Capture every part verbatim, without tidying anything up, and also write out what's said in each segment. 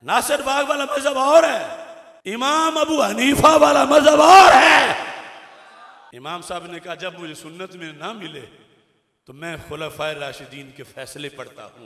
नासिर बाग वाला मजहब और है, इमाम अबू हनीफा वाला मजहब और है। इमाम साहब ने कहा जब मुझे सुन्नत में ना मिले तो मैं खुलफाए राशिदीन के फैसले पढ़ता हूं,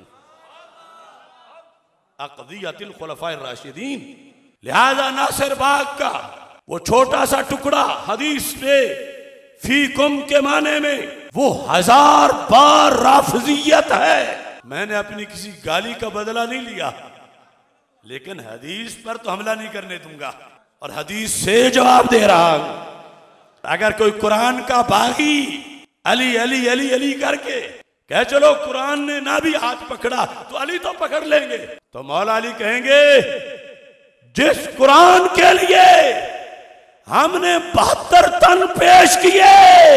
अक़दियतिल खुलफाए राशिदीन। लिहाजा नासिर बाग का वो छोटा सा टुकड़ा हदीस में फीकुम के माने में वो हजार बार राफिजियत है। मैंने अपनी किसी गाली का बदला नहीं लिया, लेकिन हदीस पर तो हमला नहीं करने दूंगा और हदीस से जवाब दे रहा हूं। अगर कोई कुरान का बागी अली अली अली अली करके कह चलो कुरान ने ना भी हाथ पकड़ा तो अली तो पकड़ लेंगे, तो मौला अली कहेंगे जिस कुरान के लिए हमने बहत्तर तन पेश किए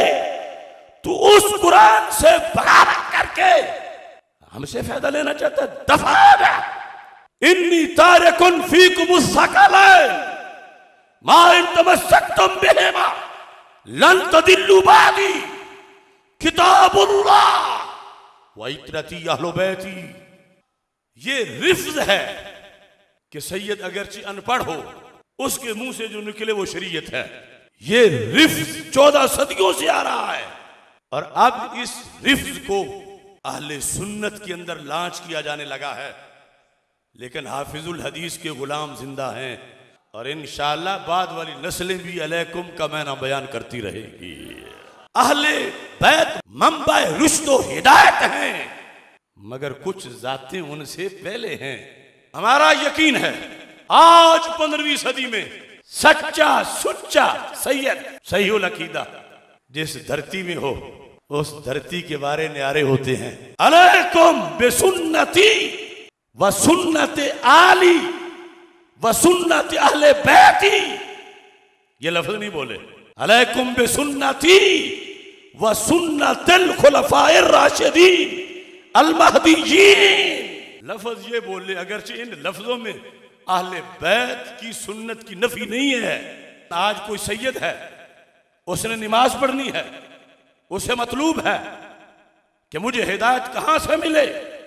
तो उस कुरान से बगावत करके हमसे फायदा लेना चाहता है, दफा इन्नी तारिकुन फीकुम सक़लैन मा इन तमस्सकतुम बिहिमा लन तदिल्लु बादी किताबुल्लाह व इतरती अहले बैती। ये रिफ्ज है कि सैयद अगरचे अनपढ़ हो उसके मुंह से जो निकले वो शरीयत है। ये रिफ्ज चौदह सदियों से आ रहा है और अब इस रिफ्ज को अहले सुन्नत के अंदर लॉन्च किया जाने लगा है। लेकिन हाफिजुल हदीस के गुलाम जिंदा हैं और इंशाअल्लाह बाद वाली नस्लें भी अलैकुम का मैना बयान करती रहेगी। अहले बैत मंबा रुश्द व हिदायत हैं, मगर कुछ जातें उनसे पहले हैं। हमारा यकीन है आज पंद्रहवीं सदी में सच्चा सुच्चा सैयद सहीहुल अकीदा जिस धरती में हो उस धरती के बारे न्यारे होते हैं। अलैकुम बिसुन्नती व सुन्नत आली व सुन्नत अहले बैती। ये लफ्ज नहीं बोले, अलैकुम बिसुन्नती व सुन्नतिल खुलफाए राशिदीन अल महदीयीन। लफ्ज ये बोले, अगरचे इन लफ्जों में अहले बैत की सुन्नत की नफी नहीं है। आज कोई सैयद है उसने नमाज पढ़नी है, उसे मतलूब है कि मुझे हिदायत कहां से मिले,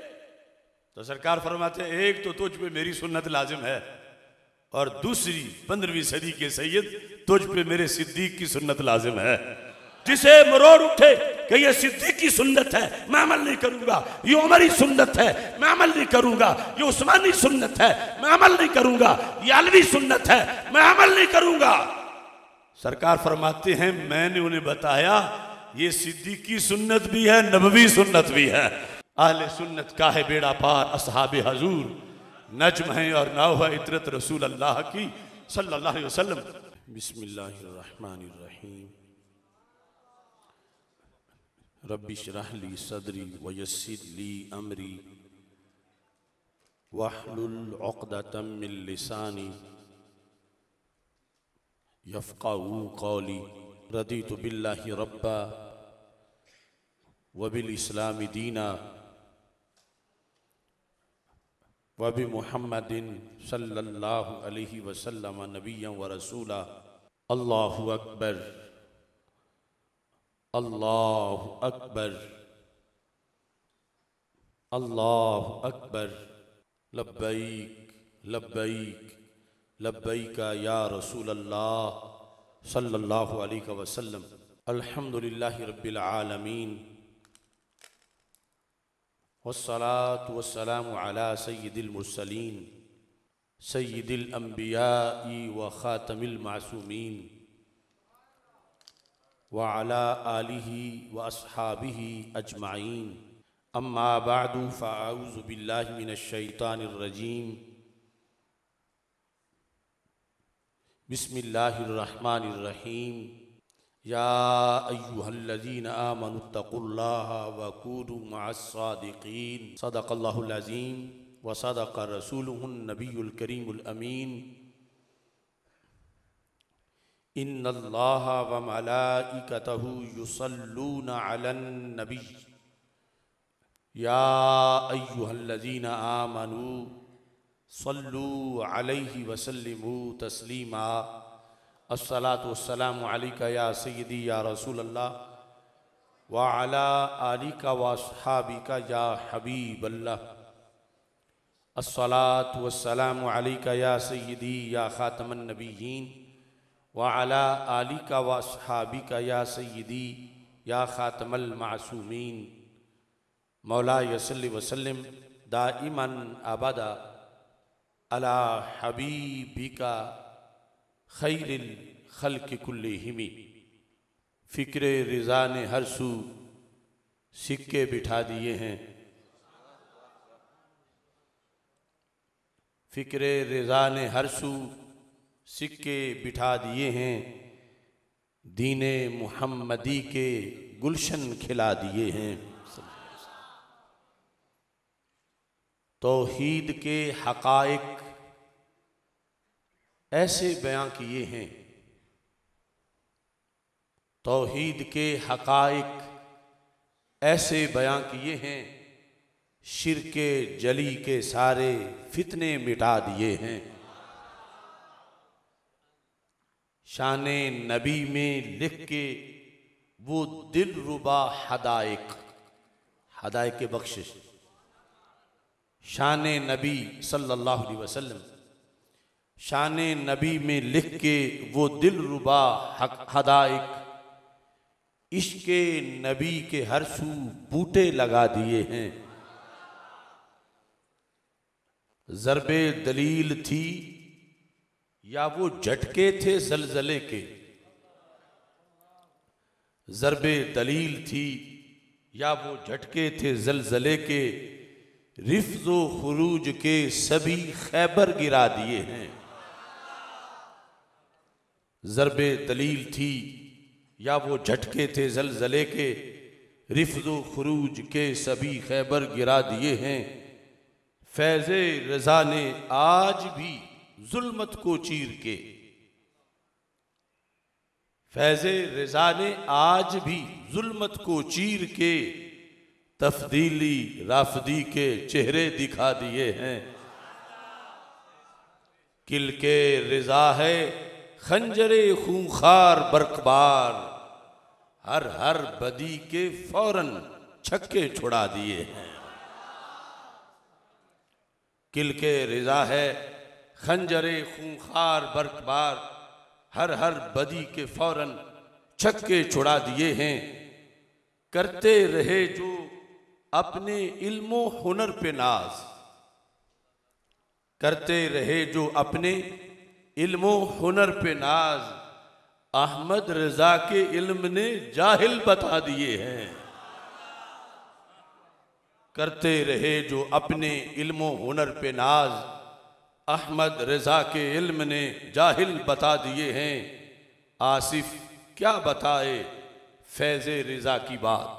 तो सरकार फरमाते हैं एक तो तुझ पे मेरी सुन्नत लाजिम है और दूसरी पंद्रहवीं सदी के सैयद तुझ पे मेरे सिद्दीक की सुन्नत लाजिम है। जिसे मरोड़ उठे कि ये सिद्दीक की सुन्नत है मैं अमल नहीं करूंगा, ये उमरी सुन्नत है मैं अमल नहीं करूंगा, ये उस्मानी सुन्नत है मैं अमल नहीं करूंगा, ये अलवी सुन्नत है मैं अमल नहीं करूंगा। सरकार फरमाते हैं मैंने उन्हें बताया ये सिद्दीकी सुन्नत भी है, नबवी सुन्नत भी है। अहले सुन्नत का है बेड़ा पार, असहाबे हजूर नज्म है और नाव है इतरत रसूल अल्लाह की सल्लल्लाहु अलैहि वसल्लम। बिस्मिल्लाहिर्रहमानिर्रहीम। रब्बि श्रह ली सदरी व यस्सिर ली अमरी वहलुल उक़दतम मिन लिसानी यफ़क़हू क़ौली। रदीतु बिल्लाहि रब्बा व बिल इस्लामी दीना व बि मुहम्मदिन सल्लल्लाहु अलैहि वसल्लम नबिय्यन व रसूला। अल्लाहु अकबर अल्लाहु अकबर अल्लाहु अकबर। लब्बैक लब्बैक लब्बैक या रसूल अल्लाह सल्लल्लाहु अलैहि वसल्लम। अल्हम्दुलिल्लाहि रब्बिल आलमीन वस्सलातु वस्सलामु अला सय्यिदिल मुरसलीन सय्यिदिल अंबियाई व खातमिल मासूमीन व अला आलिहि व अस्हाबिहि अजमाइन। अम्मा बादु फ़अऊज़ु बिल्लाहि मिनश शैतानिर रजीम। बिस्मिल्लाहिर रहमानिर रहीम। या अय्युहल्लज़ीना आमनुत्तक़ुल्लाहा व कूनू मअस्सादिक़ीन। सदक़ल्लाहुल अज़ीम व सदक़ रसूलुहुन नबियुल करीमुल अमीन। इन्नल्लाहा व मलाइकतहु युसल्लूना अलन नबी। या अय्युहल्लज़ीना आमनू सल्लू अलैहि व सल्लिमू तस्लीमा। अस्सलातु वस्सलामु अलैका या सय्यदी या रसूल अल्लाह व अला आलिका व अस्हाबिका या हबीब अल्लाह। अस्सलातु वस्सलामु अलैका या सय्यदी या खातमन नबिय्यीन व अला आलिका व अस्हाबिका या सय्यदी या खातमल मासूमीन मौला यसल्लि वसल्लिम दाइमन अबदा अला हबीबिका खैरिल खल्क़ि कुल्लिहिम। फ़िक्र रिज़ा ने हर सू सिक्के बिठा दिए हैं, फ़िक्र रिज़ा ने हर सू सिक्के बिठा दिए हैं, दीने मुहम्मदी के गुलशन खिला दिए हैं। तौहीद के हक़ाइक़ ऐसे बयां किए हैं, तौहीद के हक़ाइक़ ऐसे बयां किए हैं, शिरके जली के सारे फितने मिटा दिए हैं। शाने नबी में लिख के वो दिल रुबा हदाइक, हदाइक के बख्शिश, शाने नबी सल्लल्लाहु अलैहि वसल्लम, शाने नबी में लिख के वो दिल रुबा हदाइक, इश्के नबी के हर सू बूटे लगा दिए हैं। ज़रबे दलील थी या वो झटके थे ज़लज़ले के, ज़रबे दलील थी या वो झटके थे ज़लज़ले के, रिफ्ज़ो खुरूज के सभी खैबर गिरा दिए हैं। ज़रबे दलील थी या वो झटके थे ज़लज़ले के, रिफ्ज़ो खुरूज के सभी खैबर गिरा दिए हैं। फैज़े रज़ा ने आज भी जुल्मत को चीर के, फैज़े रज़ा ने आज भी जुल्मत को चीर के, तफ़दीली राफ़दी के चेहरे दिखा दिए हैं। किल के रज़ा है खंजरे खूंखार बरकबार, हर हर बदी के फौरन छक्के छुड़ा दिए हैं। किल के रज़ा है खंजरे खूंखार बरकबार, हर हर बदी के फौरन छक्के छुड़ा दिए हैं। करते रहे जो अपने इल्मो हुनर पे नाज, करते रहे जो अपने इल्मो हुनर पे नाज, अहमद रजा के इल्म ने जाहिल बता दिए हैं। करते रहे जो अपने इल्मो हुनर पे नाज, अहमद रजा के इल्म ने जाहिल बता दिए हैं। आसिफ क्या बताए फैज़े रजा की बात,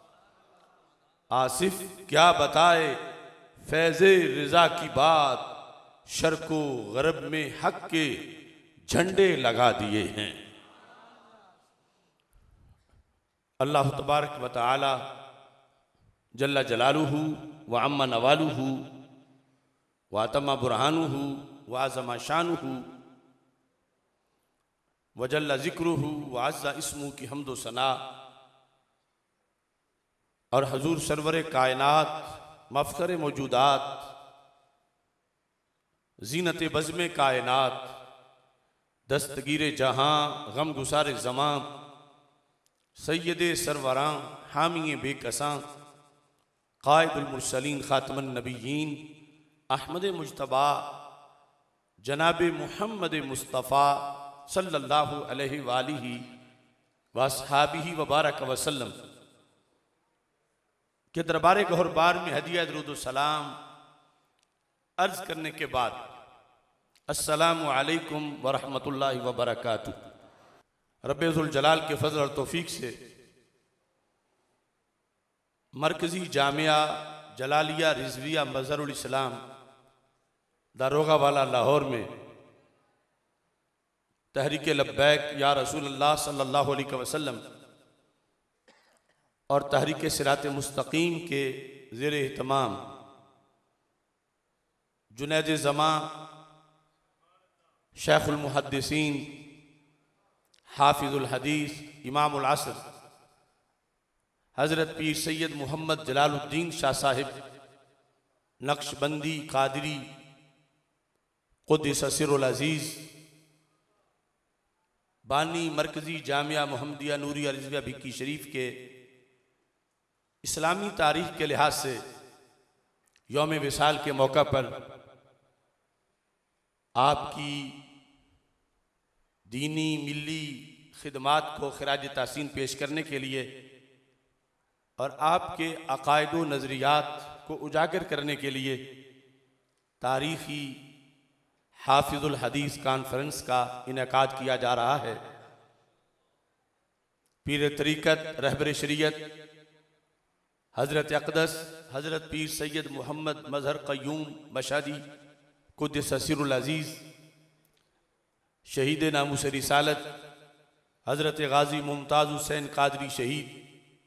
आसिफ क्या बताए फैज़े रजा की बात, शर्को गरब में हक के झंडे लगा दिए हैं। अल्लाह तबारक व तआला जल्ला जलालुहु व अम्मा नवालुहु व अतमा बुरहानुहु व आज़मा शानुहु व जल्ला ज़िक्रुहु व अज़्ज़ा इस्मुहु की हम्द व सना और हजूर सरवर कायनात मफ़ख़र मौजूदात ज़ीनत बज़्म कायनात दस्तगीर जहां गम गुसार ज़मां सैयदे सरवरां हामी बेकसां क़ाइदुल मुरसलीन ख़ातमुन नबिय्यीन अहमद मुज्तबा जनाब मुहम्मद मुस्तफ़ा सल्लल्लाहु अलैहि वालिहि वअस्हाबिहि व बारक वसल्लम के दरबार गौहरबार में हदिया दरूद व सलाम अर्ज करने के बाद अस्सलामु अलैकुम व रहमतुल्लाहि व बरकातुहू। रब्बे ज़ुल जलाल के फज़ल और तौफीक से मरकज़ी जामिया जलालिया रिज़विया मज़हरुल इस्लाम दारोगा वाला लाहौर में तहरीक लब्बैक या रसूलुल्लाह सल्लल्लाहु अलैहि वसल्लम और तहरीक सिरात मुस्तकीम के ज़ेर एहतमाम जुनैद ज़मा शेखुल मुहद्दिसीन हाफिजुल हदीस इमामुल असर हज़रत पीर सैयद मोहम्मद जलालुद्दीन शाह साहिब नक्शबंदी कादरी क़ुद्दस सिर्रुल अज़ीज़ बानी मरकज़ी जामिया मुहम्मदिया नूरिया रिज़विया भिक्की शरीफ के इस्लामी तारीख़ के लिहाज से यौम विसाल के मौका पर आपकी दीनी मिली खिदमात को खिराज तहसीन पेश करने के लिए और आपके अक़ायद व नज़रियात को उजागर करने के लिए तारीख़ी हाफिज़ुल हदीस कॉन्फ्रेंस का इनेकाद किया जा रहा है। पीर तरीक़त रहबर शरीयत हज़रत अक़दस हज़रत पीर सैयद मोहम्मद मज़हर क़य्यूम मशहदी क़ुद्दस सिर्रुल अज़ीज़ शहीद नामूस रिसालत हज़रत गाज़ी मुमताज़ हुसैन कादरी शहीद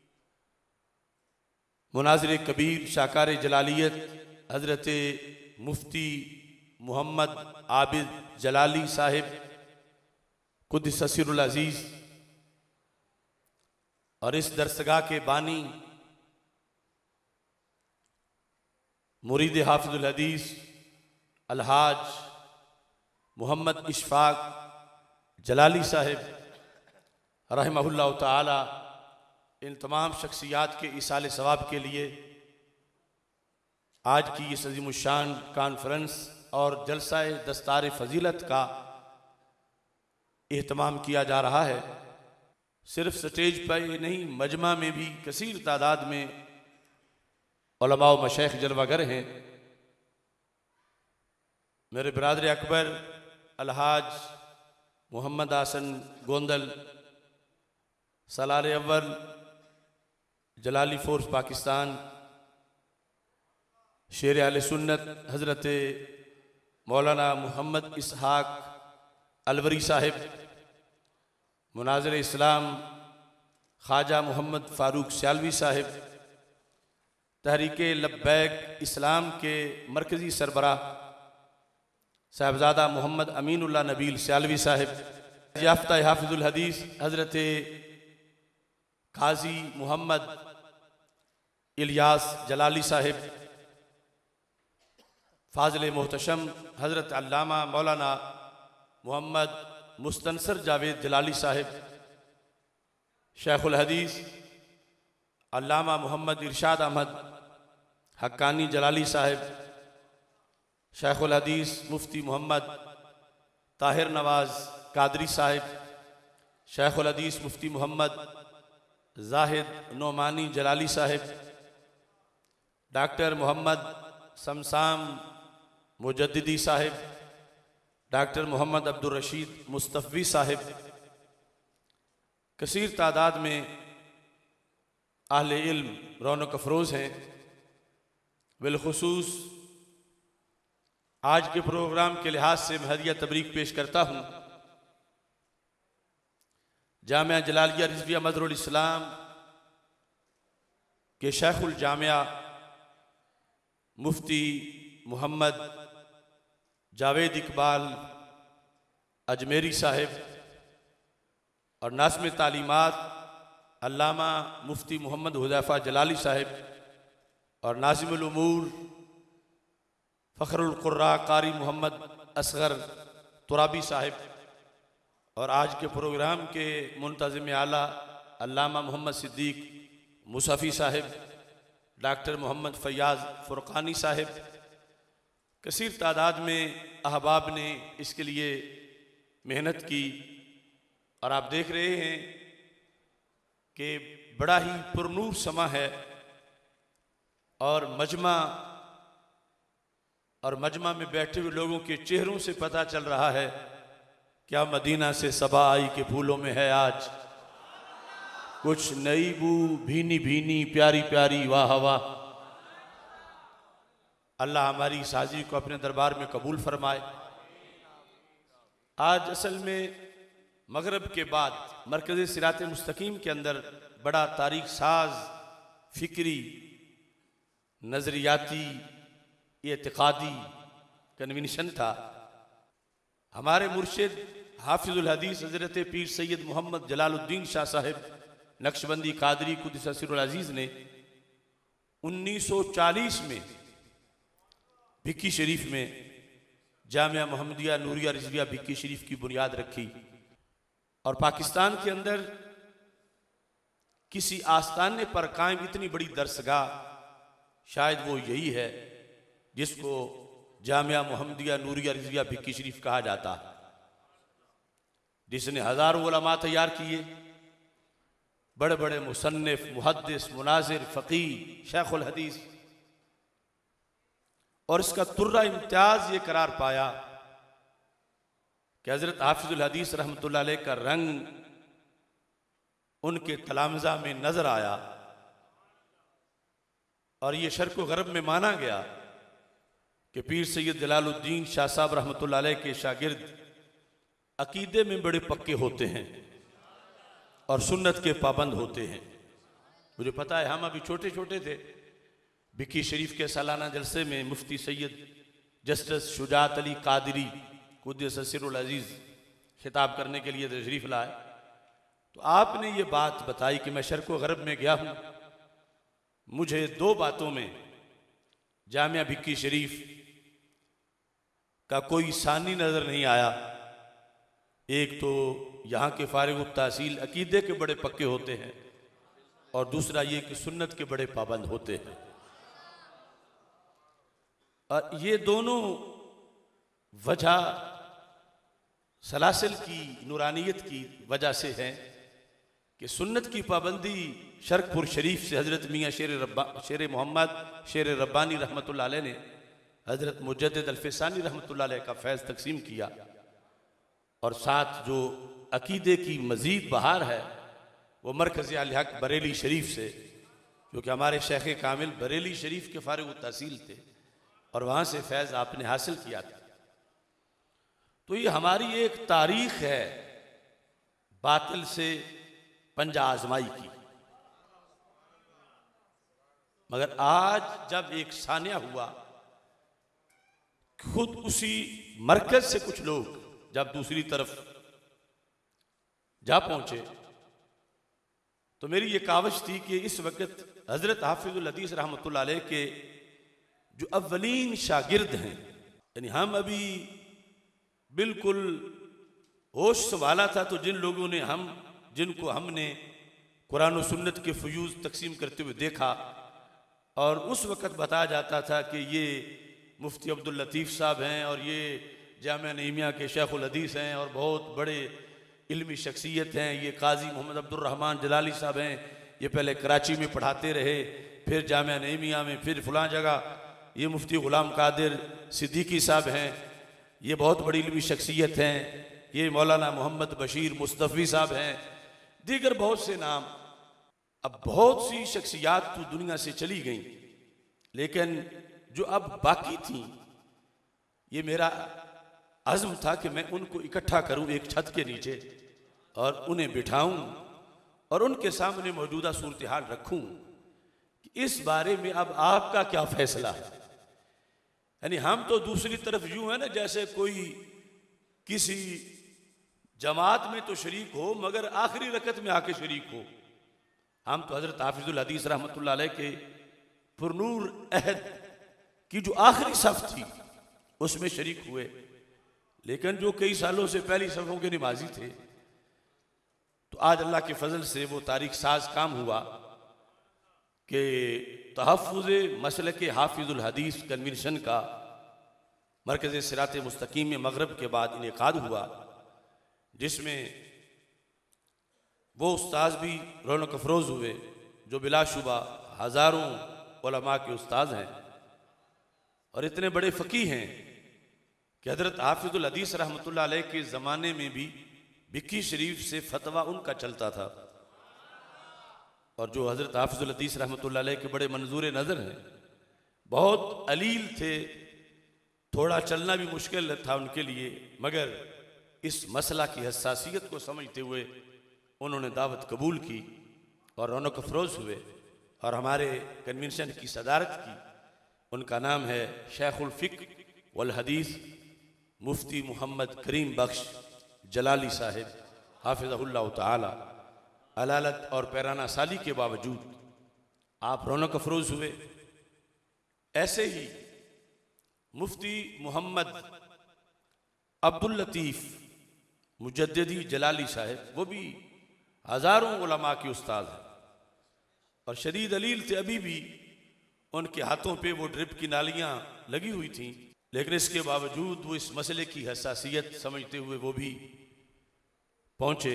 मुनाज़िर कबीर शाकार जलालियत हज़रत मुफ्ती मोहम्मद आबिद जलाली साहिब क़ुद्दस सिर्रुल अज़ीज़ और इस दरसगाह के बानी मुरीद हाफिज़ुल हदीस अलहाज मोहम्मद इशफाक जलाली साहिब रहमहुल्लाह ताला इन तमाम शख्सियात के इसाले सवाब के लिए आज की इस अज़ीमुश्शान कॉन्फ्रेंस और जलसाए दस्तार फ़जीलत का एहतमाम किया जा रहा है। सिर्फ स्टेज पर ही नहीं, मजमा में भी कसीर तादाद में उलमा व मशाइख जलवागर हैं। मेरे बिरादर अकबर अलहाज मोहम्मद आसन गोंदल सलार अव्वल जलाली फोर्स पाकिस्तान शेर आले सुन्नत हज़रत मौलाना मोहम्मद इसहाक अलवरी साहिब मुनाज़िर इस्लाम ख्वाजा मोहम्मद फ़ारूक सियालवी साहिब तहरीक लब्बैक इस्लाम के मरकज़ी सरबराह साहिबजादा मोहम्मद अमीनुल्लाह नबील सियालवी साहिब याफ्ता हाफिज़ुल हदीस हज़रत काजी मोहम्मद इलियास जलाली साहिब फाज़िल मोहतशम हज़रत अल्लामा मौलाना मोहम्मद मुस्तनसर जावेद जलाली साहिब शेखुल हदीस अल्लामा मोहम्मद इरशाद अहमद हक्कानी जलाली साहिब शेखुल हदीस मुफ्ती मोहम्मद ताहिर नवाज़ कादरी साहिब शेखुल हदीस मुफ्ती मोहम्मद जाहिद नोमानी जलाली साहिब डॉक्टर मोहम्मद समसाम मुजद्दिदी साहिब डॉक्टर मोहम्मद अब्दुल रशीद मुस्तफ़ी साहिब कसीर तादाद में अहले इल्म रौनक अफरोज़ हैं। बिलखुसूस आज के प्रोग्राम के लिहाज से मैं हदिया तबरीक पेश करता हूँ जामिया जलालिया रिज़विया मज़हरुल इस्लाम के शेखुल जामिया मुफ्ती मोहम्मद जावेद इकबाल अजमेरी साहिब और नाज़िम तालीमात अल्लामा मुफ्ती मोहम्मद हुज़ैफ़ा जलाली साहिब और नाज़िमुल उमूर फ़ख्रुल क़ुर्रा कारी मोहम्मद असगर तुराबी साहिब और आज के प्रोग्राम के मुंतज़िम आला अल्लामा मोहम्मद सिद्दीक़ मुसफ़ी साहिब डॉक्टर मोहम्मद फ़याज़ फ़ुरक़ानी साहिब कसीर तादाद में अहबाब ने इसके लिए मेहनत की और आप देख रहे हैं कि बड़ा ही पुरनूर समा है और मजमा और मजमा में बैठे हुए लोगों के चेहरों से पता चल रहा है क्या मदीना से सबा आई के फूलों में है आज कुछ नई बू भीनी भीनी प्यारी प्यारी वाह वाह। अल्लाह हमारी साजी को अपने दरबार में कबूल फरमाए। आज असल में मगरब के बाद मरकज़ सिरात मुस्तकीम के अंदर बड़ा तारीख साज फिक्री नज़रियाती एतक़ादी कन्वेंशन था। हमारे मुर्शिद हाफिज़ुल हदीस हज़रत पीर सैयद मोहम्मद जलालुद्दीन शाह साहिब नक्शबंदी कादरी क़ुद्दस सिर्रुल अज़ीज़ ने उन्नीस सौ चालीस में भिक्की शरीफ में जामिया मोहम्मदिया नूरिया रिजविया भिक्की शरीफ की बुनियाद रखी। और पाकिस्तान के अंदर किसी आस्थाने पर कायम इतनी बड़ी दरसगाह शायद वो यही है जिसको जामिया मोहम्मदिया नूरिया रिजविया भिक्की शरीफ कहा जाता है, जिसने हजारों उलमा तैयार किए, बड़े बड़े मुसन्निफ, मुहद्दिस, मुनाजिर, फ़क़ीह, शेखुल हदीस। और इसका तुर्रा इम्तियाज ये करार पाया कि हज़रत हाफिज़ुल हदीस रहमतुल्लाह अलैह का रंग उनके तलामज़ा में नजर आया और ये शर्क़ व ग़र्ब में माना गया कि पीर सैयद जलालुद्दीन शाह साहब रहमतुल्लाह अलैह के शागिर्द अकीदे में बड़े पक्के होते हैं और सुन्नत के पाबंद होते हैं। मुझे पता है, हम अभी छोटे छोटे थे, भिक्की शरीफ के सालाना जलसे में मुफ्ती सैयद जस्टिस शुजात अली कादरी कुद्दस सिरुल अजीज खिताब करने के लिए तशरीफ लाए, तो आपने ये बात बताई कि मैं शर्क़ व ग़र्ब में गया हूँ, मुझे दो बातों में जामिया भिक्की शरीफ का कोई सानी नज़र नहीं आया। एक तो यहाँ के फारिग तहसील अकीदे के बड़े पक्के होते हैं और दूसरा ये कि सुन्नत के बड़े पाबंद होते हैं। और ये दोनों वजह सलासिल की नूरानियत की वजह से है कि सुन्नत की पाबंदी शर्कपुर शरीफ से हज़रत मियाँ शेर रब्बा शेर मोहम्मद शेर रब्बानी रहमतुल्लाह अलैह ने हज़रत मुजद्दिद अल-फ़िसानी रहमतुल्लाह अलैह का फैज़ तकसीम किया। और साथ जो अकीदे की मज़ीद बहार है वो मरकज़ अल-हक़ बरेली शरीफ से, क्योंकि हमारे शेख कामिल बरेली शरीफ के फारिग तहसील थे और वहाँ से फैज़ आपने हासिल किया था। तो ये हमारी एक तारीख़ है बातिल से पंजा आजमाई की। मगर आज जब एक सानिया हुआ, खुद उसी मरकज से कुछ लोग जब दूसरी तरफ जा पहुंचे, तो मेरी ये काविश थी कि इस वक्त हजरत हाफिजुल हदीस रहमतुल्लाह अलैह के जो अव्वलीन शागिर्द हैं, यानी हम अभी बिल्कुल होश संभाला था, तो जिन लोगों ने हम जिनको हमने कुरान और सुन्नत के फयूज़ तकसीम करते हुए देखा, और उस वक़्त बताया जाता था कि ये मुफ्ती अब्दुल लतीफ़ साहब हैं और ये जामिया नईमिया के शेखुल हदीस हैं और बहुत बड़े इल्मी शख्सियत हैं, ये काजी मोहम्मद अब्दुल रहमान जलाली साहब हैं, ये पहले कराची में पढ़ाते रहे, फिर जामिया नईमिया में, फिर फ़लाँ जगह, ये मुफ्ती ग़ुलाम कादिर सिद्दीकी साहब हैं, ये बहुत बड़ी इल्मी शख्सियत हैं, ये मौलाना मोहम्मद बशीर मुस्तफ़ी साहब हैं, दीगर बहुत से नाम। अब बहुत सी शख्सियात तो दुनिया से चली गईं, लेकिन जो अब बाकी थी, ये मेरा अज़्म था कि मैं उनको इकट्ठा करूं एक छत के नीचे और उन्हें बिठाऊं और उनके सामने मौजूदा सूरत हाल रखूं कि इस बारे में अब आपका क्या फैसला है। यानी हम तो दूसरी तरफ यूं है ना, जैसे कोई किसी जमात में तो शरीक हो मगर आखिरी रकत में आके शरीक हो। हम तो हज़रत हाफिज़ुल हदीस रहमतुल्लाह अलैह के पुरनूर अहद की जो आखिरी सफ थी उसमें शरीक हुए, लेकिन जो कई सालों से पहली सफ़ों के नमाजी थे, तो आज अल्लाह के फजल से वो तारीख साज काम हुआ कि तहफ़्फ़ुज़ मसलक हाफिज़ुल हदीस कन्वेंशन का मरकज़ सिरात मुस्तकीम में मगरब के बाद इनेकाद हुआ, जिसमें वो उस्ताद भी रौनक अफरोज़ हुए जो बिलाशुबा हज़ारों उलमा के उस्ताद हैं और इतने बड़े फ़कीह हैं कि हज़रत हाफिज़ुल हदीस रहमतुल्लाह अलैह के ज़माने में भी भिक्की शरीफ से फतवा उनका चलता था। और जो हज़रत हाफिज़ुल हदीस रहमतुल्लाह अलैह के बड़े मंजूर नज़र हैं, बहुत अलील थे, थोड़ा चलना भी मुश्किल था उनके लिए, मगर इस मसला की हसासियत को समझते हुए उन्होंने दावत कबूल की और रौनक अफरोज़ हुए और हमारे कन्वेंशन की सदारत की। उनका नाम है शेखुल फ़िक़्ह वल हदीस मुफ्ती मोहम्मद करीम बख्श जलाली साहिब हाफिज़हुल्लाह ताला। अलालत और पैराना साली के बावजूद आप रौनक अफरोज़ हुए। ऐसे ही मुफ्ती मोहम्मद अब्दुल लतीफ़ मुजद्दिदी जलाली साहब, वो भी हज़ारों उलमा के उस्ताद हैं और शदीद अलील थे। अभी भी उनके हाथों पे वो ड्रिप की नालियाँ लगी हुई थीं, लेकिन इसके बावजूद वो इस मसले की हसासियत समझते हुए वो भी पहुँचे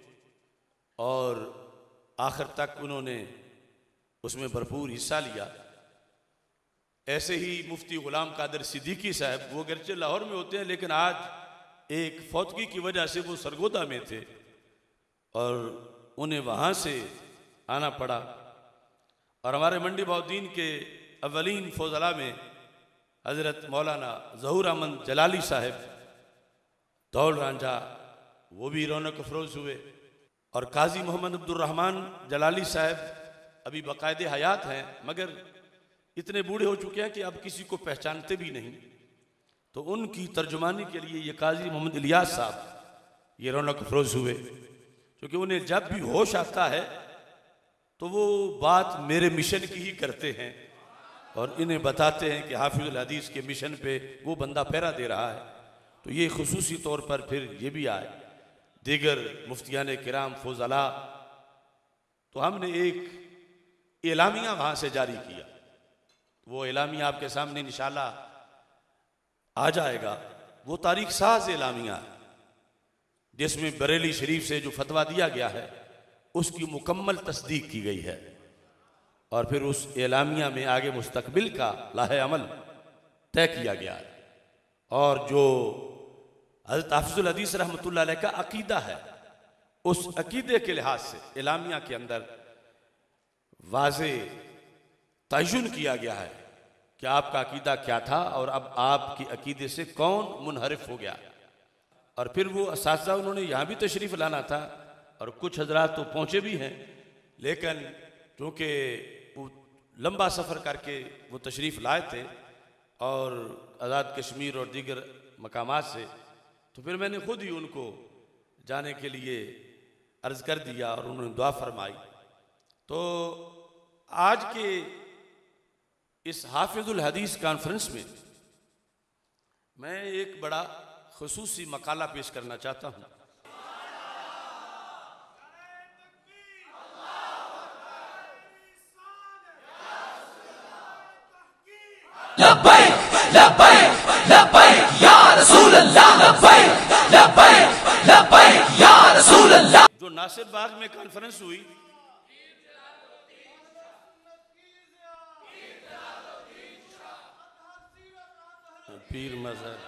और आखिर तक उन्होंने उसमें भरपूर हिस्सा लिया। ऐसे ही मुफ्ती गुलाम कादिर सिद्दीकी साहब, वो अगरचे लाहौर में होते हैं लेकिन आज एक फौतगी की वजह से वो सरगोदा में थे और उन्हें वहाँ से आना पड़ा। और हमारे मंडी बहाउद्दीन के अव्वलीन फौजला में हज़रत मौलाना ज़हूर अहमद जलाली साहब दौल रांझा, वो भी रौनक अफरोज़ हुए। और काजी मोहम्मद अब्दुर्रहमान जलाली साहब अभी बाकायदे हयात हैं, मगर इतने बूढ़े हो चुके हैं कि अब किसी को पहचानते भी नहीं। तो उनकी तर्जुमानी के लिए ये काजी मोहम्मद इलियास साहब ये रौनक अफरोज़ हुए, क्योंकि उन्हें जब भी होश आता है तो वो बात मेरे मिशन की ही करते हैं और इन्हें बताते हैं कि हाफिज़ुल हदीस के मिशन पे वो बंदा पहरा दे रहा है। तो ये खुसूसी तौर पर फिर ये भी आए, दीगर मुफ्तियान किराम फौजला, तो हमने एक एलामिया वहाँ से जारी किया। वो एलामिया आपके सामने इंशाअल्लाह आ जाएगा। वो तारीख साज एलामिया है जिसमें बरेली शरीफ से जो फतवा दिया गया है उसकी मुकम्मल तस्दीक की गई है और फिर उस एलामिया में आगे मुस्तकबिल का लाहे अमल तय किया गया है। और जो हज़रत हाफिज़ुल हदीस रहमतुल्लाह अलैह का अकीदा है, उस अकीदे के लिहाज से एलामिया के अंदर वाज़े तयन किया गया है कि आपका अकीदा क्या था और अब आपकी अकीदे से कौन मुनहरिफ हो गया। और फिर वो असातिज़ा उन्होंने यहाँ भी तशरीफ़ लाना था और कुछ हजरात तो पहुँचे भी हैं, लेकिन क्योंकि वो लंबा सफ़र करके वो तशरीफ़ लाए थे और आज़ाद कश्मीर और दीगर मकामात से, तो फिर मैंने खुद ही उनको जाने के लिए अर्ज़ कर दिया और उन्होंने दुआ फरमाई। तो आज के इस हाफिज़ुल हदीस कॉन्फ्रेंस में मैं एक बड़ा खुसूसी मकाला पेश करना चाहता हूँ। लब्बैक लब्बैक लब्बैक या रसूल अल्लाह, लब्बैक लब्बैक लब्बैक या रसूल अल्लाह। जो नासिर बाग में कॉन्फ्रेंस हुई, पीर मजहर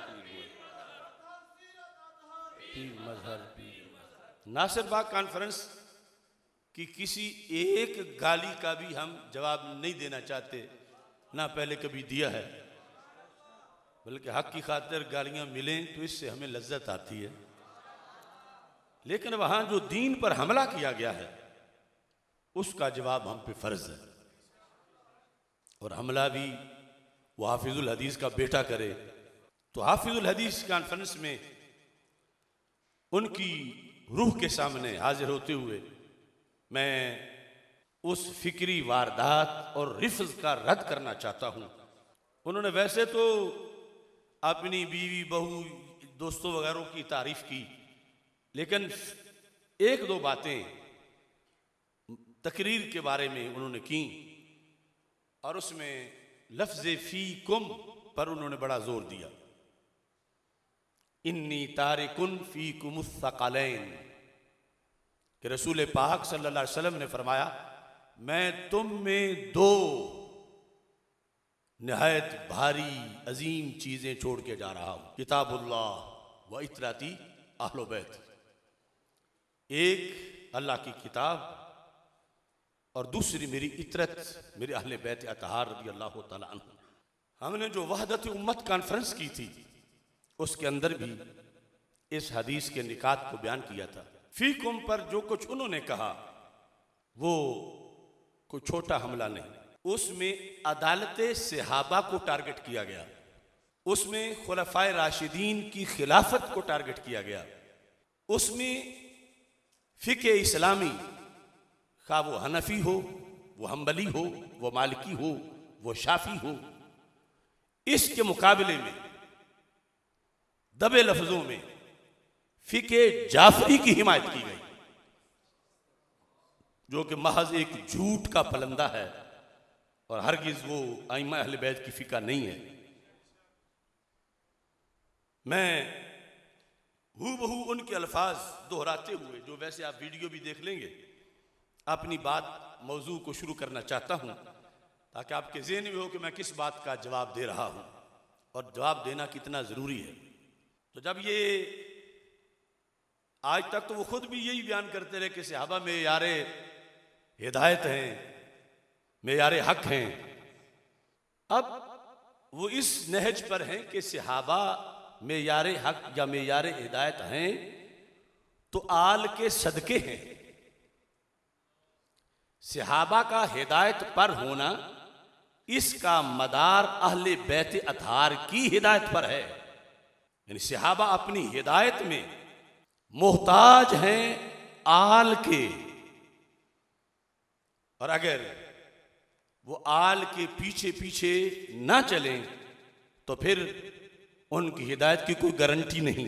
पीर मजहर पीर नासिर बाग कॉन्फ्रेंस की किसी एक गाली का भी हम जवाब नहीं देना चाहते, ना पहले कभी दिया है, बल्कि हक की खातिर गालियां मिलें तो इससे हमें लज्जत आती है। लेकिन वहां जो दीन पर हमला किया गया है उसका जवाब हम पे फर्ज है, और हमला भी वो हाफिज़ुल हदीस का बेटा करे। तो हाफिज़ुल हदीस कॉन्फ्रेंस में उनकी रूह के सामने हाजिर होते हुए मैं उस फिक्री वारदात और रिफ्ज़ का रद्द करना चाहता हूँ। उन्होंने वैसे तो अपनी बीवी बहू दोस्तों वगैरह की तारीफ की, लेकिन एक दो बातें तकरीर के बारे में उन्होंने की और उसमें लफ्ज़ फी कुम पर उन्होंने बड़ा जोर दिया। इन्नी तारिकुन फी कुमुस्सक़लैन, कि रसूल पाक सल्लल्लाहु अलैहि वसल्लम ने फरमाया मैं तुम में दो निहायत भारी अजीम चीजें छोड़ के जा रहा हूं, किताबुल्लाह व इतराती अहलो बैत। एक अल्लाह की किताब और दूसरी मेरी इतरत, मेरे अहले बैत अतहार रज़ी अल्लाह तआला अन्हु। हमने जो वहदत उम्मत कॉन्फ्रेंस की थी उसके अंदर भी इस हदीस के निकात को बयान किया था। फीकुम पर जो कुछ उन्होंने कहा वो कोई छोटा हमला नहीं, उसमें अदालत सहाबा को टारगेट किया गया, उसमें खुलफाए राशिदीन की खिलाफत को टारगेट किया गया, उसमें फ़िक़्ह इस्लामी खा वो हनफी हो, वो हम्बली हो, वो मालिकी हो, वो शाफी हो, इसके मुकाबले में दबे लफ्जों में फिके जाफरी की हिमायत की गई, जो कि महज एक झूठ का पलंदा है और हरगिज वो आइमा अहले बैत की फिका नहीं है। मैं हूबहू उनके अल्फाज दोहराते हुए, जो वैसे आप वीडियो भी देख लेंगे, अपनी बात मौजू को शुरू करना चाहता हूं ताकि आपके ज़हन में हो कि मैं किस बात का जवाब दे रहा हूं और जवाब देना कितना ज़रूरी है। तो जब ये आज तक तो वो खुद भी यही बयान करते रहे कि सहाबा में यारे हिदायत हैं, मेयारे हक हैं। अब वो इस नहज पर हैं कि सहाबा मेयारे हक या मेयारे हिदायत हैं तो आल के सदके हैं। सहाबा का हिदायत पर होना, इसका मदार अहले बैत अतहार की हिदायत पर है। यानी सहाबा अपनी हिदायत में मोहताज हैं आल के, और अगर वो आल के पीछे पीछे ना चलें तो फिर उनकी हिदायत की कोई गारंटी नहीं।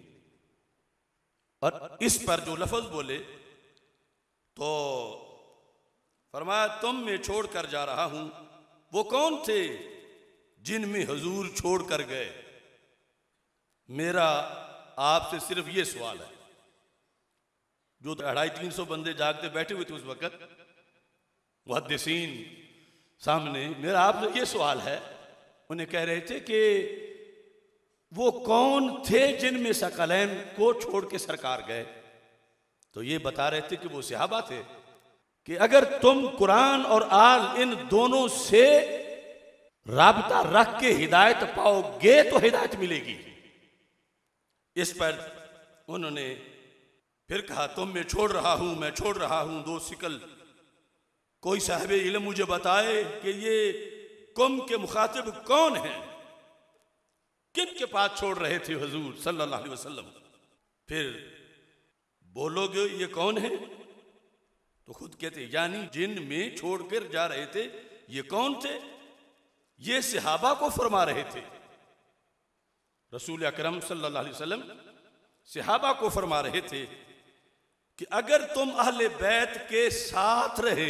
और इस पर जो लफ्ज बोले तो फरमाया, तुम में छोड़ कर जा रहा हूं वो कौन थे जिनमें हुजूर छोड़ कर गए। मेरा आपसे सिर्फ ये सवाल है, जो अढ़ाई तीन सौ बंदे जागते बैठे हुए थे उस वक्त मुहद्दिसीन सामने, मेरा आपसे ये सवाल है, उन्हें कह रहे थे कि वो कौन थे जिनमें सकलैन को छोड़ के सरकार गए। तो ये बता रहे थे कि वो सहाबा थे कि अगर तुम कुरान और आल इन दोनों से राबता रख के हिदायत पाओगे तो हिदायत मिलेगी। इस पर उन्होंने फिर कहा, तुम मैं छोड़ रहा हूं मैं छोड़ रहा हूं दो सिकल, कोई साहिब इल्म मुझे बताए कि ये कुम के मुखातिब कौन हैं, किन के पास छोड़ रहे थे हुजूर सल्लल्लाहु अलैहि वसल्लम। फिर बोलोगे ये कौन है, तो खुद कहते यानी जिन में छोड़कर जा रहे थे ये कौन थे, ये सहाबा को फरमा रहे थे। रसूल अकरम सल्लल्लाहु अलैहि वसल्लम सहाबा को फरमा रहे थे कि अगर तुम अहले बैत के साथ रहे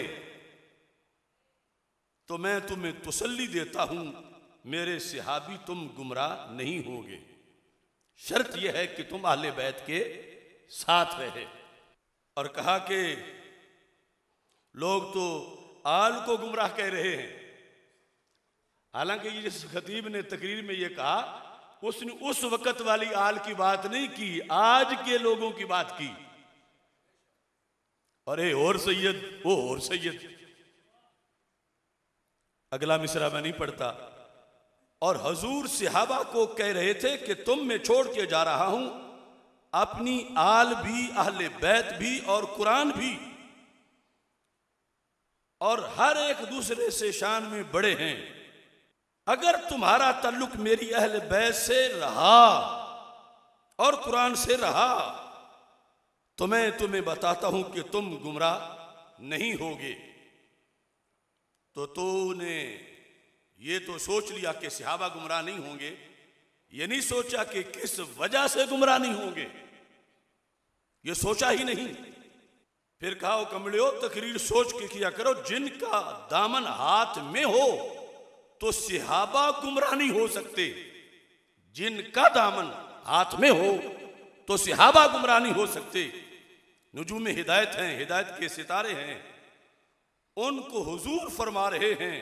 तो मैं तुम्हें तसल्ली देता हूं, मेरे सहाबी तुम गुमराह नहीं होगे, शर्त यह है कि तुम अहले बैत के साथ रहे। और कहा कि लोग तो आल को गुमराह कह रहे हैं, हालांकि जिस खतीब ने तकरीर में यह कहा उसने उस वक्त वाली आल की बात नहीं की, आज के लोगों की बात की। अरे और सैयद वो और सैयद, अगला मिसरा मैं नहीं पढ़ता। और हुजूर सहाबा को कह रहे थे कि तुम मैं छोड़ के जा रहा हूं अपनी आल भी, अहले बैत भी और कुरान भी, और हर एक दूसरे से शान में बड़े हैं। अगर तुम्हारा ताल्लुक मेरी अहले बैत से रहा और कुरान से रहा तो मैं तुम्हें बताता हूं कि तुम गुमराह नहीं होगे। तो तूने ये तो सोच लिया कि सहाबा गुमराह नहीं होंगे, ये नहीं सोचा कि किस वजह से गुमराह नहीं होंगे, ये सोचा ही नहीं। फिर कहा, ओ कमलियो तकरीर सोच के किया करो, जिनका दामन हाथ में हो तो सहाबा गुमराह नहीं हो सकते, जिनका दामन हाथ में हो तो सहाबा गुमराह नहीं हो सकते। नुजूम हिदायत हैं, हिदायत के सितारे हैं, उनको हुजूर फरमा रहे हैं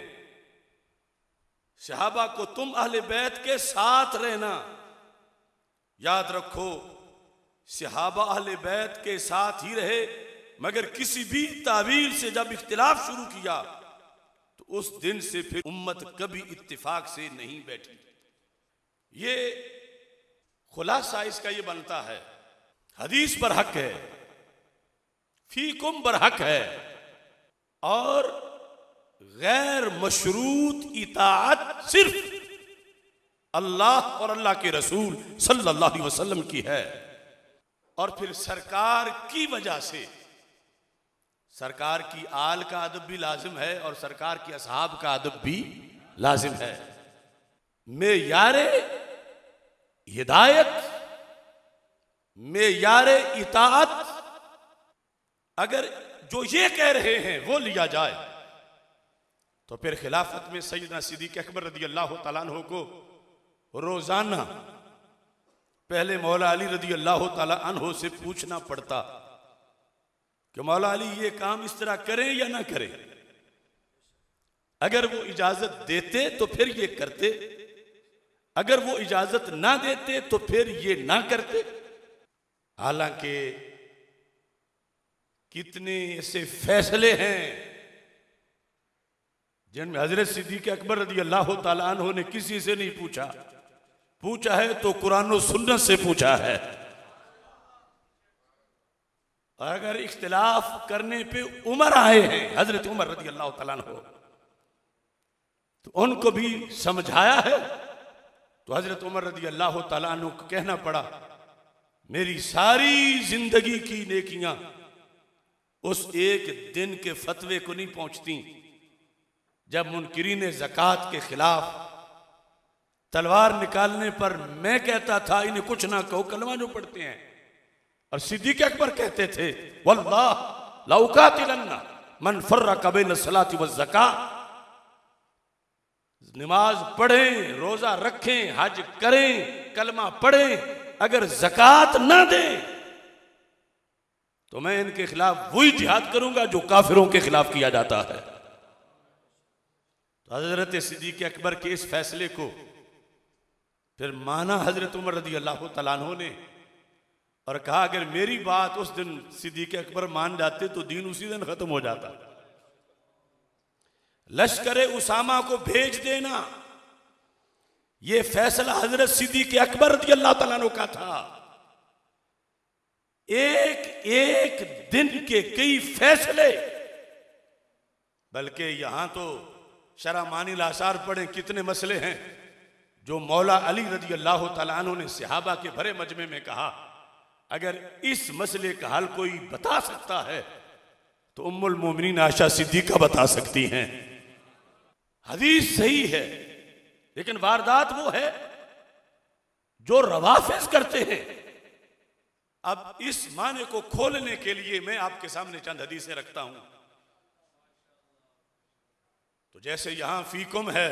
सहाबा को तुम अहले बैत के साथ रहना। याद रखो, सहाबा अहले बैत के साथ ही रहे, मगर किसी भी तावील से जब इख्तिलाफ शुरू किया तो उस दिन से फिर उम्मत कभी इत्तिफाक से नहीं बैठी। ये खुलासा इसका ये बनता है, हदीस पर हक है, फीकुम पर हक है, और गैर मशरूत इताअत सिर्फ अल्लाह और अल्लाह के रसूल सल्लल्लाहु अलैहि वसल्लम की है। और फिर सरकार की वजह से सरकार की आल का अदब भी लाजिम है और सरकार की असहाब का अदब भी लाजिम है। मेयारे हिदायत, मेयारे इताअत अगर जो ये कह रहे हैं वो लिया जाए तो फिर खिलाफत में सैयदना सिद्दीक़ अकबर रदी अल्लाह तआला अन्हु को रोजाना पहले मौला अली रदी अल्लाह तआला अन्हु से पूछना पड़ता कि मौला अली ये काम इस तरह करें या ना करें। अगर वो इजाजत देते तो फिर ये करते, अगर वो इजाजत ना देते तो फिर ये ना करते। हालांकि कितने ऐसे फैसले हैं जिनमें हजरत सिद्दीक़ अकबर रज़ी अल्लाह ताला अन्हु ने किसी से नहीं पूछा, पूछा है तो कुरान और सुन्नत से पूछा है। और अगर इख्तिलाफ करने पे उमर आए हैं हजरत उमर रज़ी अल्लाह ताला अन्हु, तो उनको भी समझाया है। तो हजरत उमर रज़ी अल्लाह ताला अन्हु को कहना पड़ा मेरी सारी जिंदगी की नेकियां उस एक दिन के फतवे को नहीं पहुंचती जब मुनकिरीन ज़कात के खिलाफ तलवार निकालने पर मैं कहता था इन्हें कुछ ना कहो, कलमा जो पढ़ते हैं। और सिद्दीक़ अकबर कहते थे वल्लाह ला उकातिलन्ना मन फर्रक़ बैन सलाति व ज़कात, नमाज पढ़ें, रोजा रखें, हज करें, कलमा पढ़ें, अगर ज़कात ना दें तो मैं इनके खिलाफ वही जिहाद करूंगा जो काफिरों के खिलाफ किया जाता है। तो हजरत सिद्दीक़ अकबर के इस फैसले को फिर माना हजरत उमर रज़ी अल्लाह तआला अन्हु ने और कहा अगर मेरी बात उस दिन सिद्दीक़ अकबर मान जाते तो दीन उसी दिन खत्म हो जाता। लश्करे उसामा को भेज देना, यह फैसला हजरत सिद्दीक़ अकबर रज़ी अल्लाह तआला अन्हु का था। एक एक दिन के कई फैसले, बल्कि यहां तो शरह मानिल आसार पढ़े कितने मसले हैं जो मौला अली रज़ी अल्लाह तआला अन्हु ने सहाबा के भरे मजमे में कहा अगर इस मसले का हल कोई बता सकता है तो उम्मुल मोमिनीन आयशा सिद्दीक़ा बता सकती हैं। हदीस सही है, लेकिन वारदात वो है जो रवाफिज करते हैं। अब इस माने को खोलने के लिए मैं आपके सामने चंद हदीसें रखता हूं। तो जैसे यहां फी कुम है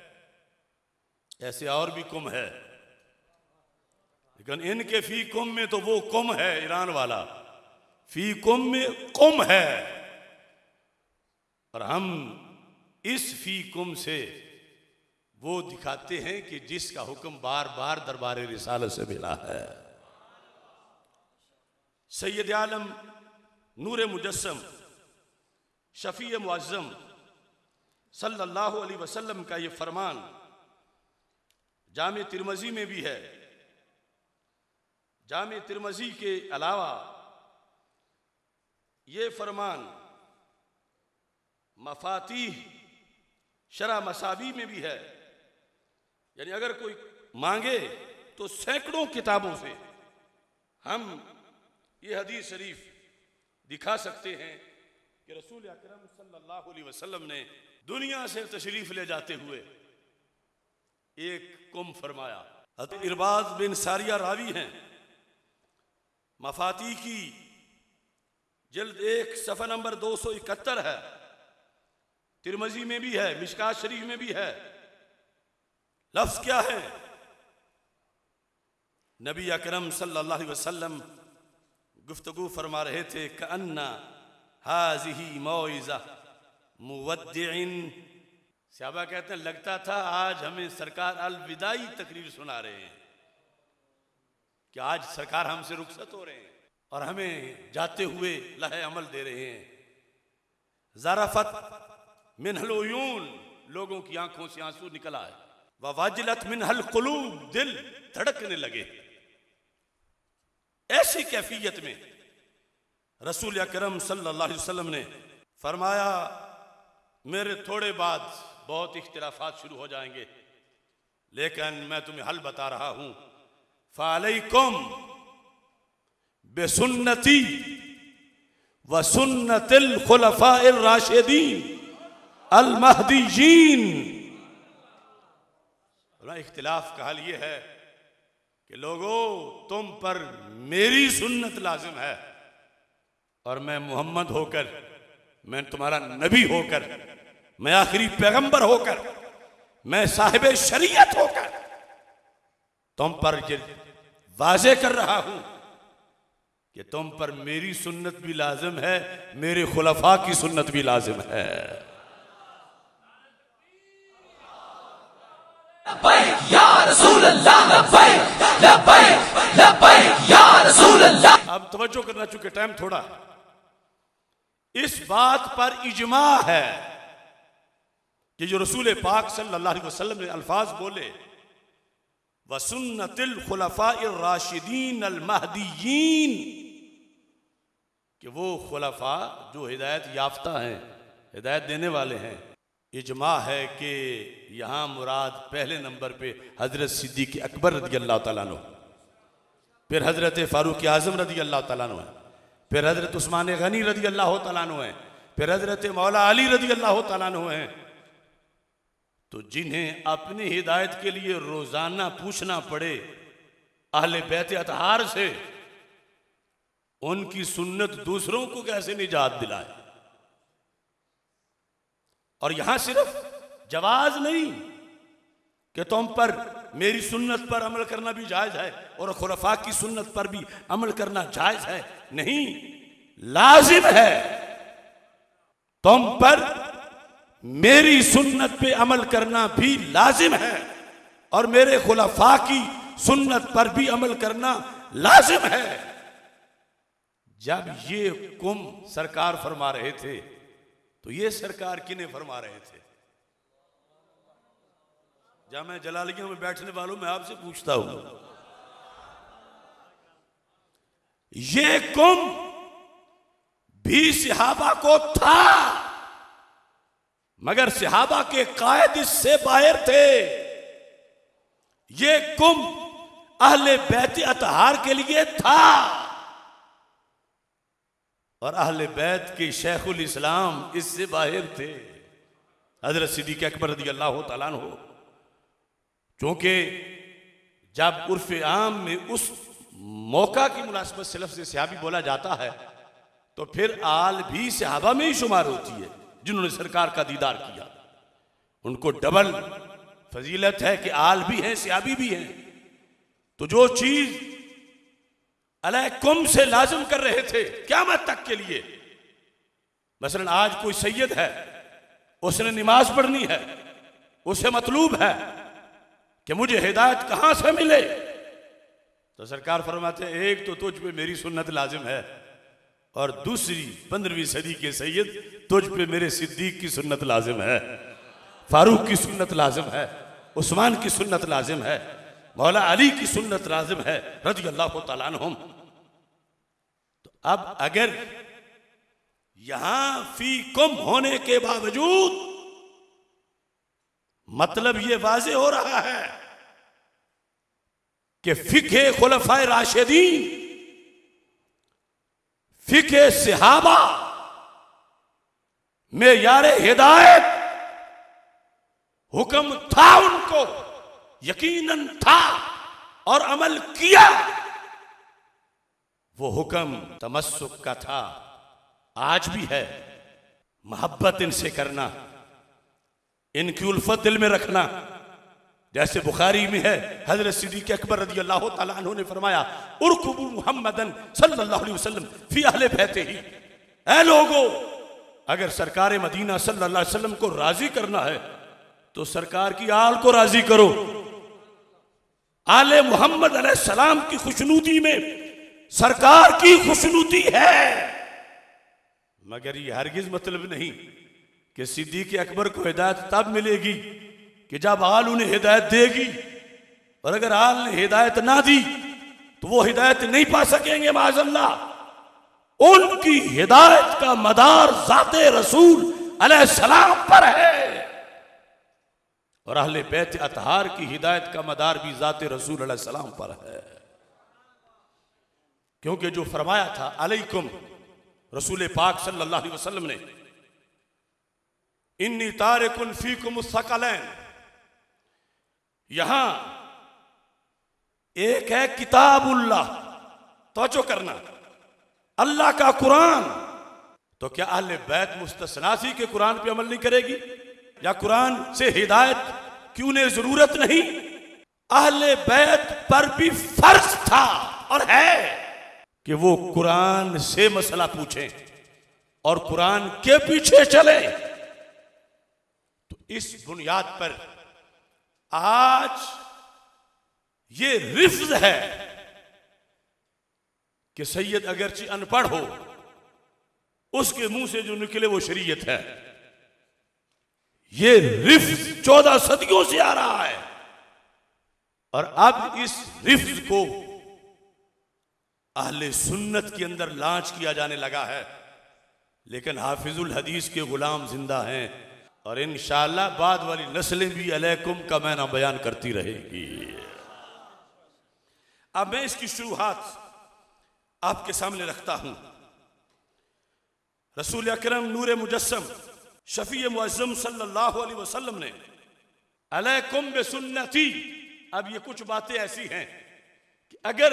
ऐसे और भी कुम है, लेकिन इनके फी कुम में तो वो कुम है ईरान वाला, फी कुम में कुम है, और हम इस फी कुम से वो दिखाते हैं कि जिसका हुक्म बार बार दरबार रिसालत से मिला है। सैयद आलम नूर मुजस्सम शफी मुअज्जम सल्लल्लाहु अलैहि वसल्लम का ये फरमान जामे तिरमजी में भी है। जामे तिरमजी के अलावा ये फरमान मफातीह शरह मसाबी में भी है। यानी अगर कोई मांगे तो सैकड़ों किताबों से हम ये हदीस शरीफ दिखा सकते हैं कि रसूल अकरम सल्लल्लाहु अलैहि वसल्लम ने दुनिया से तशरीफ ले जाते हुए एक कुम फरमाया। हज़रत इरबाज बिन सारिया रावी हैं, मफाती की जल्द एक सफ़ा नंबर दो सौ इकहत्तर है, तिरमजी में भी है, मिशकात शरीफ में भी है। लफ्ज क्या है? नबी अकरम सल्लल्लाहु अलैहि वसल्लम गुफ्तगू फरमा रहे थे कअन्ना हाज़िही मौइज़ा मुवद्दिइन। सहाबा कहते हैं लगता था आज हमें सरकार अलविदाई तकरीर सुना रहे हैं कि आज सरकार हमसे रुखसत हो रहे हैं और हमें जाते हुए लहे अमल दे रहे हैं। ज़रफ़त मिनहल उयून, लोगों की आंखों से आंसू निकल आए। व वाजिलत मिनहल क़ुलूब, दिल धड़कने लगे। ऐसी कैफियत में रसूल अकरम सल्लल्लाहु अलैहि वसल्लम ने फरमाया मेरे थोड़े बाद बहुत इख्तिलाफात शुरू हो जाएंगे, लेकिन मैं तुम्हें हल बता रहा हूं। फ़अलैकुम बिसुन्नती व सुन्नतिल खुलफाइर राशिदीन अल महदीयीन। ना इख्तिलाफ का हल ये है कि लोगों, तुम पर मेरी सुन्नत लाजिम है और मैं मोहम्मद होकर, मैं तुम्हारा नबी होकर, मैं आखिरी पैगंबर होकर, मैं साहिब शरीयत होकर तुम पर ये वाजे कर रहा हूं कि तुम पर मेरी सुन्नत भी लाजिम है, मेरे खुलफा की सुन्नत भी लाजिम है। या रसूल अल्लाह, लब्बैक लब्बैक लब्बैक या रसूल अल्लाह। अब तवज्जो करना, चूंकि टाइम थोड़ा है, इस बात पर इजमा है कि जो रसूल पाक सल्लल्लाहु अलैहि वसल्लम ने अल्फाज बोले, वसुन्नतिल खुलफाइर राशिदीन अल महदीयीन, कि वो खुलफा जो हिदायत याफ्ता हैं, हिदायत देने वाले हैं, इजमा है कि यहाँ मुराद पहले नंबर पे हजरत सिद्दीक अकबर रदी अल्लाह तआला अन्हु, फिर हजरत फारूक आजम रदी अल्लाह तआला अन्हु है, फिर हजरत उस्मान गनी रदी अल्लाह तआला अन्हु है, फिर हजरत मौला अली रदी अल्लाह तआला अन्हु है। तो जिन्हें अपनी हिदायत के लिए रोजाना पूछना पड़े अहले बैत अतहार से, उनकी सुन्नत दूसरों को कैसे निजात दिलाए। और यहां सिर्फ जवाज नहीं कि तुम पर मेरी सुन्नत पर अमल करना भी जायज है और खुलफा की सुन्नत पर भी अमल करना जायज है, नहीं, लाजिम है तुम पर मेरी सुन्नत पे अमल करना भी लाजिम है और मेरे खुलफा की सुन्नत पर भी अमल करना लाजिम है। जब ये कुम सरकार फरमा रहे थे तो ये सरकार किन्हें फरमा रहे थे? जब मैं जलालिया में बैठने वालों मैं आपसे पूछता हूं, ये कुम भी सहाबा को था, मगर सहाबा के कायद इससे बाहर थे। ये कुम अहले बैत अतहार के लिए था और अहले बैत के शेखुल इस्लाम इससे बाहर थे, हजरत सिद्दीक अकबर रज़ी अल्लाह तआला अन्हु। क्योंकि जब उर्फ आम में उस मौका की मुनासिबत से लफ्ज़ सहाबी बोला जाता है तो फिर आल भी सहाबा में ही शुमार होती है जिन्होंने सरकार का दीदार किया। उनको डबल फजीलत है कि आल भी हैं, सहाबी भी हैं। तो जो चीज अलैकुम से लाजिम कर रहे थे क़यामत तक के लिए, मसलन आज कोई सैयद है, उसने नमाज पढ़नी है, उसे मतलूब है कि मुझे हिदायत कहां से मिले, तो सरकार फरमाते हैं एक तो तुझ पे मेरी सुन्नत लाजिम है और दूसरी पंद्रहवीं सदी के सैयद तुझ पे मेरे सिद्दीक की सुन्नत लाजिम है, फारूक की सुन्नत लाजिम है, उस्मान की सुन्नत लाजिम है, मौला अली की सुन्नत लाजिम है रज़ी अल्लाह तआला अन्हुम। तो अब अगर यहां फी कुम होने के बावजूद मतलब यह वाज़े हो रहा है कि फिक़े खुलफ़ाए राशिदीन, फिक़े सहाबा में यारे हिदायत हुक्म था, उनको यकीनन था और अमल किया। वो हुक्म तमस्सुक का था, आज भी है। मोहब्बत इनसे करना, इनकी उल्फत दिल में रखना। जैसे बुखारी में है, हजरत सिद्दीक अकबर रज़ी अल्लाह तआला अन्हु ने फरमाया, उरकुबू मुहम्मदन सल्लल्लाहु अलैहि वसल्लम फी अहले बैतिही। ऐ लोगो, अगर सरकार मदीना सल्लल्लाहु अलैहि वसल्लम को राजी करना है तो सरकार की आल को राजी करो। आले मोहम्मद अलैहिस्सलाम की खुशनूदी में सरकार की खुशनूदी है। मगर ये हरगिज मतलब नहीं कि सिद्दीक अकबर को हिदायत तब मिलेगी कि जब आल उन्हें हिदायत देगी, और अगर आल ने हिदायत ना दी तो वो हिदायत नहीं पा सकेंगे माज़अल्लाह। उनकी हिदायत का मदार ज़ाते रसूल अलैहिस्सलाम पर है और अहले बैत अतहार की हिदायत का मदार भी ज़ाते रसूल अलैहिस्सलाम पर है। क्योंकि जो फरमाया था अलैकुम, रसूल पाक सल्लल्लाहु अलैहि वसल्लम ने, इन्नी तारिकुन फीकुम सक़लैन, यहां एक है किताबुल्लाह, तवज्जो करना, अल्लाह का कुरान। तो क्या अहले बैत मुस्तस्ना थी कि कुरान पे अमल नहीं करेगी, या कुरान से हिदायत की उन्हें जरूरत नहीं? अहले बैत पर भी फर्ज था और है कि वो कुरान से मसला पूछें और कुरान के पीछे चले। तो इस बुनियाद पर आज ये रिफ्ज है कि सैयद अगरचे अनपढ़ हो, उसके मुंह से जो निकले वो शरीयत है। ये रिफ्ज चौदह सदियों से आ रहा है और अब इस रिफ्ज को अहले सुन्नत के अंदर लॉन्च किया जाने लगा है। लेकिन हाफिजुल हदीस के गुलाम जिंदा हैं और इंशाअल्लाह बाद वाली नस्लें भी अलैकुम का मैना बयान करती रहेगी। अब मैं इसकी शुरुआत आपके सामने रखता हूं। रसूल अकरम नूर मुजस्सम शफी मुअज्जम सल्लल्लाहु अलैहि वसल्लम ने अलैकुम बिसुन्नती, अब ये कुछ बातें ऐसी हैं कि अगर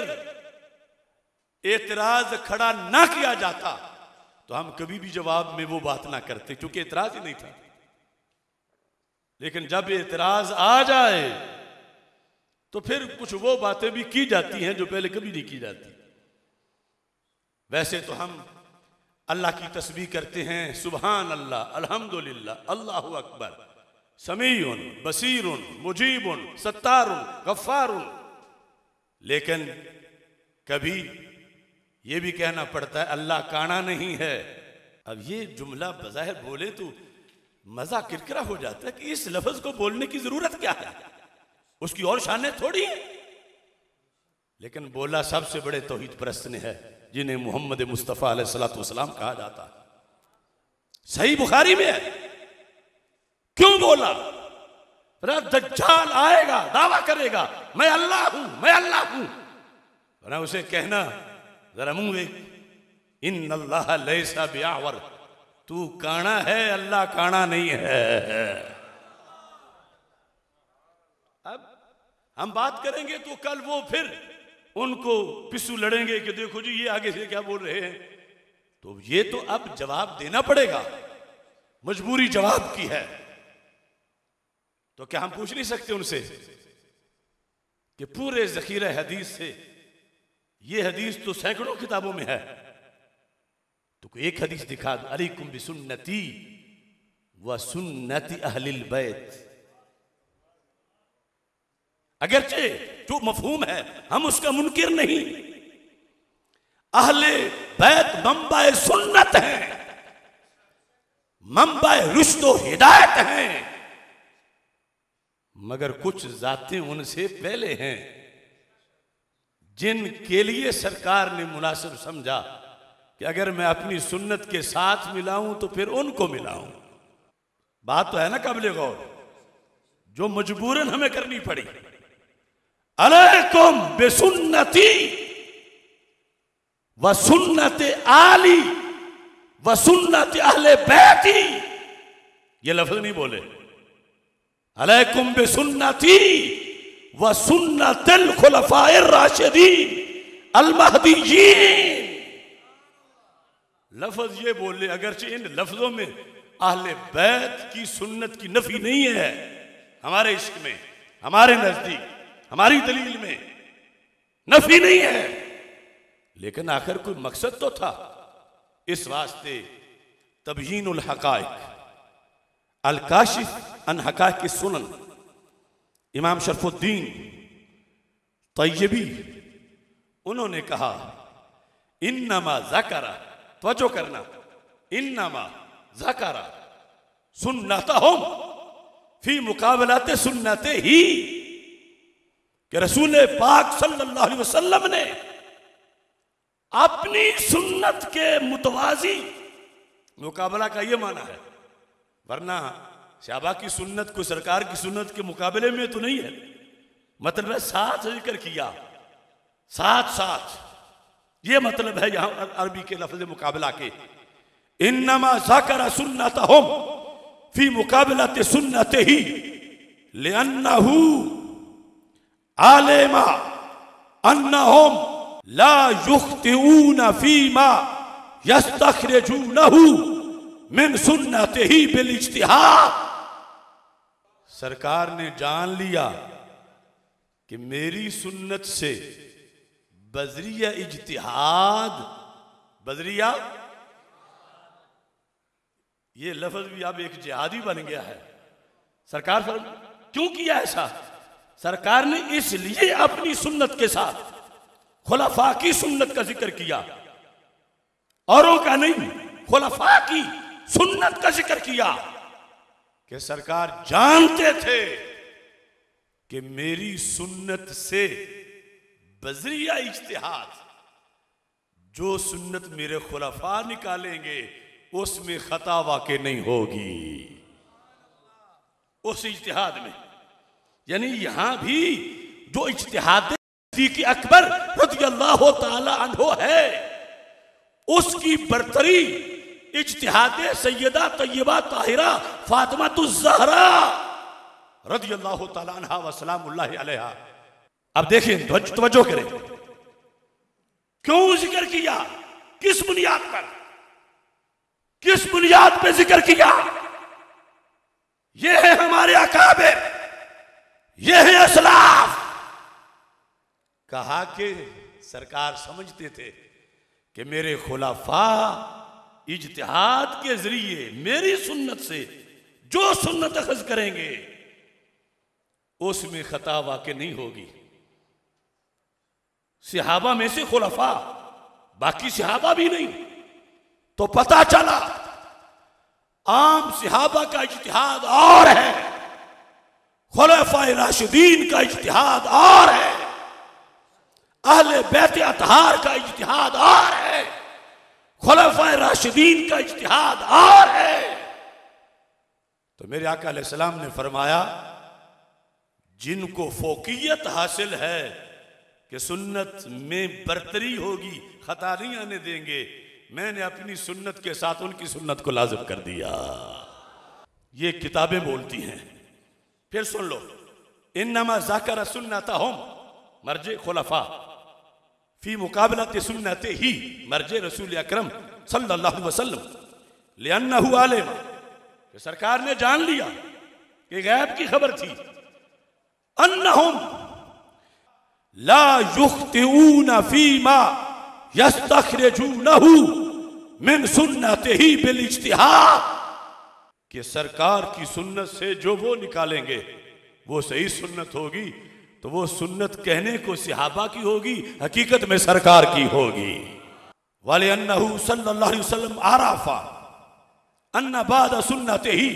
एतराज खड़ा ना किया जाता तो हम कभी भी जवाब में वो बात ना करते, क्योंकि एतराज ही नहीं था। लेकिन जब एतराज आ जाए तो फिर कुछ वो बातें भी की जाती हैं जो पहले कभी नहीं की जाती। वैसे तो हम अल्लाह की तस्बीह करते हैं, सुबहान अल्लाह, अल्हम्दुलिल्लाह, अल्लाहु अकबर, समीउन बसीरुन मुजीबुन सत्तारुन गफ्फारुन। लेकिन कभी ये भी कहना पड़ता है अल्लाह काना नहीं है। अब ये जुमला बज़ाहिर बोले तो मजा किरकिरा हो जाता है कि इस लफ्ज को बोलने की जरूरत क्या है, उसकी और शानें थोड़ी है। लेकिन बोला सबसे बड़े तौहीद परस्त ने है जिन्हें मोहम्मद मुस्तफ़ा अलैहिस्सलातु वस्सलाम कहा जाता है। सही बुखारी में है। क्यों बोला? दज्जाल आएगा, दावा करेगा मैं अल्लाह हूं, मैं अल्लाह हूं। वरना उसे कहना जरा मुंह देख, इन्नल्लाह लैसा बिअवर, तू काना है, अल्लाह काना नहीं है। अब हम बात करेंगे तो कल वो फिर उनको पिस्सू लड़ेंगे कि देखो जी ये आगे से क्या बोल रहे हैं। तो ये तो अब जवाब देना पड़ेगा, मजबूरी जवाब की है। तो क्या हम पूछ नहीं सकते उनसे कि पूरे जखीरा हदीस से ये हदीस तो सैकड़ों किताबों में है, तो कोई एक हदीस दिखा दो, अलैकुम बिसुन्नती व सुन्नति अहलिल बैत। अगरचे जो मफहूम है हम उसका मुनकिर नहीं, अहले बैत मंबाए सुन्नत हैं, मंबाए रुश्द व हिदायत हैं, मगर कुछ जातें उनसे पहले हैं जिनके लिए सरकार ने मुनासिब समझा कि अगर मैं अपनी सुन्नत के साथ मिलाऊं तो फिर उनको मिलाऊं। बात तो है ना काबिल गौर, जो मजबूरन हमें करनी पड़ी। अलैकुम बिसुन्नती व सुन्नत आली व सुन्नत अहले बैती, ये लफ्ज नहीं बोले। अलैकुम बिसुन्नती व सुन्नतिल खुलफाए राशिदीन अल महदीयीन, लफ्ज ये बोले। अगरचे इन लफ्जों में अहले बैत की सुन्नत की नफी नहीं है, हमारे इश्क में, हमारे नजदीक, हमारी दलील में नफी नहीं है। लेकिन आखिर कोई मकसद तो था। इस वास्ते तबयीनुल हकाइक अल काशिफ अन हकाइक सुनन, इमाम शरफुद्दीन तय्यबी, उन्होंने कहा इन्नमा ज़करा, तवज्जो करना, इन्नमा ज़करा सुन्नतहुम फी मुकाबलते सुन्नते ही, कि रसूल पाक सल्लल्लाहु अलैहि वसल्लम ने अपनी सुन्नत के मुतवाजी, मुकाबला का ये माना है, वरना सहाबा की सुन्नत को सरकार की सुन्नत के मुकाबले में तो नहीं है। मतलब है साथ जिक्र किया, साथ साथ, ये मतलब है यहां अरबी के लफ्ज मुकाबला के। इन्नमा ज़करा सुन्नतहुम फी मुकाबलते सुन्नतिही लिअन्नहु आलेमा अन्नहुम ला युख्तिऊन फीमा यस्तखरिजूनहु मिन सुन्नतिही बिल इज्तिहाद। सरकार ने जान लिया कि मेरी सुन्नत से बजरिया इज्तिहाद, बजरिया ये लफ्ज भी अब एक जिहादी बन गया है। सरकार फर क्यों किया ऐसा? सरकार ने इसलिए अपनी सुन्नत के साथ खुलफा की सुन्नत का जिक्र किया, औरों का नहीं, खुलफा की सुन्नत का जिक्र किया कि सरकार जानते थे कि मेरी सुन्नत से बजरिया इज्तिहाद, जो सुन्नत मेरे खुलफा निकालेंगे उसमें खता वाक़ई नहीं होगी उस इज्तिहाद में। यानी यहां भी जो इज्तिहाद सिद्दीक़ अकबर रज़ियल्लाहु ताला अन्हु है, उसकी बरतरी इज्तिहाद सैयदा तय्यबा ताहिरा फातिमातुज़ ज़हरा रज़ियल्लाहु ताला अन्हा व सलामुल्लाहि अलैहा। अब देखिए, तवज्जो करें, क्यों जिक्र किया, किस बुनियाद पर, किस बुनियाद पर जिक्र किया? ये है हमारे अकाबिर, ये है असलाफ। कहा कि सरकार समझते थे कि मेरे खुलाफा इज्तिहाद के जरिए मेरी सुन्नत से जो सुन्नत अखज़ करेंगे उसमें खता वाक़ई नहीं होगी। सहाबा में से खुलफा, बाकी सहाबा भी नहीं। तो पता चला आम सहाबा का इज्तिहाद और है, खुलफाए राशिदीन का इज्तिहाद और है, अहले बैत अतहार का इज्तिहाद और है, खुलफाए राशिदीन का इज्तिहाद और है। तो मेरे आका अलैहिस्सलाम ने फरमाया, जिनको फोकियत हासिल है कि सुन्नत में बरतरी होगी, खता नहीं आने देंगे, मैंने अपनी सुन्नत के साथ उनकी सुन्नत को लाजिम कर दिया। ये किताबें बोलती हैं। फिर सुन लो, इन्नमा ज़ाकरा सुन्नतहुम मर्जे खुलफा फी मुकाबलत सुन्नत ही मर्जे रसूल अकरम सल्लल्लाहु अलैहि वसल्लम लिअन्नहु आलिम। कि सरकार ने जान लिया कि गैब की खबर थी, अन्नहुम ला युख्तिऊन फीमा यस्तखरिजूनहु मिन सुन्नतिही बिल इज्तिहाद। कि सरकार की सुन्नत से जो वो निकालेंगे वो सही सुन्नत होगी, तो वो सुन्नत कहने को सहाबा की होगी, हकीकत में सरकार की होगी। वाले अन्नहु सल्लल्लाहु अलैहि वसल्लम आराफा अन्ना बाद सुन्नतिही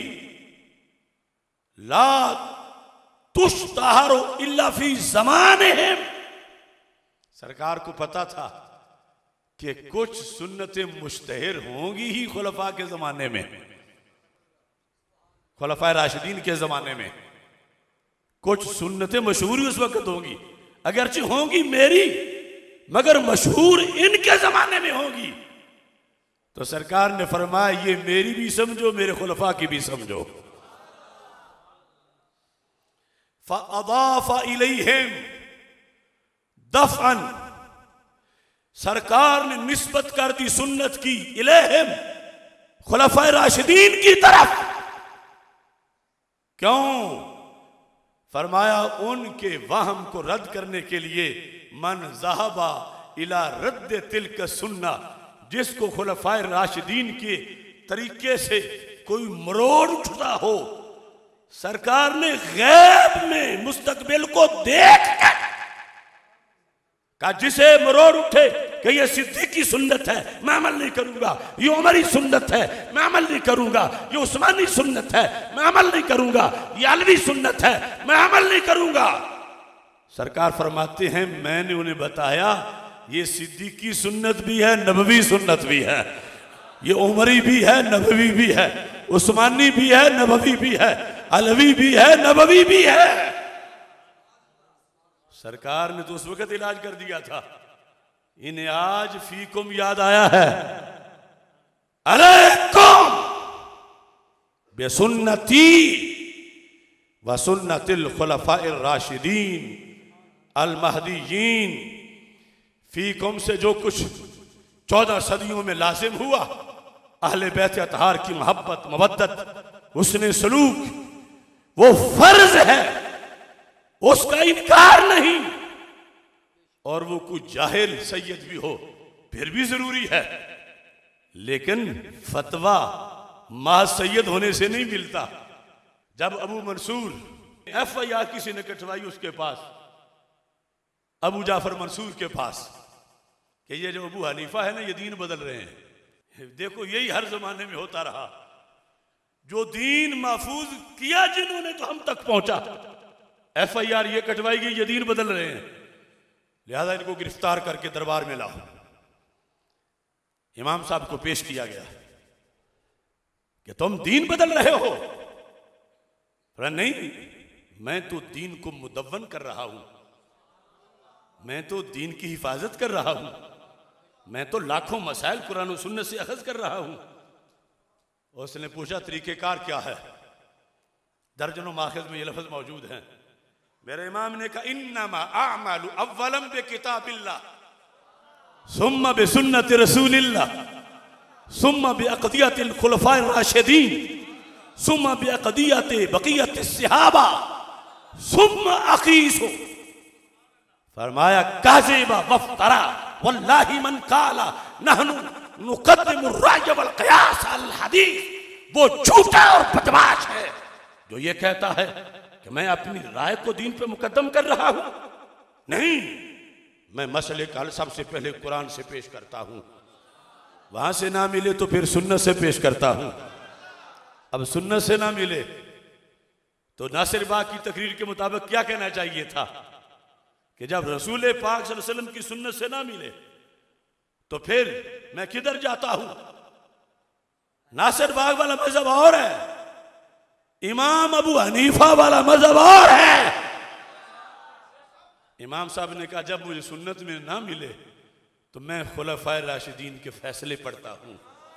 ला तुश्तहरु इल्ला फी ज़मानिहिम। सरकार को पता था कि कुछ सुन्नतें मुश्तहिर होंगी ही खुलफा के जमाने में, खुलफाए राशिदीन के जमाने में कुछ सुन्नतें मशहूर उस वक्त होंगी, अगरचे होंगी मेरी मगर मशहूर इनके जमाने में होगी। तो सरकार ने फरमाया, ये मेरी भी समझो, मेरे खुलफा की भी समझो। फ़अज़ाफ़ इलैहिम दफ़अन, सरकार ने निस्बत कर दी सुन्नत की इलैहिम, खुलफाए राशिदीन की तरफ। क्यों? फरमाया, उनके वहम को रद्द करने के लिए, मन ज़हबा इला रद्द तिल्क सुन्ना, जिसको खुलफाए राशिदीन के तरीके से कोई मरोड़ उठता हो, सरकार ने गैब में मुस्तकबिल को देख कर कहा, जिसे मरोड़ उठे कि ये सिद्दीक़ की सुन्नत है, मैं अमल नहीं करूंगा, ये उमरी सुन्नत है, मैं अमल नहीं करूंगा, ये उस्मानी सुन्नत है, मैं अमल नहीं करूंगा, ये अलवी सुन्नत है, मैं अमल नहीं करूंगा। सरकार फरमाते हैं, मैंने उन्हें बताया ये सिद्दीक़ की सुन्नत भी है, नबवी सुन्नत भी है, ये उमरी भी है, नबवी भी है, उस्मानी भी है, नबवी भी है, अलवी भी है, नबवी भी है। सरकार ने तो उस वक्त इलाज कर दिया था, इन्हें आज फीकुम याद आया है। अलैकुम बेसुन्नती व सुन्नतिल खुलफाइर राशिदीन अल महदीयीन, फीकुम से जो कुछ चौदह सदियों में लाजिम हुआ, अहले बैत अतहार की मोहब्बत, मवद्दत, उसने सलूक, वो फर्ज है, उसका इनकार नहीं। और वो कुछ जाहिल सैयद भी हो फिर भी जरूरी है, लेकिन फतवा मा सैयद होने से नहीं मिलता। जब Abu Mansoor F I R किसी ने कटवाई उसके पास, अबू जाफर मंसूर के पास, कि ये जो अबू हनीफा है ना, ये दीन बदल रहे हैं। देखो यही हर जमाने में होता रहा, जो दीन महफूज किया जिन्होंने तो हम तक पहुंचा। एफ आई आर ये कटवाई गई, ये दीन बदल रहे हैं, लिहाजा इनको गिरफ्तार करके दरबार में लाओ। इमाम साहब को पेश किया गया कि तुम दीन बदल रहे हो। नहीं, मैं तो दीन को मुदव्वन कर रहा हूं, मैं तो दीन की हिफाजत कर रहा हूं, मैं तो लाखों मसाइल कुरान और सुन्नत से अखज़ कर रहा हूं। उसने पूछा तरीक़ेकार क्या है? दर्जनों माखज़ में ये लफ्ज़ मौजूद हैं। मेरे इमाम ने कहा इन्नमा अअमलु अव्वलन बिकिताबिल्लाह सुम्मा बिसुन्नति रसूलिल्लाह सुम्मा बिअक़दियतिल खुलफ़ाए राशिदीन सुम्मा बिअक़दियति बक़ियति सहाबा सुम्मा अक़ीसु। फरमाया काज़िबा वफ़्तरा वल्लाहि मन काला नहनु नुक़द्दिमु अर्राय वल क़ियास अल हदीस। वो झूठा और बदमाश है जो ये कहता है कि मैं अपनी राय को दीन पे मुकद्दम कर रहा हूं। नहीं, मैं मसले का हल सबसे पहले कुरान से पेश करता हूं, वहां से ना मिले तो फिर सुन्नत से पेश करता हूं। अब सुन्नत से ना मिले तो नासिर बाग की तकरीर के मुताबिक क्या कहना चाहिए था कि जब रसूल पाक सल्लल्लाहु अलैहि वसल्लम की सुन्नत से ना मिले तो फिर मैं किधर जाता हूं? नासिर बाग वाला मजहब और है, इमाम अबू हनीफा वाला मजहब और है। इमाम साहब ने कहा जब मुझे सुन्नत में ना मिले तो मैं खुलफाए राशिदीन के फैसले पढ़ता हूं।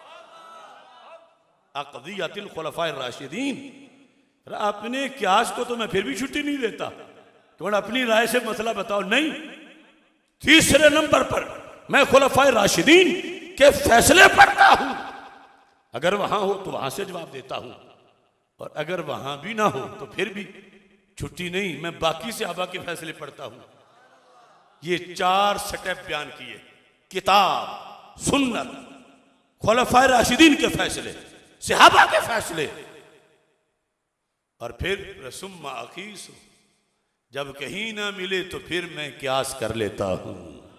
अक़दियतिल खुलफाए राशिदीन, अपने क्यास को तो मैं फिर भी छुट्टी नहीं देता, तो अपनी राय से मसला बताओ। नहीं, तीसरे नंबर पर मैं खुलफाए राशिदीन के फैसले पढ़ता हूं। अगर वहां हो तो वहां से जवाब देता हूं, और अगर वहां भी ना हो तो फिर भी छुट्टी नहीं, मैं बाकी सहाबा के फैसले पढ़ता हूं। ये चार स्टेप बयान किए, किताब, सुन्नत, खुलफाए राशिदीन के फैसले, सहाबा के फैसले, और फिर रसुम्मा अक़ीस, जब कहीं ना मिले तो फिर मैं क्यास कर लेता हूं।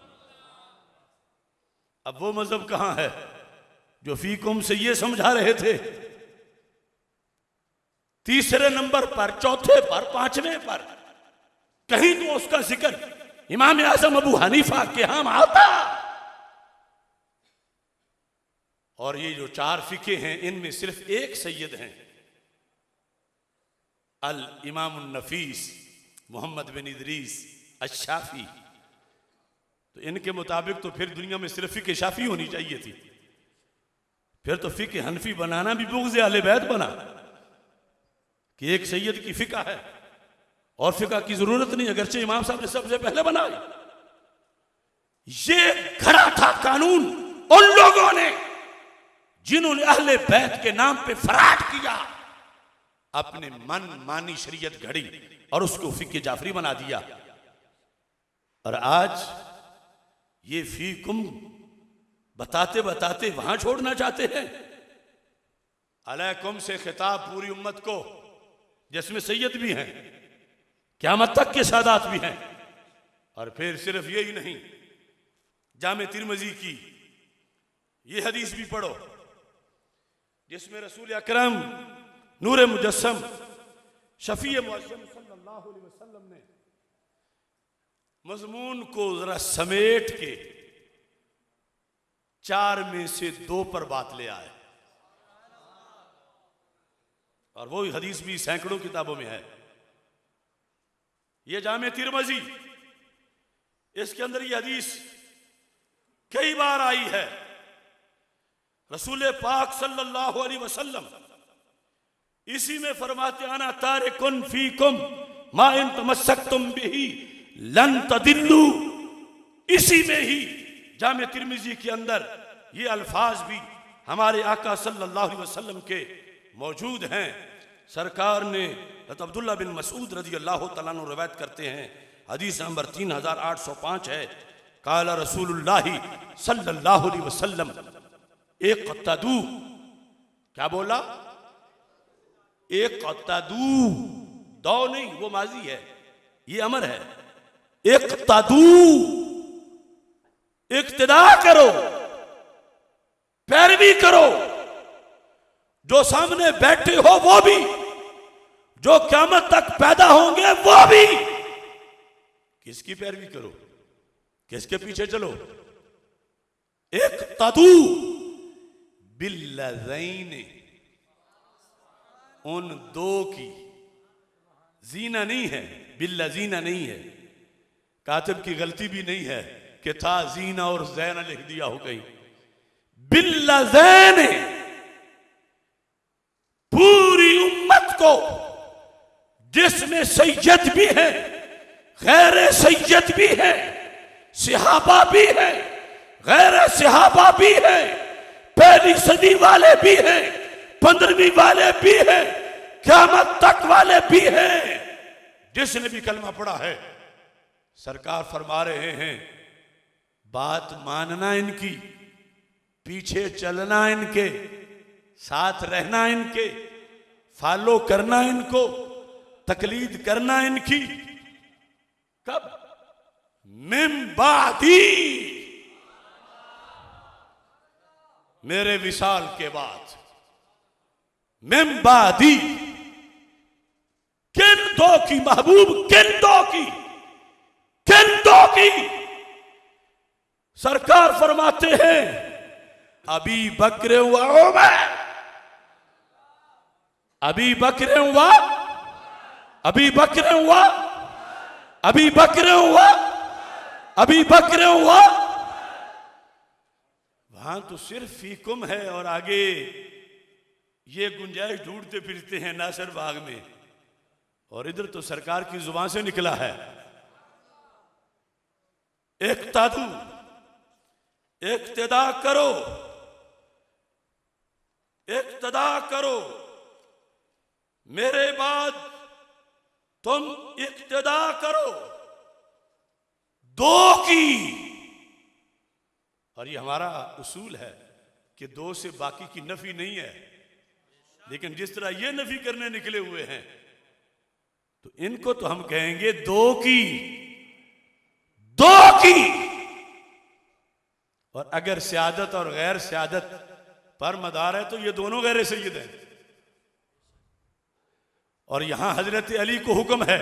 अब वो मजहब कहां है जो फीकुम से ये समझा रहे थे? तीसरे नंबर पर, चौथे पर, पांचवें पर कहीं तो उसका जिक्र इमाम आज़म अबू हनीफा के यहां आता। और ये जो चार फिके हैं इनमें सिर्फ एक सैयद हैं, अल इमाम नफीस मोहम्मद बिन इदरीस अश-शाफी। तो इनके मुताबिक तो फिर दुनिया में सिर्फ फिके शाफी होनी चाहिए थी, फिर तो फिके हनफी बनाना भी बुग़्ज़ अहले बैत बना कि एक सैयद की फिका है और फिका की जरूरत नहीं, अगरचे इमाम साहब ने सबसे पहले बनाया। ये घड़ा था कानून उन लोगों ने जिन्होंने अहले बैत के नाम पे फराड किया, अपने मन मानी शरीयत घड़ी और उसको फिके जाफरी बना दिया। और आज ये फीकुम बताते बताते वहां छोड़ना चाहते हैं। अलैकुम से खिताब पूरी उम्मत को, जिसमें सैयद भी हैं, क़यामत तक के सादात भी हैं। और फिर सिर्फ यही नहीं, जामे तिरमिज़ी की ये हदीस भी पढ़ो जिसमें रसूल अकरम नूरे मुजस्सम शफीए मुअज़्ज़म सल्लल्लाहु अलैहि वसल्लम ने मज़मून को जरा समेट के चार में से दो पर बात ले आए। और वो हदीस भी सैकड़ों किताबों में है। ये जामे तिरमिज़ी, इसके अंदर ये हदीस कई बार आई है। रसूल पाक सल्लल्लाहु अलैहि वसल्लम इसी में फरमाते आना तारिकुन फीकुम मा इन तमस्सकतुम बिही लन तदिल्लू, इसी में ही जामे तिर्मिजी के अंदर ये अल्फाज भी हमारे आका सल्लल्लाहु अलैहि वसल्लम के मौजूद हैं। सरकार ने हज़रत अब्दुल्ला बिन मसूद रज़ी अल्लाह तआला अन्हु रवायत करते हैं, हदीस नंबर तीन हजार आठ सौ पाँच है, काला रसूलुल्लाह सल्लल्लाहु अलैहि वसल्लम इक़्तदू, क्या बोला? इक़्तदू, दो नहीं, वो माजी है, ये अमर है। इक़्तदू, इक्तिदा करो, पैरवी करो, जो सामने बैठे हो वो भी, जो क़यामत तक पैदा होंगे वो भी। किसकी पैरवी करो? किसके पीछे चलो? इक़्तदू बिल्लज़ैन, उन दो की, जीना नहीं है, बिल्लज़ीना नहीं है, कातिब की गलती भी नहीं है कि था जीना और ज़ैना लिख दिया हो गई। बिल्लज़ैन, पूरी उम्मत को जिसमें सैयद भी है, गैर सैयद भी है, सहाबा भी है, गैर सहाबा भी है, पहली सदी वाले भी हैं, पंद्रहवीं वाले भी हैं, क़यामत तक वाले भी हैं, जिसने भी कलमा पढ़ा है। सरकार फरमा रहे हैं, बात मानना इनकी, पीछे चलना इनके, साथ रहना इनके, फॉलो करना इनको, तकलीद करना इनकी। कब? मिन बादी, मेरे विसाल के बाद। मिन बादी, किन दो की महबूब, किन दो की, किन दो की? सरकार फरमाते हैं, अभी बकरे हुआ उमर, अभी बकरे हुआ, अभी बकरे हुआ, अभी बकरे हुआ, अभी बकरे हुआ। वहां तो सिर्फ फीकुम है और आगे ये गुंजाइश ढूंढते फिरते हैं नासिर बाग में, और इधर तो सरकार की जुबान से निकला है, इक़्तदू, इक़्तिदा करो, इक़्तिदा करो, मेरे बाद तुम इक़्तिदा करो, दो की। और ये हमारा उसूल है कि दो से बाकी की नफी नहीं है, लेकिन जिस तरह ये नफी करने निकले हुए हैं, तो इनको तो हम कहेंगे दो की, दो की। और अगर सियादत और गैर सियादत पर मदार है तो ये दोनों गैर सैयद हैं। और यहां हजरत अली को हुक्म है,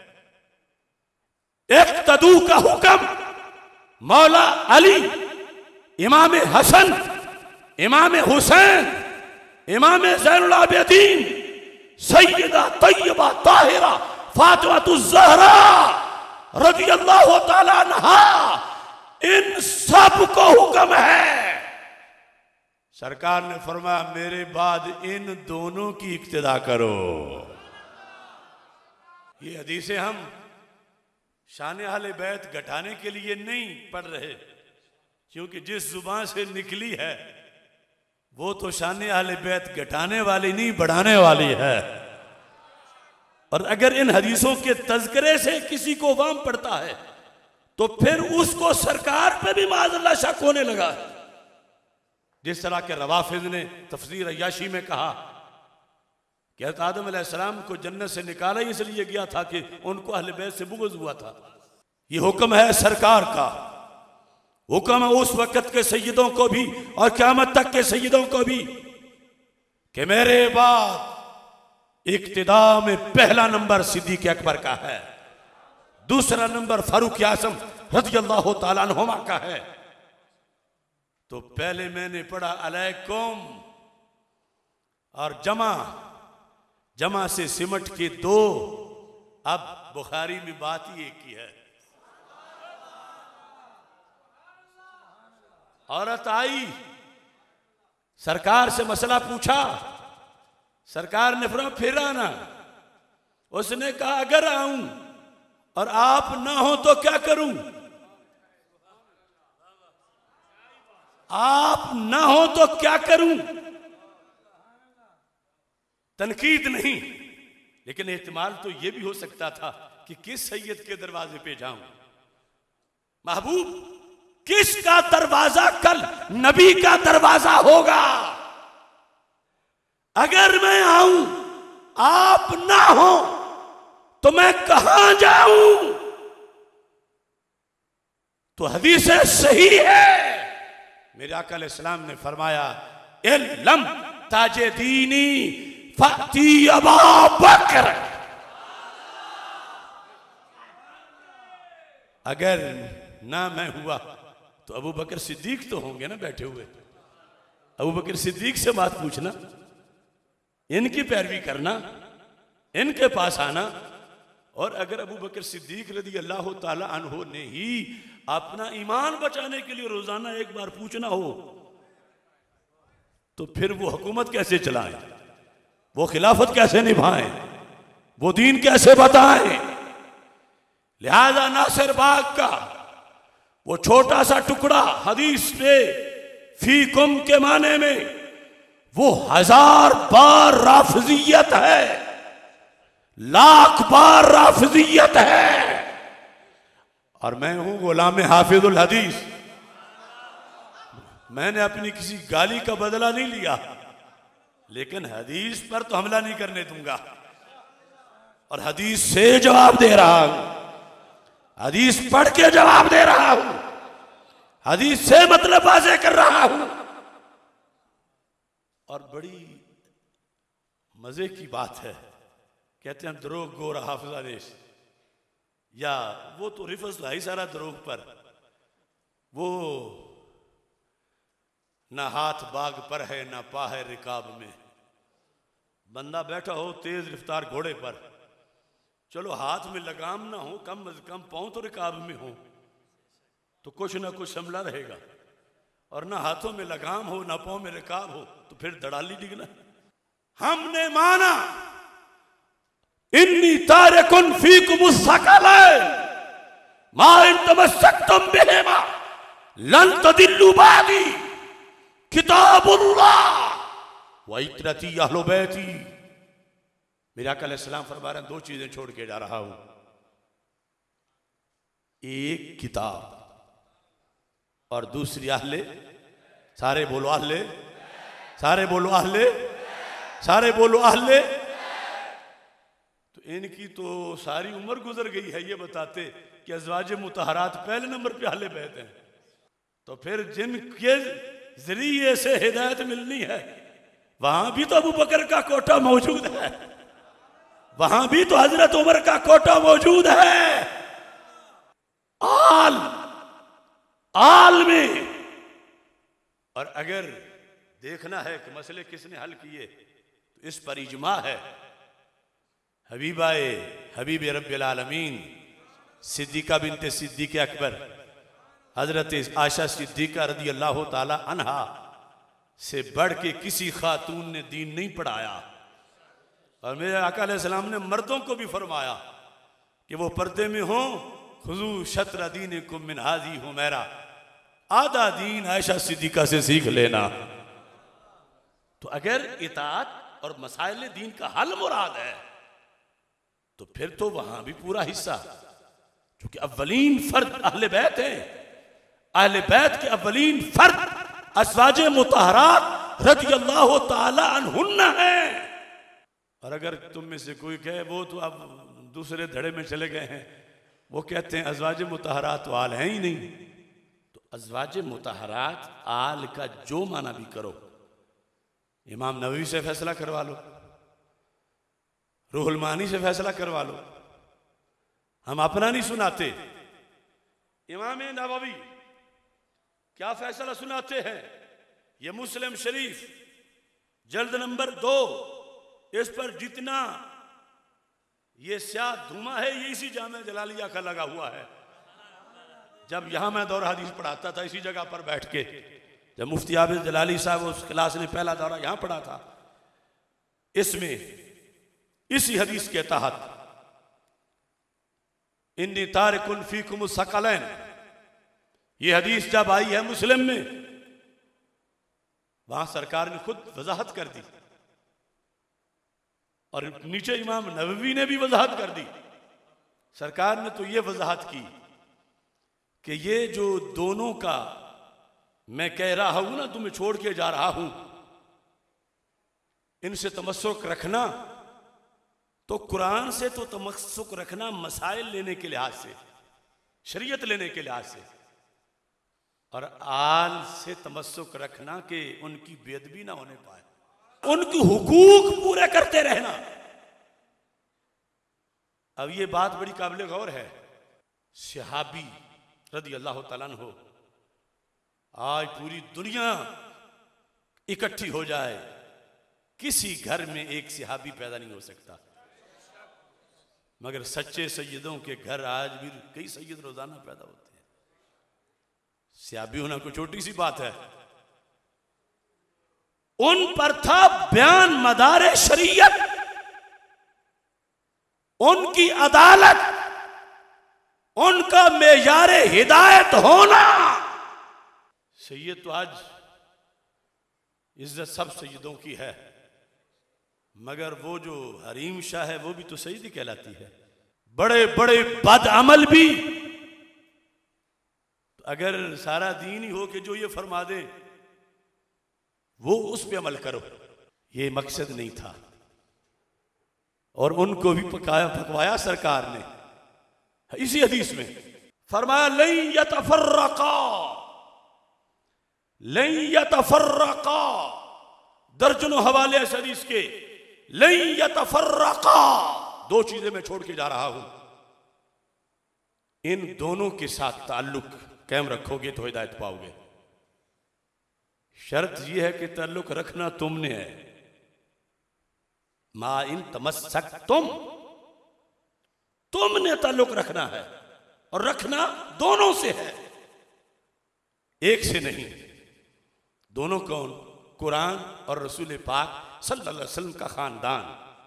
इक़्तदू का हुक्म मौला अली, इमाम हसन, इमाम हुसैन, इमाम ज़ैनुल आबिदीन, सैयदा तय्यबा ताहिरा फातिमातुज़ ज़हरा रज़ियल्लाहु ताला अन्हा, इन सब को हुक्म है। सरकार ने फरमाया, मेरे बाद इन दोनों की इक़्तिदा करो। ये हदीसें हम शान अहले बैत घटाने के लिए नहीं पढ़ रहे, क्योंकि जिस जुबान से निकली है वो तो शान अहले बैत घटाने वाली नहीं, बढ़ाने वाली है। और अगर इन हदीसों के तज़किरे से किसी को वाम पड़ता है तो फिर उसको सरकार पे भी माज़अल्लाह शक होने लगा। जिस तरह के रवाफिज़ ने तफसीर अय्याशी में कहा कि हज़रत आदम अलैहिस्सलाम को जन्नत से निकाला इसलिए गया था कि उनको अहले बैत से बुग़्ज़ हुआ था। ये हुक्म है सरकार का, हुक्म है उस वक़्त के सैयदों को भी और क़यामत तक के सैयदों को भी कि मेरे बाद इक़्तिदा में पहला नंबर सिद्दीक़ अकबर का है, दूसरा नंबर फारूक आज़म रज़ियल्लाहु ताला अन्हुमा का है। तो पहले मैंने पढ़ा अलैकुम और जमा, जमा से सिमट के दो, अब बुखारी में बात ही एक ही है। औरत आई, सरकार से मसला पूछा, सरकार ने फरमाया फिर आना। उसने कहा अगर आऊं और आप ना हो तो क्या करूं? आप ना हो तो क्या करूं? तनकीद नहीं, लेकिन एहतिमाल तो यह भी हो सकता था कि किस सैयद के दरवाजे पे जाऊं। महबूब, किसका दरवाजा कल नबी का दरवाजा होगा? अगर मैं आऊं, आप ना हो तो मैं कहां जाऊं? तो हदीस सही है, मेरे आका अलैहिस्सलाम ने फरमाया, इल्लम ताजे दीनी फती अबा बकर। अगर ना मैं हुआ तो अबू बकर सिद्दीक तो होंगे ना बैठे हुए। अबू बकर सिद्दीक से बात पूछना, इनकी पैरवी करना, इनके पास आना। और अगर अबू बकर सिद्दीक रज़ी अल्लाह ताला अन्हो ने ही अपना ईमान बचाने के लिए रोजाना एक बार पूछना हो, तो फिर वो हुकूमत कैसे चलाएं, वो खिलाफत कैसे निभाएं, वो दीन कैसे बताएं? लिहाजा नासिर बाग का वो छोटा सा टुकड़ा हदीस पे फीकुम के माने में वो हजार बार राफिजियत है, लाख बार राफिजियत है। और मैं हूं गुलाम हाफिजुल हदीस। मैंने अपनी किसी गाली का बदला नहीं लिया, लेकिन हदीस पर तो हमला नहीं करने दूंगा और हदीस से जवाब दे रहा हूं, हदीस पढ़ के जवाब दे रहा हूं, हदीस से मतलब वाज़ेह कर रहा हूं। और बड़ी मजे की बात है, कहते हैं दरोग गोर हाफिजानेश, या वो तो रिफस लाई सारा दरोग पर, वो ना हाथ बाग पर है ना पा है रिकाब में। बंदा बैठा हो तेज रफ्तार घोड़े पर, चलो हाथ में लगाम ना हो, कम अज कम पांव तो रिकाब में हो, तो कुछ ना कुछ संभला रहेगा। और ना हाथों में लगाम हो ना पांव में रिकाब हो, तो फिर दड़ाली डिगना। हमने माना इन्नी तारिकुन फीकुम सकलैन मा इन तमस्सकतुम बिहिमा लन तदिल्लु बादी किताबुल्लाह व इत्रती अहले बैती। मेरे आका अलैहिस्सलाम फरमा रहे हैं, दो चीजें छोड़ के जा रहा हूं, एक किताब और दूसरी अहले। सारे बोलो अहले, सारे बोलो अहले, सारे बोलो अहले। तो इनकी तो सारी उम्र गुजर गई है ये बताते कि अज़वाज मुतहरात पहले नंबर पे अहले बैत हैं। तो फिर जिनके जरिए से हिदायत मिलनी है, वहां भी तो अबू बकर का कोटा मौजूद है, वहां भी तो हजरत उमर का कोटा मौजूद है। आल आल में। और अगर देखना है कि मसले किसने हल किए, तो इस पर इजमा है। हबीबाए हबीब रब्बिल आलमीन सिद्दीका बिनते सिद्दीक अकबर हजरत आयशा सिद्दीका रदी अल्लाह ताला अन्हा से बढ़ के किसी खातून ने दीन नहीं पढ़ाया। और मेरे आका अलैहिस्सलाम ने मर्दों को भी फरमाया कि वो पर्दे में हो, खुजू शत्र दीन कुम मिन हाजी हो, मेरा आधा दीन आयशा सिद्दीका से सीख लेना। तो अगर इताअत और मसाइल दीन का हल मुराद है, तो फिर तो वहां भी पूरा हिस्सा, क्योंकि अव्वलीन फर्द अहले बैत हैं, अहले बैत के अव्वलीन फर्द अज़वाज मुतहरात रज़ी अल्लाह ताला अन्हुन्ना है। और अगर तुम में से कोई कहे वो तो अब दूसरे धड़े में चले गए हैं, वो कहते हैं अज़वाज मुतहरात तो आल हैं ही नहीं, तो अज़वाज मुतहरात आल का जो माना भी करो, इमाम नववी से फैसला करवा लो, रूहुल मानी से फैसला करवा लो, हम अपना नहीं सुनाते। इमाम नववी क्या फैसला सुनाते हैं? ये मुस्लिम शरीफ जल्द नंबर दो, इस पर जितना ये स्याह धुआं है ये इसी जामे जलालिया का लगा हुआ है। जब यहां मैं दौरा हदीस पढ़ाता था इसी जगह पर बैठ के, जब मुफ्ती आबिद जलाली साहब उस क्लास ने पहला दौरा यहां पढ़ा था, इसमें इसी हदीस के तहत इन्नी तारिकुन फीकुम सकलैन, ये हदीस जब आई है मुस्लिम में, वहां सरकार ने खुद वजाहत कर दी और नीचे इमाम नववी ने भी वजाहत कर दी। सरकार ने तो ये वजाहत की कि ये जो दोनों का मैं कह रहा हूं ना, तुम्हें छोड़ के जा रहा हूं, इनसे तमस्सुक रखना, तो कुरान से तो तमस्सुक रखना मसाइल लेने के लिहाज से, शरीयत लेने के लिहाज से, और आल से तमस्सुक रखना कि उनकी बेअदबी ना होने पाए, उनके हुकूक पूरे करते रहना। अब ये बात बड़ी काबिल गौर है। सहाबी रज़ी अल्लाह तआला अन्हु, आज पूरी दुनिया इकट्ठी हो जाए, किसी घर में एक सहाबी पैदा नहीं हो सकता, मगर सच्चे सैयदों के घर आज भी कई सैयद रोजाना पैदा होते हैं। सहाबी होना कोई छोटी सी बात है। उन पर था बयान मदारे शरीयत, उनकी अदालत, उनका मेयारे हिदायत होना। सैयद तो आज इज्जत सब सैयदों की है, मगर वो जो हरीम शाह है वो भी तो सैयदी कहलाती है। बड़े बड़े बदअमल भी, अगर सारा दीन ही हो कि जो ये फरमा दे वो उस पे अमल करो, ये मकसद नहीं था। और उनको भी पकाया पकवाया सरकार ने। इसी हदीस में फरमाया लन यतफर्रका, लन यतफर्रका, दर्जनों हवाले इस हदीस के, लन यतफर्रका, दो चीजें मैं छोड़ के जा रहा हूं, इन दोनों के साथ ताल्लुक कायम रखोगे तो हिदायत पाओगे। शर्त यह है कि ताल्लुक रखना तुमने है। मा इन तमस्सक तुम, तुमने ताल्लुक रखना है, और रखना दोनों से है, एक से नहीं। दोनों कौन? कुरान और रसूल पाक सल्लल्लाहु अलैहि वसल्लम का खानदान।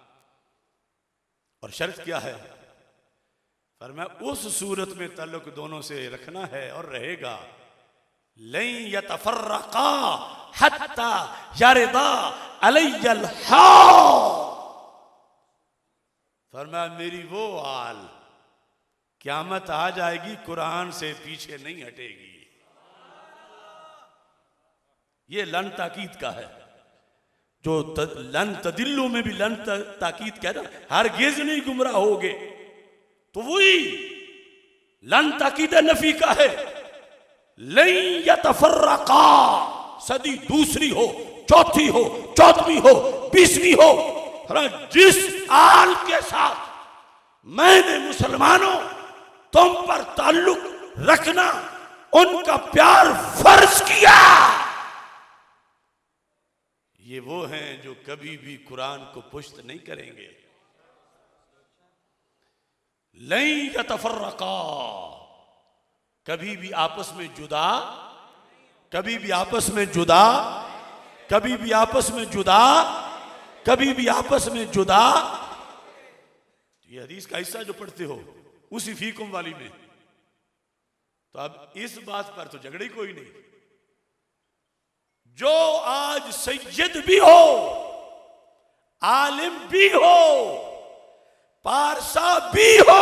और शर्त क्या है? फरमाया उस सूरत में ताल्लुक दोनों से रखना है और रहेगा। लन यतफर्रका हत्ता यरदा अलैयल हौद, फरमाया मेरी वो आल क़यामत आ जाएगी, कुरान से पीछे नहीं हटेगी। ये लन ताकीद का है, जो त, लन तदिल्लु में भी लन ताकीद कह रहा, हरगिज़ नहीं गुमराह होगे, तो वही लन ताकीद नफी का है। लन यतफर्रका, सदी दूसरी हो, चौथी हो, चौदहवीं हो, बीसवीं हो, जिस आल के साथ मैंने मुसलमानों तुम पर ताल्लुक रखना, उनका प्यार फर्ज किया, ये वो हैं जो कभी भी कुरान को पुष्ट नहीं करेंगे। लन यतफर्रका, कभी भी आपस में जुदा, कभी भी आपस में जुदा, कभी भी आपस में जुदा, कभी भी आपस में जुदा। ये हदीस का हिस्सा जो पढ़ते हो उसी फीकुम वाली में, तो अब इस बात पर तो झगड़े कोई नहीं। जो आज सैयद भी हो, आलिम भी हो, पारसा भी हो,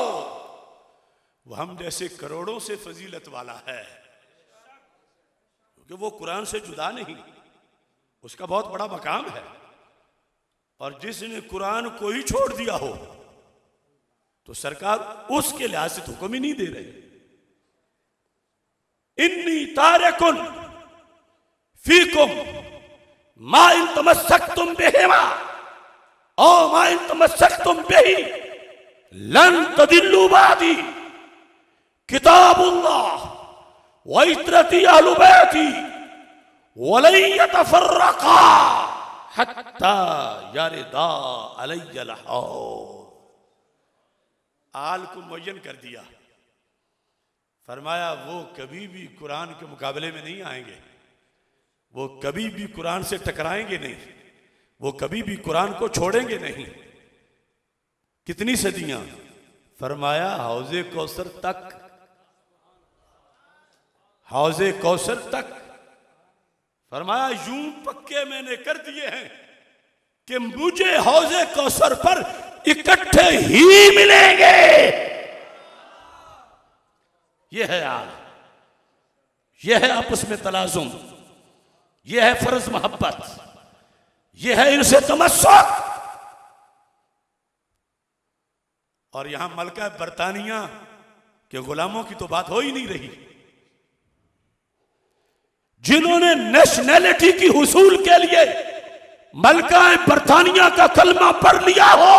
वो हम जैसे करोड़ों से फजीलत वाला है, क्योंकि वो कुरान से जुदा नहीं, उसका बहुत बड़ा मकाम है। और जिसने कुरान को ही छोड़ दिया हो तो सरकार उसके लिहाज से तो हुक्म ही नहीं दे रही। इन्नी तारिकुन फीकुम मा इन तमस्सकतुम बिहिमा औ मा इन तमस्सकतुम बिही लन तदिल्लु बादी किताबुल्लाह व इत्रती अहलु बैती वलन यतफर्रका हत्ता यरदा अलैयल हौद। आल को मुअय्यन कर दिया, फरमाया वो कभी भी कुरान के मुकाबले में नहीं आएंगे, वो कभी भी कुरान से टकराएंगे नहीं, वो कभी भी कुरान को छोड़ेंगे नहीं। कितनी सदियां? फरमाया हौजे कौसर तक, हौजे कौसर तक। फरमाया यूं पक्के मैंने कर दिए हैं कि मुझे हौजे कौसर पर इकट्ठे ही मिलेंगे। यह है आल, यह है आपस में तलाजुम, यह है फर्ज मोहब्बत, यह है इनसे तमस्सुक। और यहां मलका बरतानिया के गुलामों की तो बात हो ही नहीं रही, जिन्होंने नेशनैलिटी की हुसूल के लिए मलका बरतानिया का कलमा पढ़ लिया हो,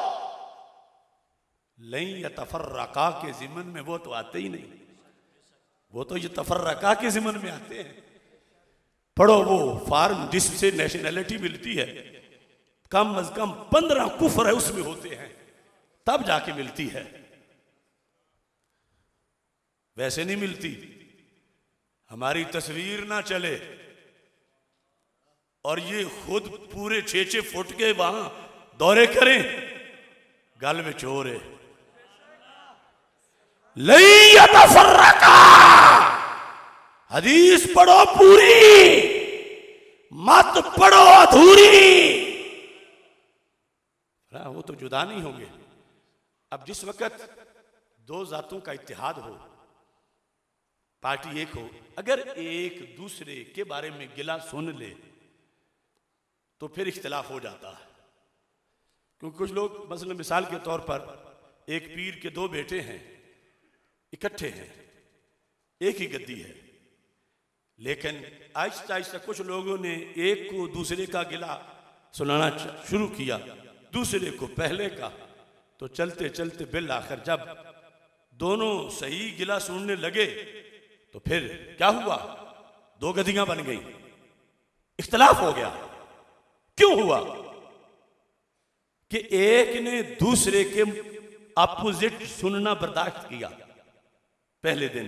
नहीं या तफर्रका के जिमन में वो तो आते ही नहीं, वो तो ये तफर्रका के जिमन में आते हैं। पढ़ो वो फार्म जिससे नेशनैलिटी मिलती है, कम अज कम पंद्रह कुफर है उसमें होते हैं, तब जाके मिलती है, वैसे नहीं मिलती। हमारी तस्वीर ना चले और ये खुद पूरे छह छह फुट के वहां दौरे करें, गल में चोर है। लई यतफर्रका, हदीस पढ़ो पूरी, मत पढ़ो अधूरी। वो तो जुदा नहीं होंगे। अब जिस वक्त दो जातों का इत्तेहाद हो, पार्टी एक हो, अगर एक दूसरे के बारे में गिला सुन ले तो फिर इख्तिलाफ हो जाता है। क्योंकि कुछ लोग मसलन मिसाल के तौर पर एक पीर के दो बेटे हैं, इकट्ठे हैं, एक ही गद्दी है, लेकिन आहिस्ता आहिस्ता कुछ लोगों ने एक को दूसरे का गिला सुनाना शुरू किया, दूसरे को पहले का। तो चलते चलते बिल आखिर जब दोनों सही गिला सुनने लगे तो फिर क्या हुआ, दो गद्दियां बन गई, इख्तिलाफ हो गया। क्यों हुआ कि एक ने दूसरे के अपोजिट सुनना बर्दाश्त किया पहले दिन।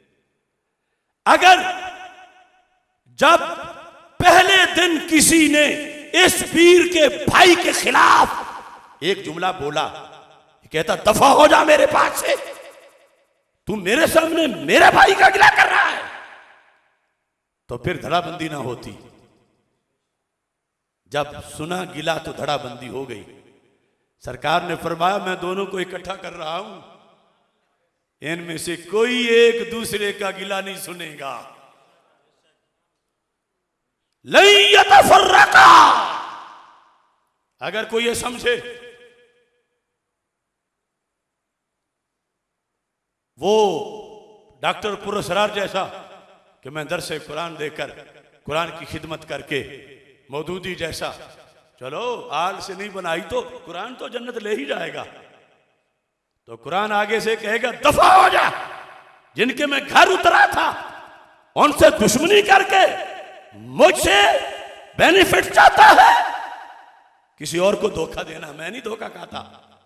अगर जब पहले दिन किसी ने इस पीर के भाई के खिलाफ एक जुमला बोला, कहता दफा हो जा मेरे पास से, तू मेरे सामने मेरे भाई का गिला कर रहा है, तो फिर धड़ाबंदी ना होती। जब सुना गिला तो धड़ाबंदी हो गई। सरकार ने फरमाया मैं दोनों को इकट्ठा कर रहा हूं, इनमें से कोई एक दूसरे का गिला नहीं सुनेगा। लई यतफर्रका, अगर कोई ये समझे वो डॉक्टर पुरस्कार जैसा कि मैं दरसे कुरान देकर कुरान की खिदमत करके मौदूदी जैसा, चलो आल से नहीं बनाई तो कुरान तो जन्नत ले ही जाएगा, तो कुरान आगे से कहेगा दफा हो जा, जिनके मैं घर उतरा था उनसे दुश्मनी करके मुझसे बेनिफिट चाहता है, किसी और को धोखा देना, मैं नहीं धोखा खाता।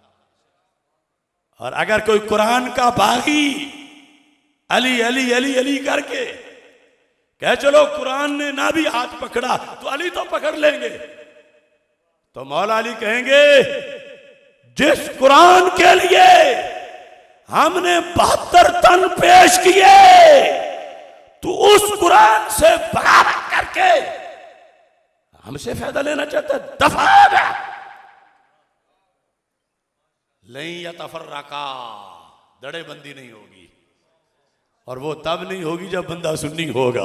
और अगर कोई कुरान का बागी अली अली अली अली करके कह चलो कुरान ने ना भी हाथ पकड़ा तो अली तो पकड़ लेंगे, तो मौला अली कहेंगे जिस कुरान के लिए हमने बहत्तर तन पेश किए, तो उस कुरान से बगावत करके हमसे फायदा लेना चाहता, दफा हो जा। नहीं यतफर्रका, दड़ेबंदी नहीं होगी, और वो तब नहीं होगी जब बंदा सुन्नी होगा।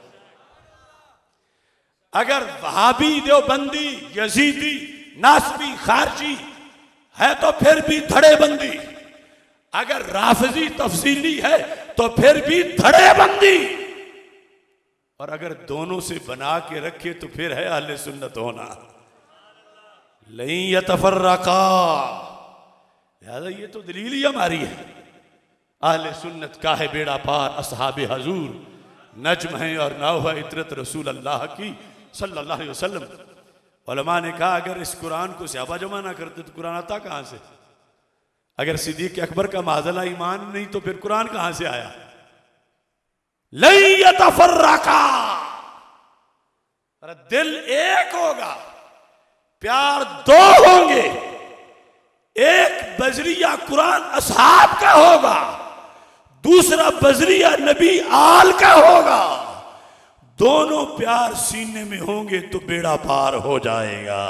अगर वहाबी, देवबंदी, यजीदी, नासबी, खारजी है तो फिर भी धड़ेबंदी, अगर राफजी तफसीली है तो फिर भी धड़ेबंदी, और अगर दोनों से बना के रखे तो फिर है अहले सुन्नत होना। नहीं यतफर्रका, लिहाजा ये तो दलील ही हमारी है। अहले सुन्नत का है बेड़ा पार, असहाबे हजूर नज्म है और नाव है इतरत रसूल अल्लाह की सल्लल्लाहु अलैहि वसल्लम। उलमा ने कहा अगर इस कुरान को सहाबा जमा ना करते तो कुरान आता कहां से? अगर सिद्दीक अकबर का माज़ला ईमान नहीं तो फिर कुरान कहां से आया? लई यतफर्रका, दिल एक होगा, प्यार दो होंगे, एक बजरिया कुरान असहाब का होगा, दूसरा बजरिया नबी आल का होगा। दोनों प्यार सीने में होंगे तो बेड़ा पार हो जाएगा।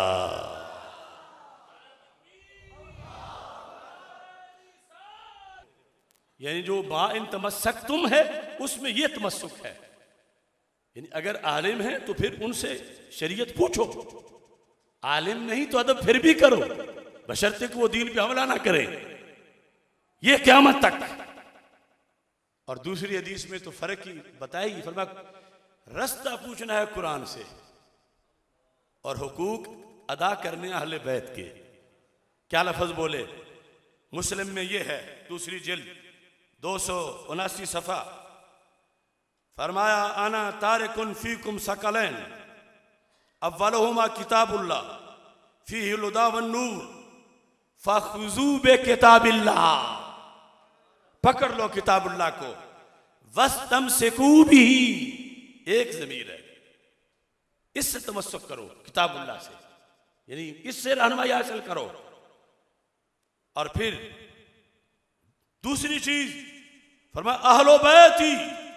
यानी जो बा इन तमस्सक तुम है उसमें यह तमस्सुक है। यानी अगर आलिम है तो फिर उनसे शरीयत पूछो, आलिम नहीं तो अदब फिर भी करो, बशर्ते कि वो दीन पे हमला ना करे, ये क़यामत तक। और दूसरी हदीस में तो फर्क ही बताएगी, फरमाया रास्ता पूछना है कुरान से और हुकूक अदा करने अहले बैत के। क्या लफ्ज बोले? मुस्लिम में ये है, दूसरी जिल्द दो सौ उनासी सफ़ा, फरमाया आना तारिकुन फीकुम सकलैन अव्वलुहुमा किताबुल्लाह फीहि हुदा वन नूर फखुजू बे किताबिल्लाह, पकड़ लो किताबुल्लाह को, वस्तमसिकू बिही, एक ज़मीर है, इससे तमस्सुक करो किताबुल्लाह से, यानी इससे रहनुमाई हासिल करो। और फिर दूसरी चीज फरमाया अहलो बैती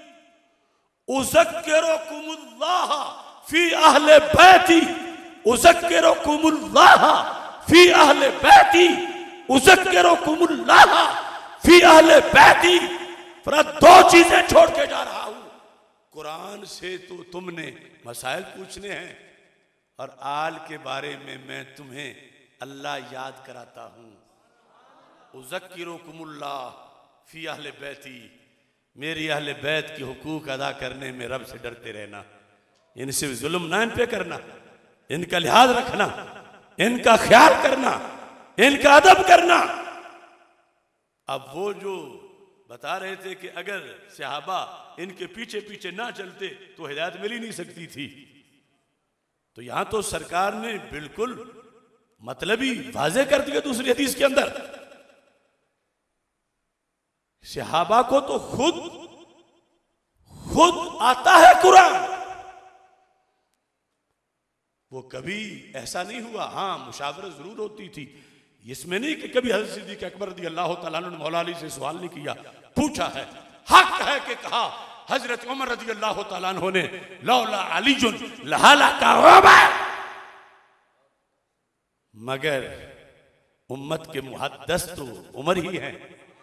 उज़क्किरुकुमुल्लाह फी अहले बैती, उज़क्किरुकुमुल्लाह फी अहले बैती, उज़क्किरुकुमुल्लाह फी अहले बैती। फरमाया दो चीजें छोड़ के जा रहा हूं, कुरान से तो तुमने मसाइल पूछने हैं और आल के बारे में मैं तुम्हें अल्लाह याद कराता हूं। उज़क्किरुकुमुल्लाह फी अहले बैती, मेरी अहले बैत के हुकूक अदा करने में रब से डरते रहना, इनसे जुल्म ना इन पे करना, इनका लिहाज रखना, इनका ख्याल करना, इनका अदब करना। अब वो जो बता रहे थे कि अगर सहाबा इनके पीछे पीछे ना चलते तो हिदायत मिल ही नहीं सकती थी, तो यहां तो सरकार ने बिल्कुल मतलब ही वाज़ेह कर दिया दूसरी हदीस के अंदर। सहाबा को तो खुद खुद आता है कुरान, वो कभी ऐसा नहीं हुआ, हां मुशावरत जरूर होती थी, इसमें नहीं कि कभी हज़रत सिद्दीक़ अकबर रज़ी अल्लाह तआला अन्हु ने मौला अली से सवाल नहीं किया, पूछा है, हक है कि कहा हजरत उमर रज़ी अल्लाह तआला अन्हु ने लौला अलीजुन लहलका उमर, मगर उम्मत के मुहद्दिस तो उमर ही हैं।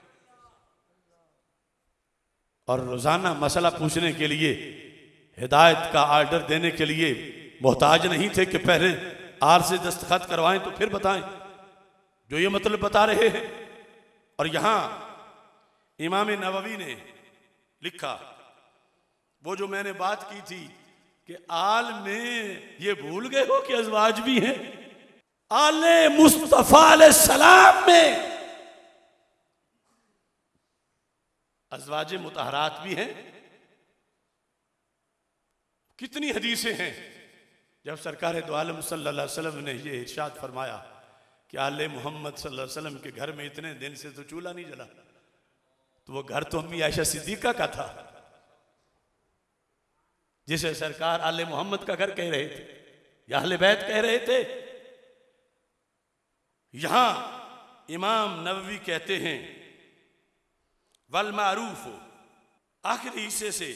और रोजाना मसला पूछने के लिए, हिदायत का आर्डर देने के लिए मोहताज नहीं थे कि पहले आर से दस्तखत करवाएं तो फिर बताएं, जो ये मतलब बता रहे हैं। और यहां इमाम नववी ने लिखा, वो जो मैंने बात की थी कि आल में ये भूल गए हो कि अज़वाज भी हैं, आले मुस्तफा अलैहि सलाम में अज़वाज मुतहरात भी हैं। कितनी हदीसें हैं जब सरकार दो आलम सल्लल्लाहु अलैहि वसल्लम ने ये इरशाद फरमाया कि आले मोहम्मद सल्लल्लाहु अलैहि वसल्लम के घर में इतने दिन से तो चूल्हा नहीं जला, तो वो घर तो अम्मी आयशा सिद्दीका का था, जिसे सरकार आले मोहम्मद का घर कह रहे थे या अहले बैत कह रहे थे। यहां इमाम नववी कहते हैं वल मारूफ, आखिरी हिस्से से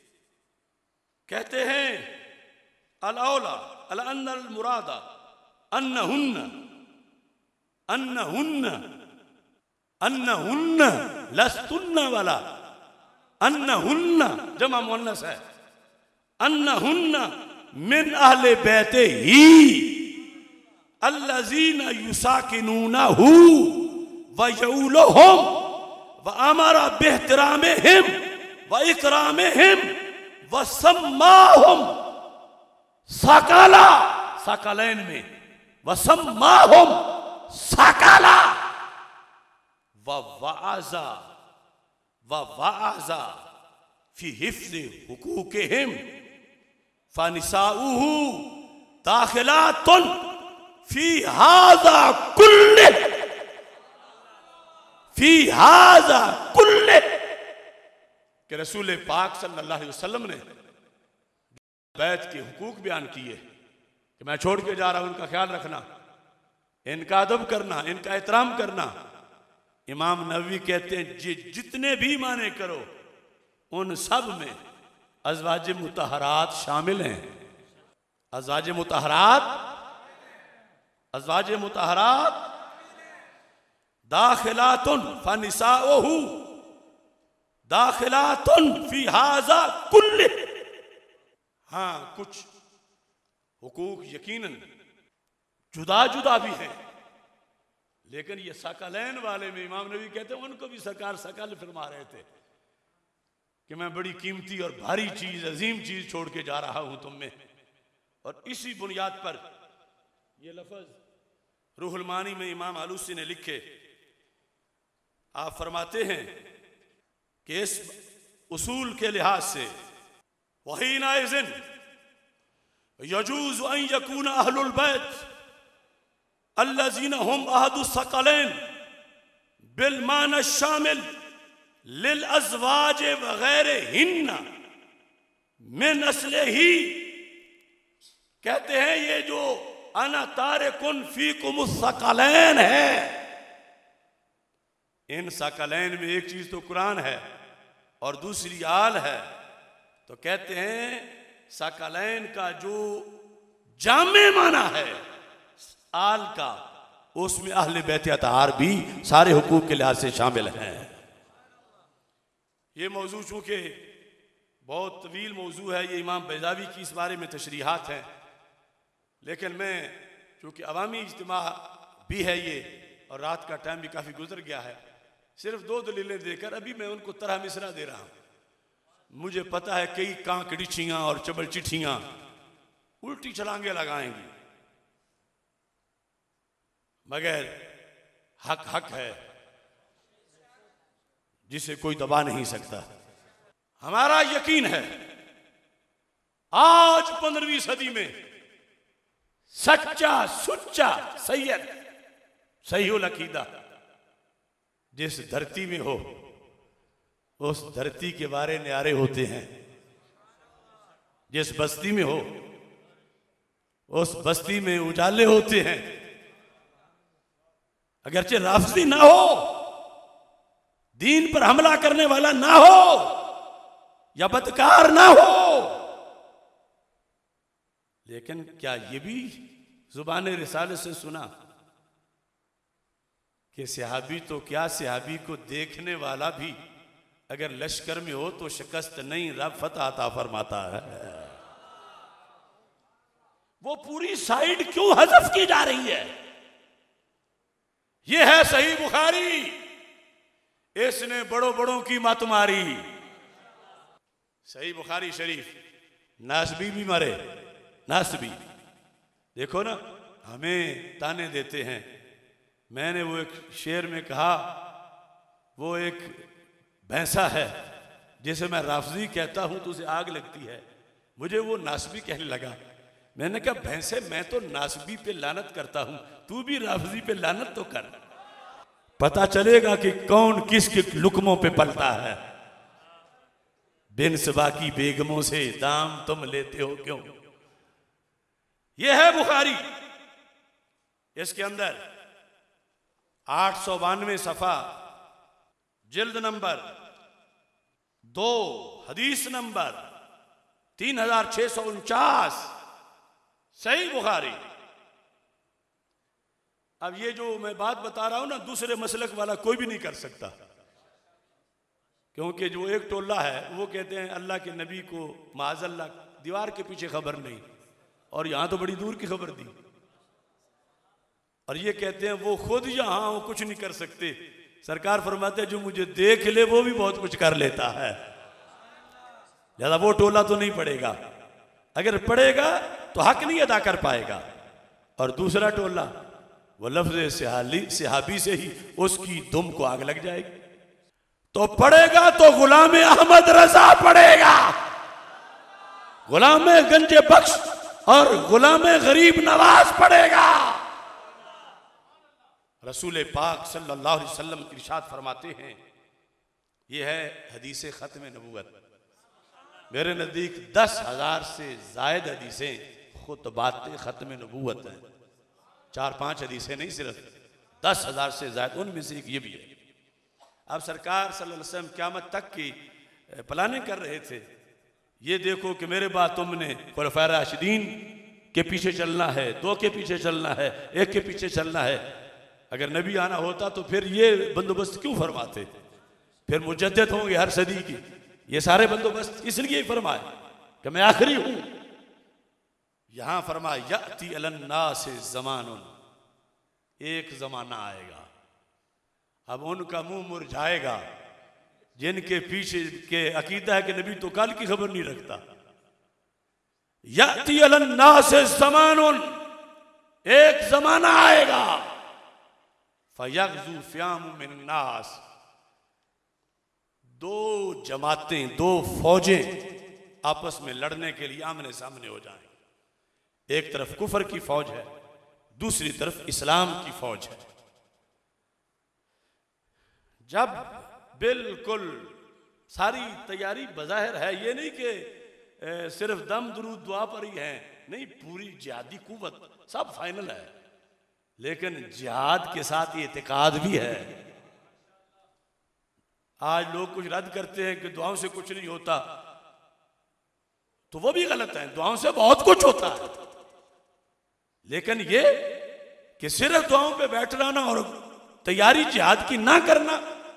कहते हैं अलौला अल अन्नल मुरादा अन्नहुन्ना अन्नहुन्ना अन्नहुन्ना लस्तुन्ना वाला अन्नहुन्ना जमा मुअन्नस है, अन्नहुन्ना मिन अहले बैते ही अल्लज़ीना युसाकिनूनहु व यऊलुहुम व अमरा बिहतरामिहिम व इकरामिहिम व सम्माहुम सकला, सकलैन में व सम्माहुम सकला व वाज़ा व वाज़ा फी हिफ्ज़ि हुकूकिहिम फनिसाउहु दाखिलातुन फी हाज़ा कुल्लिह फी हाज़ा कुल्लिह, कि रसूल पाक सल्लल्लाहु अलैहि वसल्लम ने बैत के हुकूक बयान किए कि मैं छोड़ के जा रहा हूं, उनका ख्याल रखना, इनका अदब करना, इनका एहतराम करना। इमाम नबवी कहते हैं जि, जितने भी माने करो उन सब में अज़वाज मुतहरात शामिल हैं। अज़वाज मुतहरात, अज़वाज मुतहरात दाखिलातुन फनिसाओहु दाखिलातुन फी हाज़ा कुल्ले। हाँ, कुछ हुकूक यकीनन जुदा जुदा भी हैं, लेकिन ये सकलैन वाले में इमाम नबी कहते हैं उनको भी सरकार सकल फरमा रहे थे कि मैं बड़ी कीमती और भारी चीज, अजीम चीज छोड़ के जा रहा हूं तुम में। और इसी बुनियाद पर ये लफ्ज रूहुल मानी में इमाम आलूसी ने लिखे। आप फरमाते हैं कि इस उसूल के लिहाज से वही नाइज़िन यजूज़ अन यकून अहलुल बैत अल्लज़ीना हुम अहदु सकलैन बिल माना शामिल लिल अज़वाज वगैरहिन्ना मिन अस्लिही। कहते हैं ये जो अना तारिकुन फीकुम सकलैन है, इन सकलैन में एक चीज तो कुरान है और दूसरी आल है। तो कहते हैं सकलैन का जो जामे माना है आल का, उसमें अहले बैत अतहार भी सारे हुकूक के लिहाज से शामिल हैं। ये मौजू चूंकि बहुत तवील मौजू है, ये इमाम बैज़ावी की इस बारे में तशरीहात हैं, लेकिन मैं चूंकि अवामी इज्तिमा भी है ये और रात का टाइम भी काफ़ी गुजर गया है, सिर्फ दो दलीलें देकर अभी मैं उनको तरह मिसरा दे रहा हूँ। मुझे पता है कई कांकड़िछियाँ और चबल चिट्ठियाँ उल्टी छलांगे लगाएंगी, मगर हक हक है जिसे कोई दबा नहीं सकता। हमारा यकीन है आज पंद्रहवीं सदी में सच्चा सुच्चा सैयद सहीहुल अकीदा जिस धरती में हो, उस धरती के बारे न्यारे होते हैं। जिस बस्ती में हो, उस बस्ती में उजाले होते हैं। अगरचे राफजी ना हो, दीन पर हमला करने वाला ना हो या बदकार ना हो, लेकिन क्या ये भी जुबान रिसाले से सुना कि सहाबी तो क्या, सहाबी को देखने वाला भी अगर लश्कर में हो तो शिकस्त नहीं, रब फतह अता फरमाता है। वो पूरी साइड क्यों हज़फ की जा रही है? ये है सही बुखारी, इसने बड़ों बड़ों की मत मारी। सही बुखारी शरीफ, नासबी भी मरे, नासबी देखो ना, हमें ताने देते हैं। मैंने वो एक शेर में कहा, वो एक भैंसा है जिसे मैं राफजी कहता हूं तो उसे आग लगती है, मुझे वो नासबी कहने लगा। मैंने कहा भैंसे, मैं तो नासबी पे लानत करता हूं, तू भी राफजी पे लानत तो कर, पता चलेगा कि कौन किसके लुकमों पे पलता है। बिन सबा की बेगमों से दाम तुम लेते हो क्यों? यह है बुखारी। इसके अंदर आठ सौ बानवे सफा, जिल्द नंबर दो, हदीस नंबर तीन हजार छह सौ उनचास, सही बुखारी। अब ये जो मैं बात बता रहा हूं ना, दूसरे मसलक वाला कोई भी नहीं कर सकता, क्योंकि जो एक टोला है वो कहते हैं अल्लाह के नबी को माज़अल्लाह दीवार के पीछे खबर नहीं, और यहां तो बड़ी दूर की खबर दी, और ये कहते हैं वो खुद यहां वो कुछ नहीं कर सकते। सरकार फरमाते हैं जो मुझे देख ले वो भी बहुत कुछ कर लेता है, ज्यादा वो टोला तो नहीं पड़ेगा, अगर पड़ेगा तो हक नहीं अदा कर पाएगा। और दूसरा टोला वो लफ्ज़ सिहाली सिहाबी से ही उसकी दुम को आग लग जाएगी। तो पड़ेगा तो गुलाम अहमद रजा पड़ेगा, गुलाम गंजे बख्श और गुलाम गरीब नवाज पड़ेगा। रसूल पाक सल्लल्लाहु अलैहि वसल्लम इरशाद फरमाते हैं, यह है हदीस खत्म नबूवत। मेरे नज़दीक दस हजार से जायद हदीसें खुतबात खत्म नबूवत हैं। चार पांच हदीसें नहीं, सिर्फ दस हजार से ज्यादा, उनमें से एक ये भी है। अब सरकार सल्लल्लाहु अलैहि वसल्लम क़यामत तक की प्लानिंग कर रहे थे। ये देखो कि मेरे बाद तुमने खुलफाए राशिदीन के पीछे चलना है, दो के पीछे चलना है, एक के पीछे चलना है। अगर नबी आना होता तो फिर ये बंदोबस्त क्यों फरमाते? फिर मुजद्दिद होंगे हर सदी की। ये सारे बंदोबस्त इसलिए ही फरमाए कि मैं आखिरी हूं। यहां फरमाया याती अलन्नास ज़मानुन, एक जमाना आएगा, अब उनका मुंह मुरझाएगा जिनके पीछे के अकीदा है कि नबी तो कल की खबर नहीं रखता। याती अलन्नास ज़मानुन, एक जमाना आएगा, फयग़ज़ु फ़ियाम मिन नास, दो जमातें, दो फौजें आपस में लड़ने के लिए आमने सामने हो जाएं। एक तरफ कुफर की फौज है, दूसरी तरफ इस्लाम की फौज है। जब बिल्कुल सारी तैयारी बज़ाहिर है, ये नहीं कि सिर्फ दम दुरूद दुआ पर ही है, नहीं, पूरी जिहादी कुव्वत सब फाइनल है, लेकिन जिहाद के साथ ये इतिकाद भी है। आज लोग कुछ रद्द करते हैं कि दुआओं से कुछ नहीं होता, तो वो भी गलत है, दुआओं से बहुत कुछ होता है। लेकिन ये कि सिर्फ दुआओं पे बैठ रहना और तैयारी जिहाद की ना करना,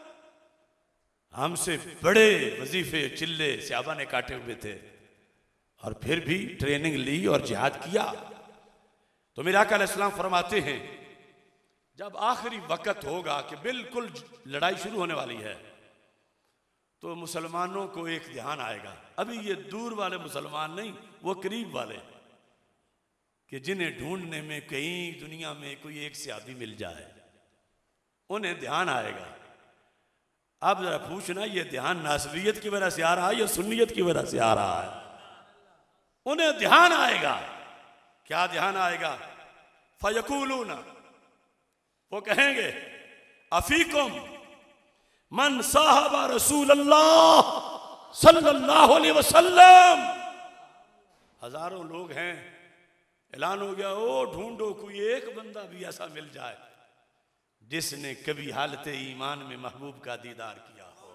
हमसे बड़े वजीफे चिल्ले सहाबा ने काटे हुए थे और फिर भी ट्रेनिंग ली और जिहाद किया। तो मेरे आका अलैहिस्सलाम फरमाते हैं जब आखिरी वक्त होगा कि बिल्कुल लड़ाई शुरू होने वाली है, तो मुसलमानों को एक ध्यान आएगा। अभी ये दूर वाले मुसलमान नहीं, वो करीब वाले, कि जिन्हें ढूंढने में कहीं दुनिया में कोई एक सहाबी मिल जाए, उन्हें ध्यान आएगा। अब जरा पूछना, ये ध्यान नासबियत की वजह से आ रहा है या सुन्नियत की वजह से आ रहा है? उन्हें ध्यान आएगा। क्या ध्यान आएगा? फयकूलूना, वो कहेंगे अफीकुम मन साहबा रसूलल्लाह सल्लल्लाहु अलैहि वसल्लम। हजारों लोग हैं, ऐलान हो गया, ओ ढूंढो कोई एक बंदा भी ऐसा मिल जाए जिसने कभी हालत ईमान में महबूब का दीदार किया हो।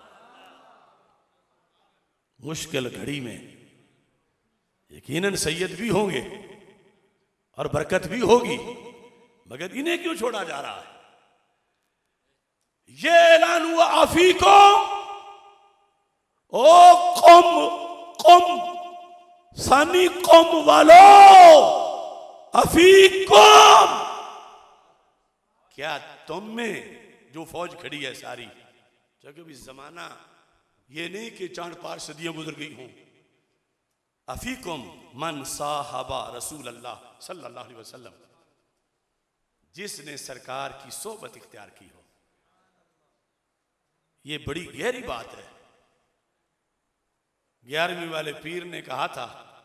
मुश्किल घड़ी में यकीनन सैयद भी होंगे और बरकत भी होगी, मगर इन्हें क्यों छोड़ा जा रहा है? ये ऐलान हुआ आफीको, ओ कौम कौम सानी कौम वालों, अफीकुम, क्या तुम में जो फौज खड़ी है सारी, क्योंकि भी जमाना ये नहीं कि चांद पार सदियां गुजर गई हों। अफीकुम मन साहबा रसूल अल्लाह सल्लल्लाहु अलैहि वसल्लम, जिसने सरकार की सोबत इख्तियार की हो। ये बड़ी गहरी बात है। ग्यारहवीं वाले पीर ने कहा था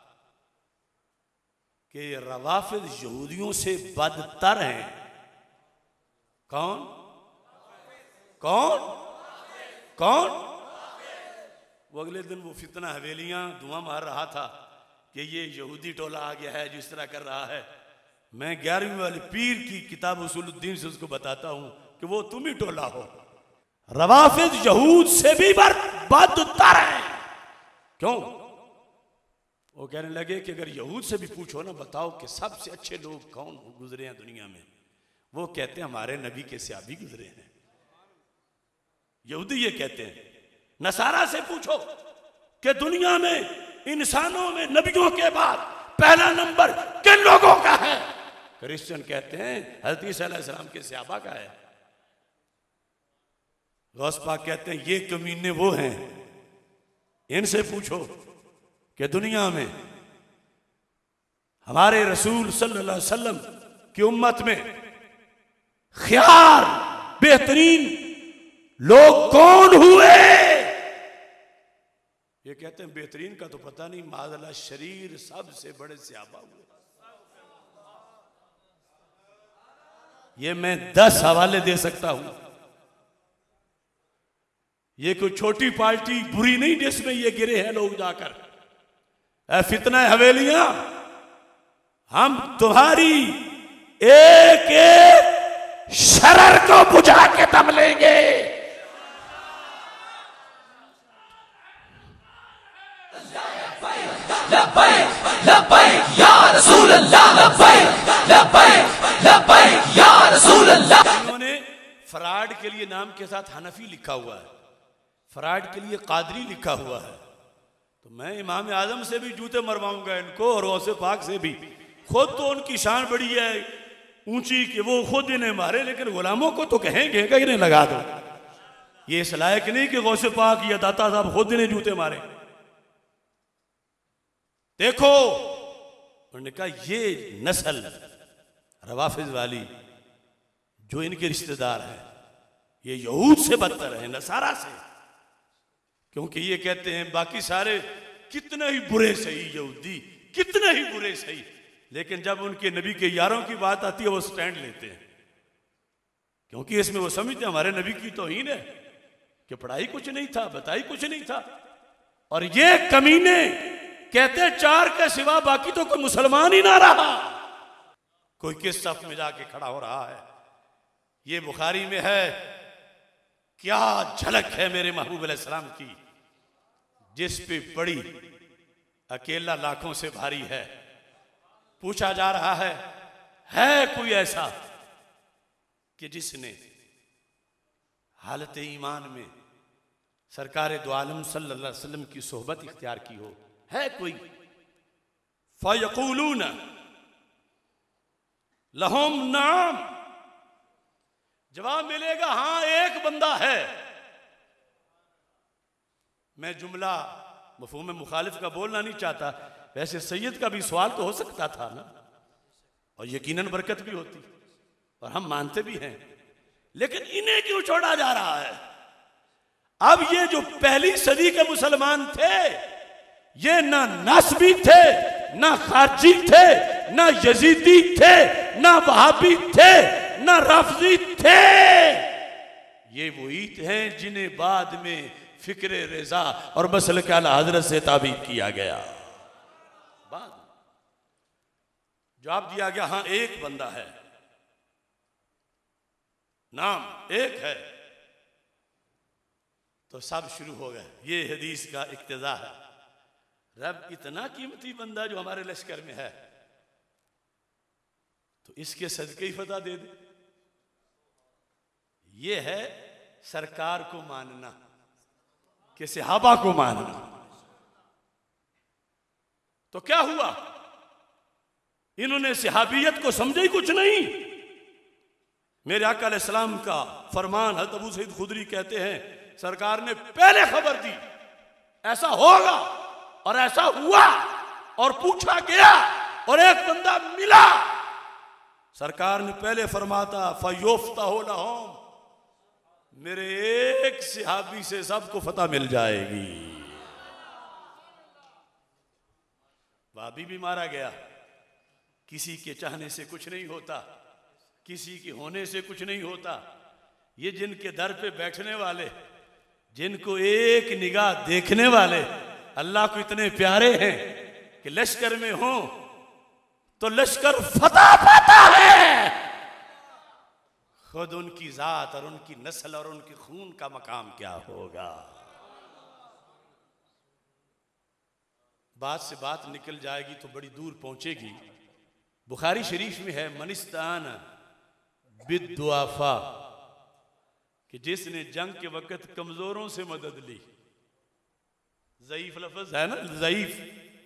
कि रवाफिद यहूदियों से बदतर हैं। कौन कौन कौन? वो अगले दिन वो फितना हवेलियां धुआं मार रहा था कि ये यहूदी टोला आ गया है, जिस तरह कर रहा है। मैं ग्यारहवीं वाले पीर की किताब उसूलुद्दीन से उसको बताता हूं कि वो तुम ही टोला हो। रवाफिद यहूद से भी बदतर है। क्यों? वो कहने लगे कि अगर यहूद से भी पूछो ना, बताओ कि सबसे अच्छे लोग कौन गुजरे हैं दुनिया में, वो कहते हैं हमारे नबी के सहाबी गुजरे हैं। यहूदी ये कहते हैं। नसारा से पूछो कि दुनिया में इंसानों में नबियों के बाद पहला नंबर किन लोगों का है? क्रिश्चियन कहते हैं हज़रत ईसा अलैहिस्सलाम के सहाबा का है। गौस पाक कहते हैं ये कमीने वो हैं। इनसे पूछो कि दुनिया में हमारे रसूल सल्लल्लाहु अलैहि वसल्लम की उम्मत में ख्यार बेहतरीन लोग कौन हुए? ये कहते हैं बेहतरीन का तो पता नहीं, माज़अल्लाह शरीर सबसे बड़े सहाबा हुए। ये मैं दस हवाले दे सकता हूं। ये कोई छोटी पार्टी बुरी नहीं जिसमें ये गिरे हैं लोग जाकर। फितना हवेलियां, हम तुम्हारी एक एक शरर को बुझा के दम लेंगे। लब्बैक लब्बैक या रसूल अल्लाह, लब्बैक लब्बैक लब्बैक या रसूल अल्लाह। इन्होंने फराड के लिए नाम के साथ हनफी लिखा हुआ है, फराड के लिए कादरी लिखा हुआ है। तो मैं इमाम आजम से भी जूते मरवाऊंगा इनको, और गौसे पाक से भी। खुद तो उनकी शान बड़ी है ऊंची कि वो खुद इन्हें मारे, लेकिन गुलामों को तो कहेंगे कि इन्हें लगा दो। ये इस लायक नहीं कि गौसे पाक या दाता साहब खुद इन्हें जूते मारे। देखो उन्होंने कहा ये नस्ल रवाफिज वाली जो इनके रिश्तेदार हैं, ये यहूद से बदतर है, नसारा से। क्योंकि ये कहते हैं बाकी सारे कितने ही बुरे सही, यहूदी कितने ही बुरे सही, लेकिन जब उनके नबी के यारों की बात आती है वो स्टैंड लेते हैं। क्योंकि इसमें वो समझते हैं हमारे नबी की तौहीन है कि पढ़ाई कुछ नहीं था, बताई कुछ नहीं था। और ये कमीने कहते चार के सिवा बाकी तो कोई मुसलमान ही ना रहा। कोई किस सफ में जाके खड़ा हो रहा है। ये बुखारी में है। क्या झलक है मेरे महबूब अलैहिस्सलाम की, जिस पे पड़ी अकेला लाखों से भारी है। पूछा जा रहा है है कोई ऐसा कि जिसने हालत ईमान में सरकार दो आलम सल्लल्लाहु अलैहि वसल्लम की सोहबत इख्तियार की हो? है कोई? फयक़ूलून लहुम नाम, जवाब मिलेगा हाँ एक बंदा है। मैं जुमला मफ़हूम मुखालिफ का बोलना नहीं चाहता, वैसे सैयद का भी सवाल तो हो सकता था ना, और यकीनन बरकत भी होती और हम मानते भी हैं, लेकिन इन्हें क्यों छोड़ा जा रहा है? अब ये जो पहली सदी के मुसलमान थे, ये ना नस्बी थे, ना खारजी थे, ना यजीदी थे, ना वहाबी थे, ना रफजी थे। ये वही हैं जिन्हें बाद में फिक्र रजा और मसलक आला हजरत से ताबीर किया गया। बाद जवाब दिया गया हाँ एक बंदा है, नाम एक है। तो सब शुरू हो गए। ये हदीस का इक्तजा है। रब इतना कीमती बंदा जो हमारे लश्कर में है, तो इसके सदके ही फतह दे दे। ये है सरकार को मानना, कि सहाबा को मानना। तो क्या हुआ? इन्होंने सहाबियत को समझा ही कुछ नहीं। मेरे आका अलैहिस्सलाम का फरमान हज़रत अबू सईद खुदरी कहते हैं, सरकार ने पहले खबर दी ऐसा होगा, और ऐसा हुआ, और पूछा गया और एक बंदा मिला। सरकार ने पहले फरमाता फयोफ्ताहु लहुम, मेरे एक सहाबी से सबको फतह मिल जाएगी। वाबी भी मारा गया। किसी के चाहने से कुछ नहीं होता, किसी के होने से कुछ नहीं होता। ये जिनके दर पे बैठने वाले, जिनको एक निगाह देखने वाले अल्लाह को इतने प्यारे हैं कि लश्कर में हो तो लश्कर फतह पाता है। खुद उनकी जात और उनकी नस्ल और उनके खून का मकाम क्या होगा? बात से बात निकल जाएगी तो बड़ी दूर पहुंचेगी। बुखारी शरीफ में है मनिस्तान बिद्दुआफा, कि जिसने जंग के वक्त कमजोरों से मदद ली। ज़ईफ लफ्ज है ना, ज़ईफ,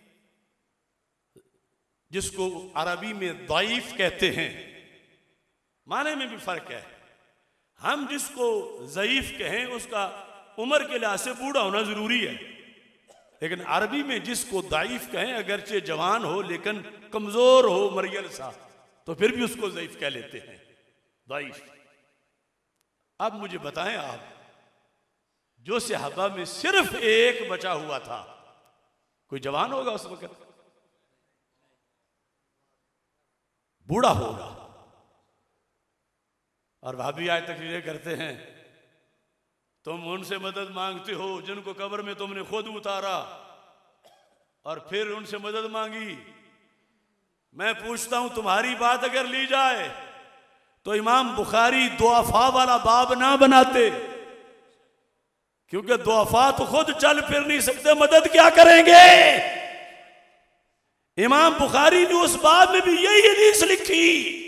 जिसको अरबी में दाइफ कहते हैं, माने में भी फर्क है। हम जिसको ज़ईफ कहें उसका उम्र के लिहाज से बूढ़ा होना जरूरी है, लेकिन अरबी में जिसको दाइफ कहें अगरचे जवान हो लेकिन कमजोर हो, मरियल सा, तो फिर भी उसको ज़ईफ कह लेते हैं, दाइफ। अब मुझे बताएं आप, जो सहाबा में सिर्फ एक बचा हुआ था, कोई जवान होगा उस वक्त? बूढ़ा होगा। और भाभी आज तकरीरें करते हैं, तुम उनसे मदद मांगते हो जिनको कब्र में तुमने खुद उतारा, और फिर उनसे मदद मांगी मैं पूछता हूं तुम्हारी बात अगर ली जाए तो इमाम बुखारी दुआफा वाला बाब ना बनाते, क्योंकि दुआफा तो खुद चल फिर नहीं सकते, मदद क्या करेंगे। इमाम बुखारी ने उस बाब में भी यही हदीस लिखी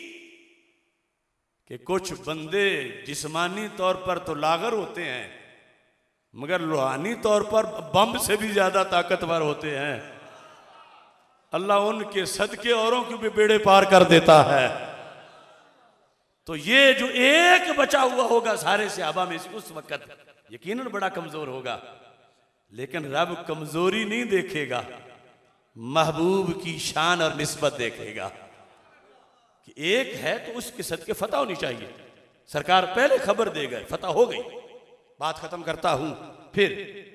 कि कुछ बंदे जिस्मानी तौर पर तो लागर होते हैं मगर रूहानी तौर पर बम से भी ज्यादा ताकतवर होते हैं। अल्लाह उनके सदके औरों के भी बेड़े पार कर देता है। तो ये जो एक बचा हुआ होगा सारे सहाबा में उस वक्त यकीनन बड़ा कमजोर होगा, लेकिन रब कमजोरी नहीं देखेगा, महबूब की शान और निस्बत देखेगा कि एक है तो उसके सदके फतह होनी चाहिए। सरकार पहले खबर दे गए, फतह हो गई। बात खत्म करता हूं। फिर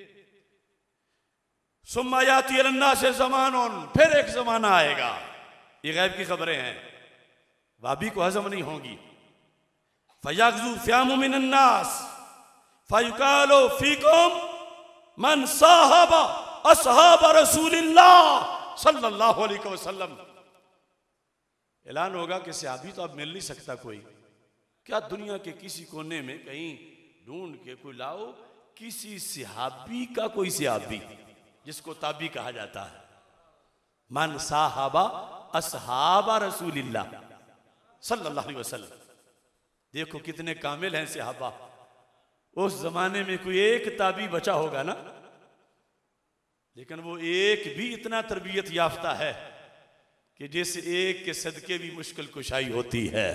सुम्मायाती अलन्ना से ज़मानुन, फिर एक जमाना आएगा, ये गैब की खबरें हैं, वाबी को हजम नहीं होंगी। फयगज़ु फ़यामु मिनन्नास फयुकालो फीकुम मन साहबा असहाब रसूलिल्लाह सल्लल्लाहु अलैहि वसल्लम। ऐलान होगा कि सहाबी तो अब मिल नहीं सकता कोई, क्या दुनिया के किसी कोने में कहीं ढूंढ के कोई लाओ किसी सहाबी का कोई सहाबी जिसको ताबी कहा जाता है। मन साहबा असहाबा रसूलिल्लाह सल्लल्लाहु अलैहि वसल्लम। देखो कितने कामिल हैं सहाबा। उस जमाने में कोई एक ताबी बचा होगा ना, लेकिन वो एक भी इतना तरबियत याफ्ता है कि जिस एक के सदके भी मुश्किल कुशाई होती है।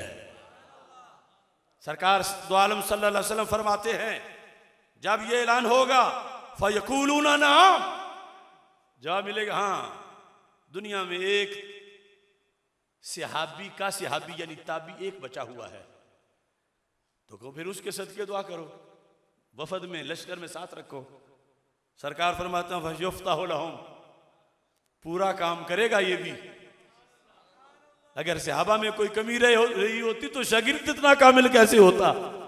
सरकार दो आलम सल्लल्लाहु अलैहि वसल्लम फरमाते हैं जब ये ऐलान होगा फयकूलूना नाम, जवाब मिलेगा हाँ, दुनिया में एक सहाबी का सहाबी यानी ताबी एक बचा हुआ है, तो फिर उसके सदके दुआ करो, वफद में लश्कर में साथ रखो। सरकार फरमाता है फयुफ्ताहु लहुम, पूरा काम करेगा ये भी। अगर सहाबा में कोई कमी रही होती तो शागिर्द इतना कामिल कैसे होता।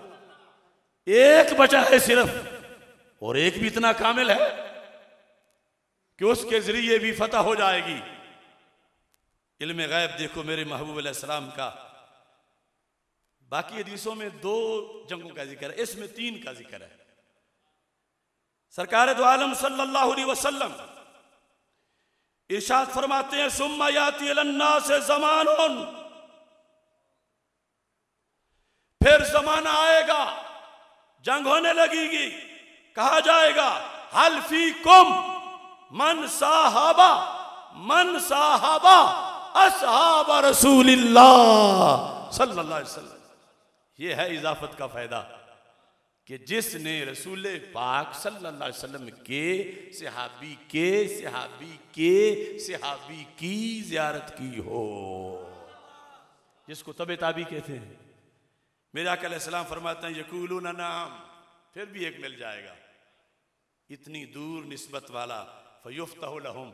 एक बचा है सिर्फ, और एक भी इतना कामिल है कि उसके जरिए भी फतह हो जाएगी। इल्म गैब देखो मेरे महबूब अलैहिस्सलाम का। बाकी हदीसों में दो जंगों का जिक्र है, इसमें तीन का जिक्र है। सरकार दो आलम सल्लल्लाहु अलैहि वसल्लम इरशाद फरमाते हैं सुम्मा याती अलन्नास ज़मानुन, फिर जमाना आएगा, जंग होने लगेगी, कहा जाएगा हल फीकुम मन साहबा मन साहबा असहाब रसूलिल्लाह सल्लल्लाहु अलैहि वसल्लम। ये है इजाफत का फायदा कि जिसने रसूल पाक सल्लल्लाहु अलैहि वसल्लम के सहाबी के सहाबी के सहाबी की ज़ियारत की हो, जिसको तबे ताबी कहते हैं। मेरे आका अलैहिस्सलाम फरमाते हैं यकूलूना नाम, फिर भी एक मिल जाएगा, इतनी दूर निस्बत वाला, फयुफ्ताहु लहुम,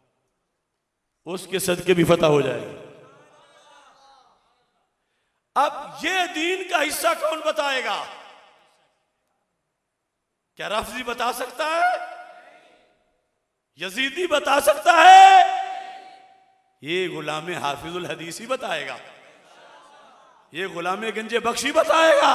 उसके सदके भी फतह हो जाएगी। अब ये दीन का हिस्सा कौन बताएगा? क्या रफजी बता सकता है? यजीदी बता सकता है? ये गुलाम हाफिजुल हदीस ही बताएगा, ये गुलाम गंजे बख्शी बताएगा।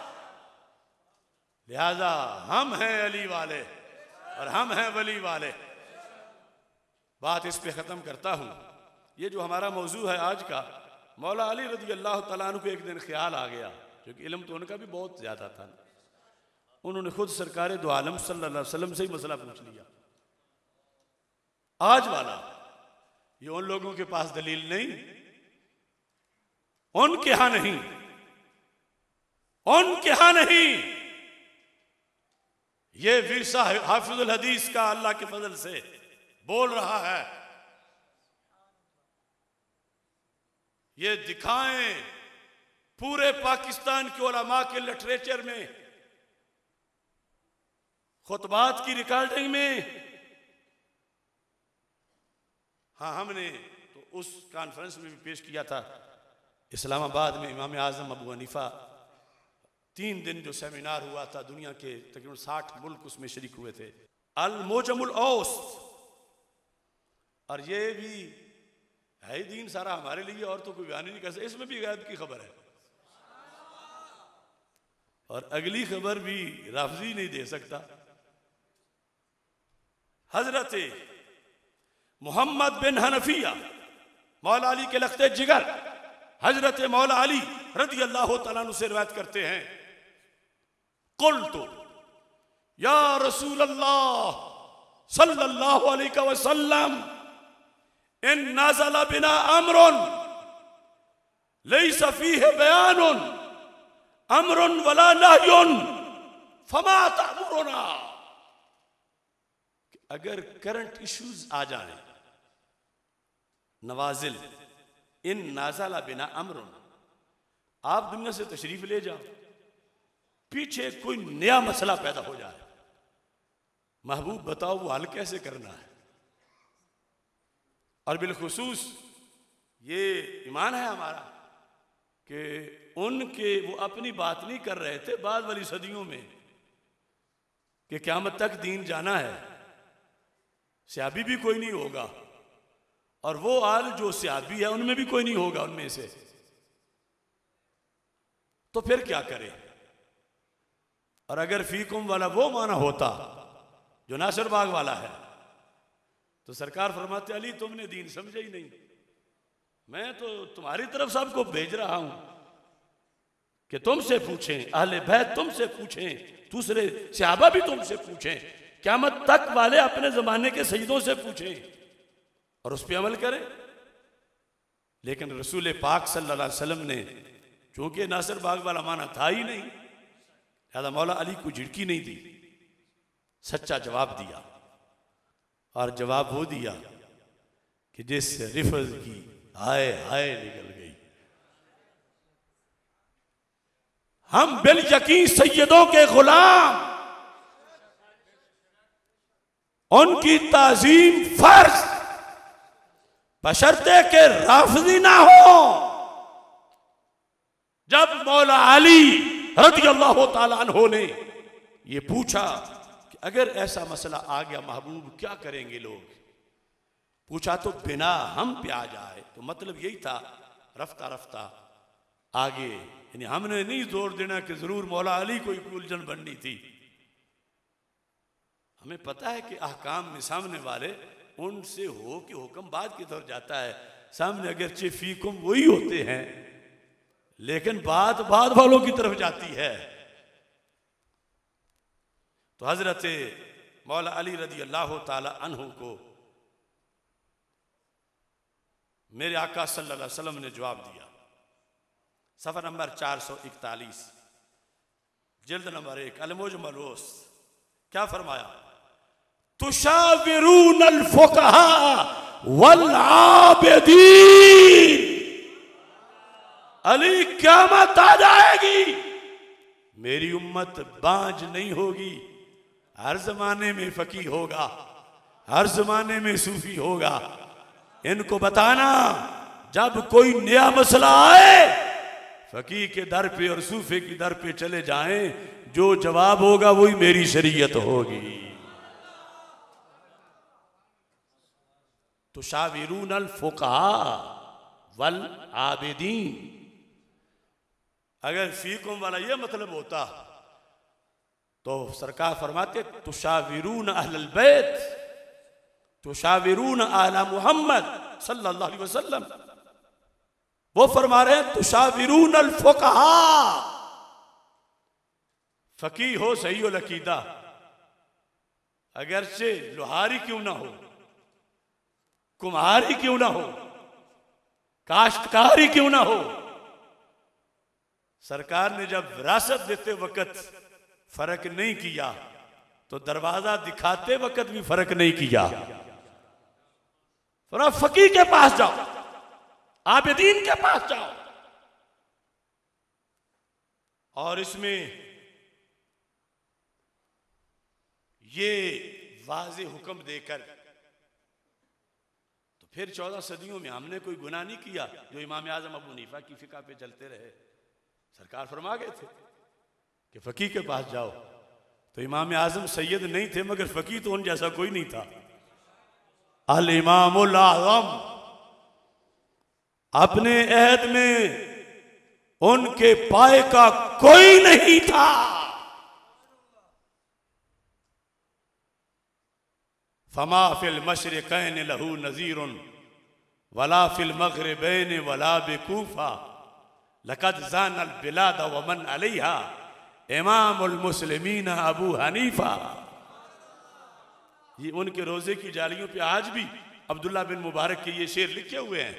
लिहाजा हम हैं अली वाले और हम हैं वली वाले। बात इस पे खत्म करता हूं। ये जो हमारा मौजू है आज का, मौला अली रज़ी अल्लाह तआला अन्हु को एक दिन ख्याल आ गया, क्योंकि इल्म तो उनका भी बहुत ज्यादा था। उन्होंने खुद सरकार दो आलम सल्लल्लाहु अलैहि वसल्लम से ही मसला पूछ लिया। आज वाला ये उन लोगों के पास दलील नहीं, उनके यहां नहीं, उनके यहां नहीं, ये विरसा हाफिजुल हदीस का अल्लाह के फजल से बोल रहा है। ये दिखाएं पूरे पाकिस्तान के उलमा के लिटरेचर में, खुतबात की रिकॉर्डिंग में। हाँ, हमने तो उस कॉन्फ्रेंस में भी पेश किया था इस्लामाबाद में। इमाम आजम अबू हनीफा, तीन दिन जो सेमिनार हुआ था, दुनिया के तकरीबन साठ मुल्क उसमें शरीक हुए थे। अल मोजमुल औस्त, और ये भी है दीन सारा हमारे लिए और तो कोई बयान ही नहीं कर सकता। इसमें भी गैब की खबर है और अगली खबर भी राफजी नहीं दे सकता। हजरत मोहम्मद बिन हनफिया मौला अली के लख्ते जिगर हजरत मौला अली रदी अल्लाह तआला अन्हु से रिवायत करते हैं, कुल तो या रसूल अल्लाह सल्लल्लाहु अलैहि वसल्लम इन नाज़ला बिना अमरुन लैसा फीहि बयानुन अमरुन वला नह्युन फमा तअमुरुना। अगर करंट इश्यूज आ जाए, नवाजिल इन नाज़ला बिना अमरुन, आप दुनिया से तशरीफ ले जाओ, पीछे कोई नया मसला पैदा हो जाए, महबूब बताओ वो हल कैसे करना है। और बिलखुसूस ये ईमान है हमारा कि उनके वो अपनी बात नहीं कर रहे थे बाद वाली सदियों में कि क़यामत तक दीन जाना है, सहाबी भी कोई नहीं होगा और वो आल जो सहाबी है उनमें भी कोई नहीं होगा उनमें से, तो फिर क्या करें। और अगर फीकुम वाला वो माना होता जो नासिर बाग वाला है तो सरकार फरमाते अली तुमने दीन समझे ही नहीं, मैं तो तुम्हारी तरफ सबको भेज रहा हूं कि तुमसे पूछें, अहले बैत तुमसे पूछें, दूसरे सहाबा भी तुमसे पूछें, क़यामत तक वाले अपने जमाने के सैयदों से पूछें और उस पर अमल करें। लेकिन रसूल पाक सल्लल्लाहु अलैहि वसल्लम ने चूंकि नासिर बाग वाला माना था ही नहीं, लिहाजा मौला अली को झिड़की नहीं दी, सच्चा जवाब दिया। और जवाब वो दिया कि जिस रिफज की हाय हाय निकल गई। हम बिल यकीन सैयदों के गुलाम, उनकी ताजीम फर्ज, बशर्ते के राफजी ना हो। जब मौला अली रज़ी अल्लाह ताला अन्हु ने ये पूछा कि अगर ऐसा मसला आ गया महबूब क्या करेंगे लोग, पूछा तो बिना हम पे आ जाए, तो मतलब यही था रफ्ता रफ्ता आगे, यानी हमने नहीं जोर देना कि जरूर मौला अली कोई उलझन बननी थी। हमें पता है कि अहकाम में सामने वाले उनसे हो कि हुक्म बाद की तरफ जाता है, सामने अगरचे फीकुम वही होते हैं लेकिन बात बाद वालों की तरफ जाती है। तो हजरत मौला अली रज़ी अल्लाह ताला अन्हु को मेरे आका सल्लल्लाहु अलैहि वसल्लम ने जवाब दिया। सफर नंबर चार सौ इकतालीस जिल्द नंबर एक अल-मुजमल वस्त, क्या फरमाया, तुशाविरून अल-फुक़हा वल आबिदीन। अली क़यामत आ जाएगी, मेरी उम्मत बांझ नहीं होगी, हर जमाने में फकीह होगा, हर जमाने में सूफी होगा। इनको बताना जब कोई नया मसला आए फकीह के दर पे और सूफे की दर पे चले जाएं, जो जवाब होगा वही मेरी शरीयत होगी। तुशाविरून अल फुक़हा वल आबिदीन। अगर फीकुम वाला ये मतलब होता तो सरकार फरमाते तुशाविरून अहलल बैत, तुशाविरून आला मुहम्मद सल्लल्लाहु अलैहि वसल्लम। वो फरमा रहे हैं तुशाविरून अल फुक़हा। फकीह हो सही हो लकीदा, अगरचे लोहारी क्यों ना हो, कुम्हारी क्यों ना हो, काश्तकारी क्यों ना हो, सरकार ने जब विरासत देते वक्त फर्क नहीं किया तो दरवाजा दिखाते वक्त भी फर्क नहीं किया। फरा फकीह के पास जाओ, आबिदीन के पास जाओ। और इसमें ये वाज़े हुक्म देकर तो फिर चौदह सदियों में हमने कोई गुनाह नहीं किया जो इमाम आजम अबू हनीफा की फिका पे चलते रहे। सरकार फरमा गए थे कि फकीह के पास जाओ, तो इमाम आजम सैयद नहीं थे मगर फकीह तो उन जैसा कोई नहीं था। अल इमामुल आज़म अपने अहद में उनके पाए का कोई नहीं था। फमा फिल मशरिकैन लहू नज़ीरुन वला फिल मग़रिबैन वला बेकूफा लक़द ज़ानल बिलाद वमन अलैहा इमामुल मुस्लिमीन अबू हनीफा। ये उनके रोजे की जालियों पे आज भी अब्दुल्ला बिन मुबारक के ये शेर लिखे हुए हैं।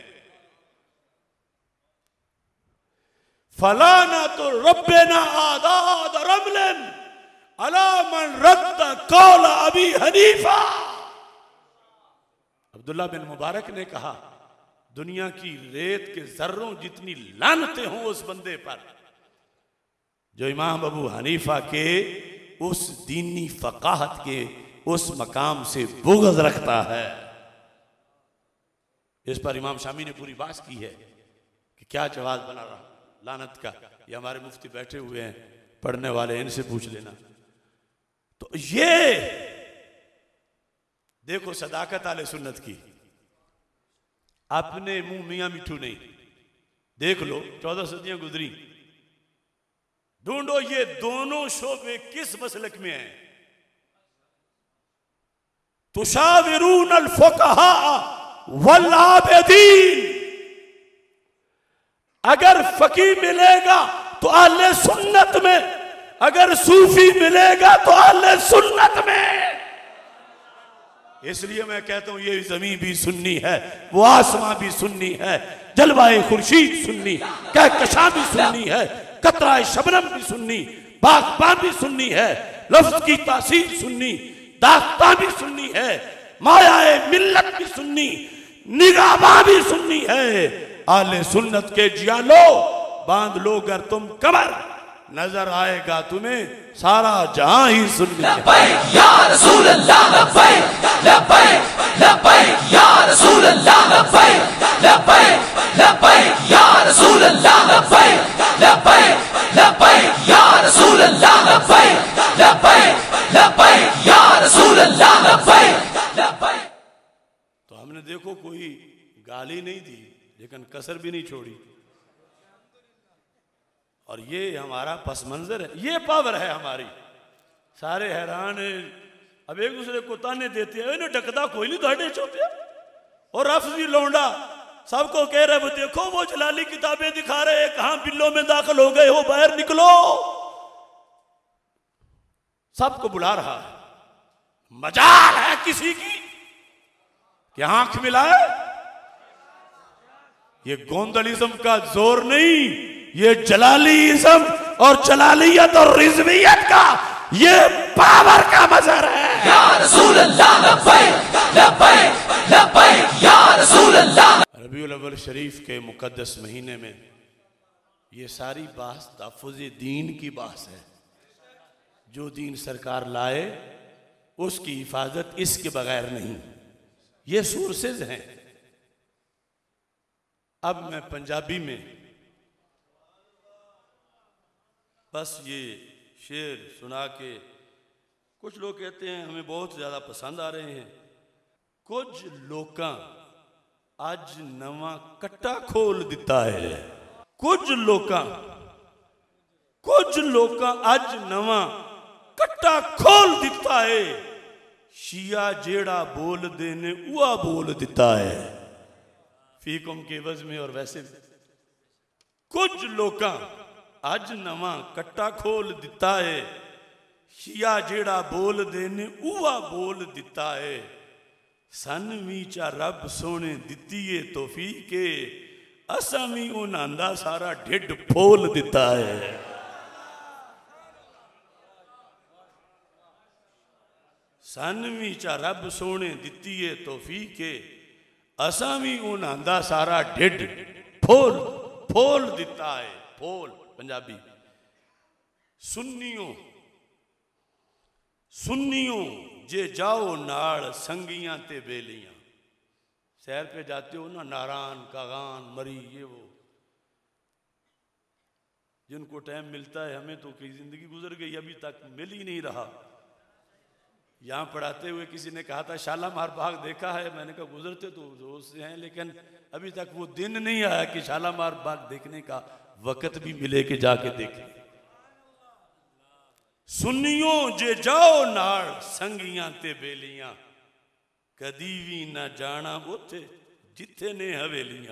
फलाना तो रब्बना आदाद रमलन अला मन रद्द कौल अबी हनीफा। अब्दुल्ला बिन मुबारक ने कहा, दुनिया की रेत के जर्रों जितनी लानतें हों उस बंदे पर जो इमाम अबू हनीफा के उस दीनी फकाहत के उस मकाम से बुग़्ज़ रखता है। इस पर इमाम शामी ने पूरी बात की है कि क्या जवाब बना रहा लानत का। ये हमारे मुफ्ती बैठे हुए हैं, पढ़ने वाले, इनसे पूछ लेना। तो ये देखो सदाकत आले सुन्नत की, अपने मुंह मियां मिठू नहीं। देख लो चौदह सदियां गुजरी, ढूंढो ये दोनों शोबे किस मसलक में हैं। तुशाविरून अल फुक़हा वल आबिदीन। अगर फकी मिलेगा तो अहले सुन्नत में, अगर सूफी मिलेगा तो अहले सुन्नत में। इसलिए मैं कहता हूं ये जमीन भी सुन्नी है, वो आसमां भी सुन्नी है, जलवाए खुर्शीद सुन्नी, कहकशां भी सुन्नी है, कतराए शबनम भी सुन्नी, बागबान भी सुन्नी है, लफ्ज की तासीर सुन्नी, दास्तां भी सुन्नी है, मायाए मिल्लत भी सुन्नी, निगाहबां भी सुन्नी है। आले सुन्नत के जियालो बांध लो अगर तुम कमर, नजर आएगा तुम्हें सारा जहां ही सुन्नी है। लब्बैक या रसूल अल्लाह लब्बैक लब्बैक लब्बैक या रसूल अल्लाह लब्बैक लब्बैक लब्बैक या रसूल अल्लाह लब्बैक लब्बैक लब्बैक या रसूल अल्लाह लब्बैक लब्बैक लब्बैक या रसूल अल्लाह लब्बैक लब्बैक। तो हमने देखो कोई गाली नहीं दी लेकिन कसर भी नहीं छोड़ी। और ये हमारा पस मंजर है, ये पावर है हमारी। सारे हैरान है, अब एक दूसरे को ताने देते हैं, इन्हें ढकदा कोई नहीं धाडे चौपे। और रफ्जी लौंडा सबको कह रहे वो देखो वो जलाली किताबें दिखा रहे हैं, कहां बिल्लों में दाखिल हो गए हो, बाहर निकलो। सबको बुला रहा है। मजाल है किसी की कि आंख मिलाए। ये गोंदलिज्म का जोर नहीं, ये जलालीइज्म और जलालियत और रिजवियत का ये पावर का मजहर है। या रसूल अल्लाह लब्बैक लब्बैक लब्बैक या रसूल अल्लाह। रबीउल अव्वल शरीफ के मुकद्दस महीने में ये सारी बात तहफ़्फ़ुज़ दीन की बात है। जो दीन सरकार लाए उसकी हिफाजत इसके बगैर नहीं। ये सोर्सेज हैं। अब मैं पंजाबी में बस ये शेर सुना के, कुछ लोग कहते हैं हमें बहुत ज़्यादा पसंद आ रहे हैं। कुछ लोकां अज नवा कट्टा खोल दिता है। कुछ लोकां कुछ लोकां अज नवा कट्टा खोल दिता है। शिया जेड़ा बोल देने उआ बोल दिता है। फीकुम के वज़ में और वैसे भी कुछ लोकां अज नवा कट्टा खोल दिता है। शिया जेड़ा बोल देने उआ बोल दिता है। सन भी चा रब सोने दिती है तौफीके, असा भी उन्हां दा सारा ढिड फोल दिता है। सन भी चा रब सोने दिती है तौफीके, असा भी उन्हां दा सारा ढिड फोल फोल दिता है। फोल पंजाबी। सुन्नियों सुन्नियों जे जाओ नाल संगियां ते बेलियां। सैर पे जाते हो ना, नारान कागान मरी ये वो, जिनको टाइम मिलता है, हमें तो कई जिंदगी गुजर गई अभी तक मिल ही नहीं रहा। यहाँ पढ़ाते हुए किसी ने कहा था शालामार बाग देखा है, मैंने कहा गुजरते तो रोज से हैं, लेकिन अभी तक वो दिन नहीं आया कि शालामार बाग देखने का वक्त भी मिले कि जाके देखें। सुनियो जे जाओ नाल संगियां ते बेलियां, कदी भी ना जाना उथे जिथे ने हवेलियां।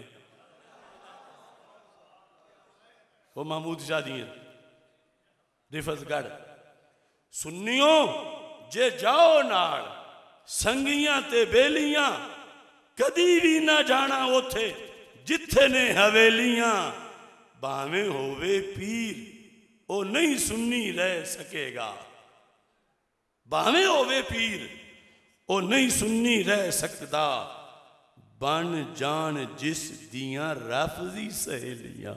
वो महमूद शाह दियां रिफतगढ़। सुनियो जे जाओ नाल संगियां ते बेलियां, कदी भी ना जाना उथे जिथे ने हवेलियां। भावें होवे पीर ओ नहीं सुन्नी रह सकेगा, भावें होवे पीर ओ नहीं सुन्नी रह सकता। बन जान जिस दियां रफजी सहेलियां,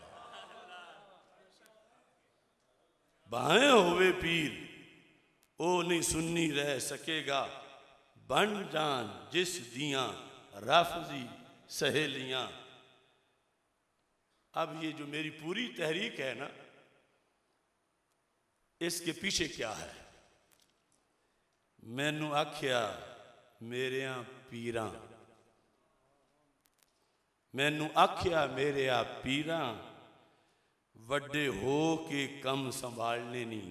भावें होवे पीर ओ नहीं सुन्नी रह सकेगा। बन जान जिस दियां रफजी सहेलियां। अब ये जो मेरी पूरी तहरीक है ना, इसके पीछे क्या है? मैनू आख्या मेरे पीरां, मैनू आख्या मेरे पीरां, वड्डे हो के कम संभालने नहीं,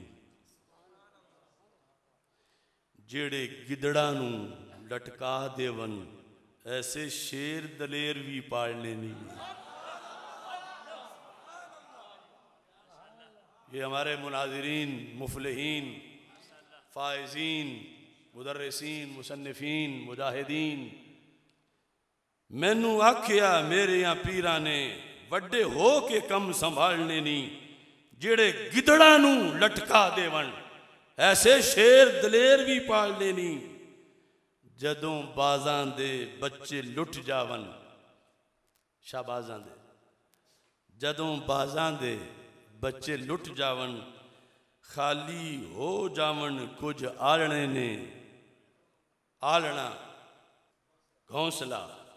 जेड़े गिदड़ा नू लटका देवन, ऐसे शेर दलेर भी पालने नहीं। ये हमारे मुनाजिरीन, मुफलिहीन, फाइजीन, मुदर्रिसीन, मुसन्निफीन, मुजाहिदीन, मैनू आख्या मेरे यहाँ पीरा ने, वड्डे हो के कम संभालने नहीं, जेड़े गिदड़ा नू लटका देवन, ऐसे शेर दलेर भी पालने नहीं। जदों बाजां दे बच्चे लुट जावन, शाहबाजां दे, जदों बाजां दे बच्चे लुट जावन, खाली हो जावन कुछ आलने ने। आलना घोंसला,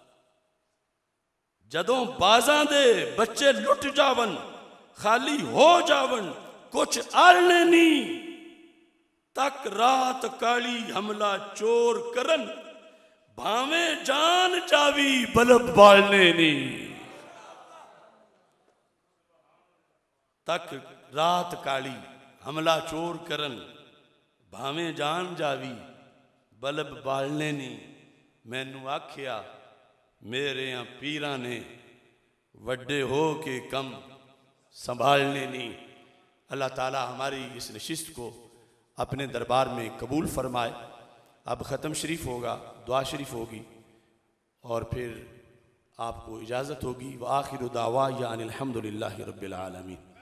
जदों बाजां दे बच्चे लुट जावन, खाली हो जावन कुछ आलने नी। तक रात काली हमला चोर करन, भावें जान जावी बल्ब बालने नी। तक रात काली हमला चोर करन, भावें जान जावी बल्ब बालने नी। मैनू आख्या मेरे यहाँ पीरां ने, वड्डे हो के कम संभालने नी। अल्लाह ताला हमारी इस नशिस्त को अपने दरबार में कबूल फरमाए। अब ख़त्म शरीफ होगा, दुआ शरीफ होगी और फिर आपको इजाज़त होगी। व आखिर दावा या अनिल हम्दुलिल्लाहि रब्बिल आलमीन।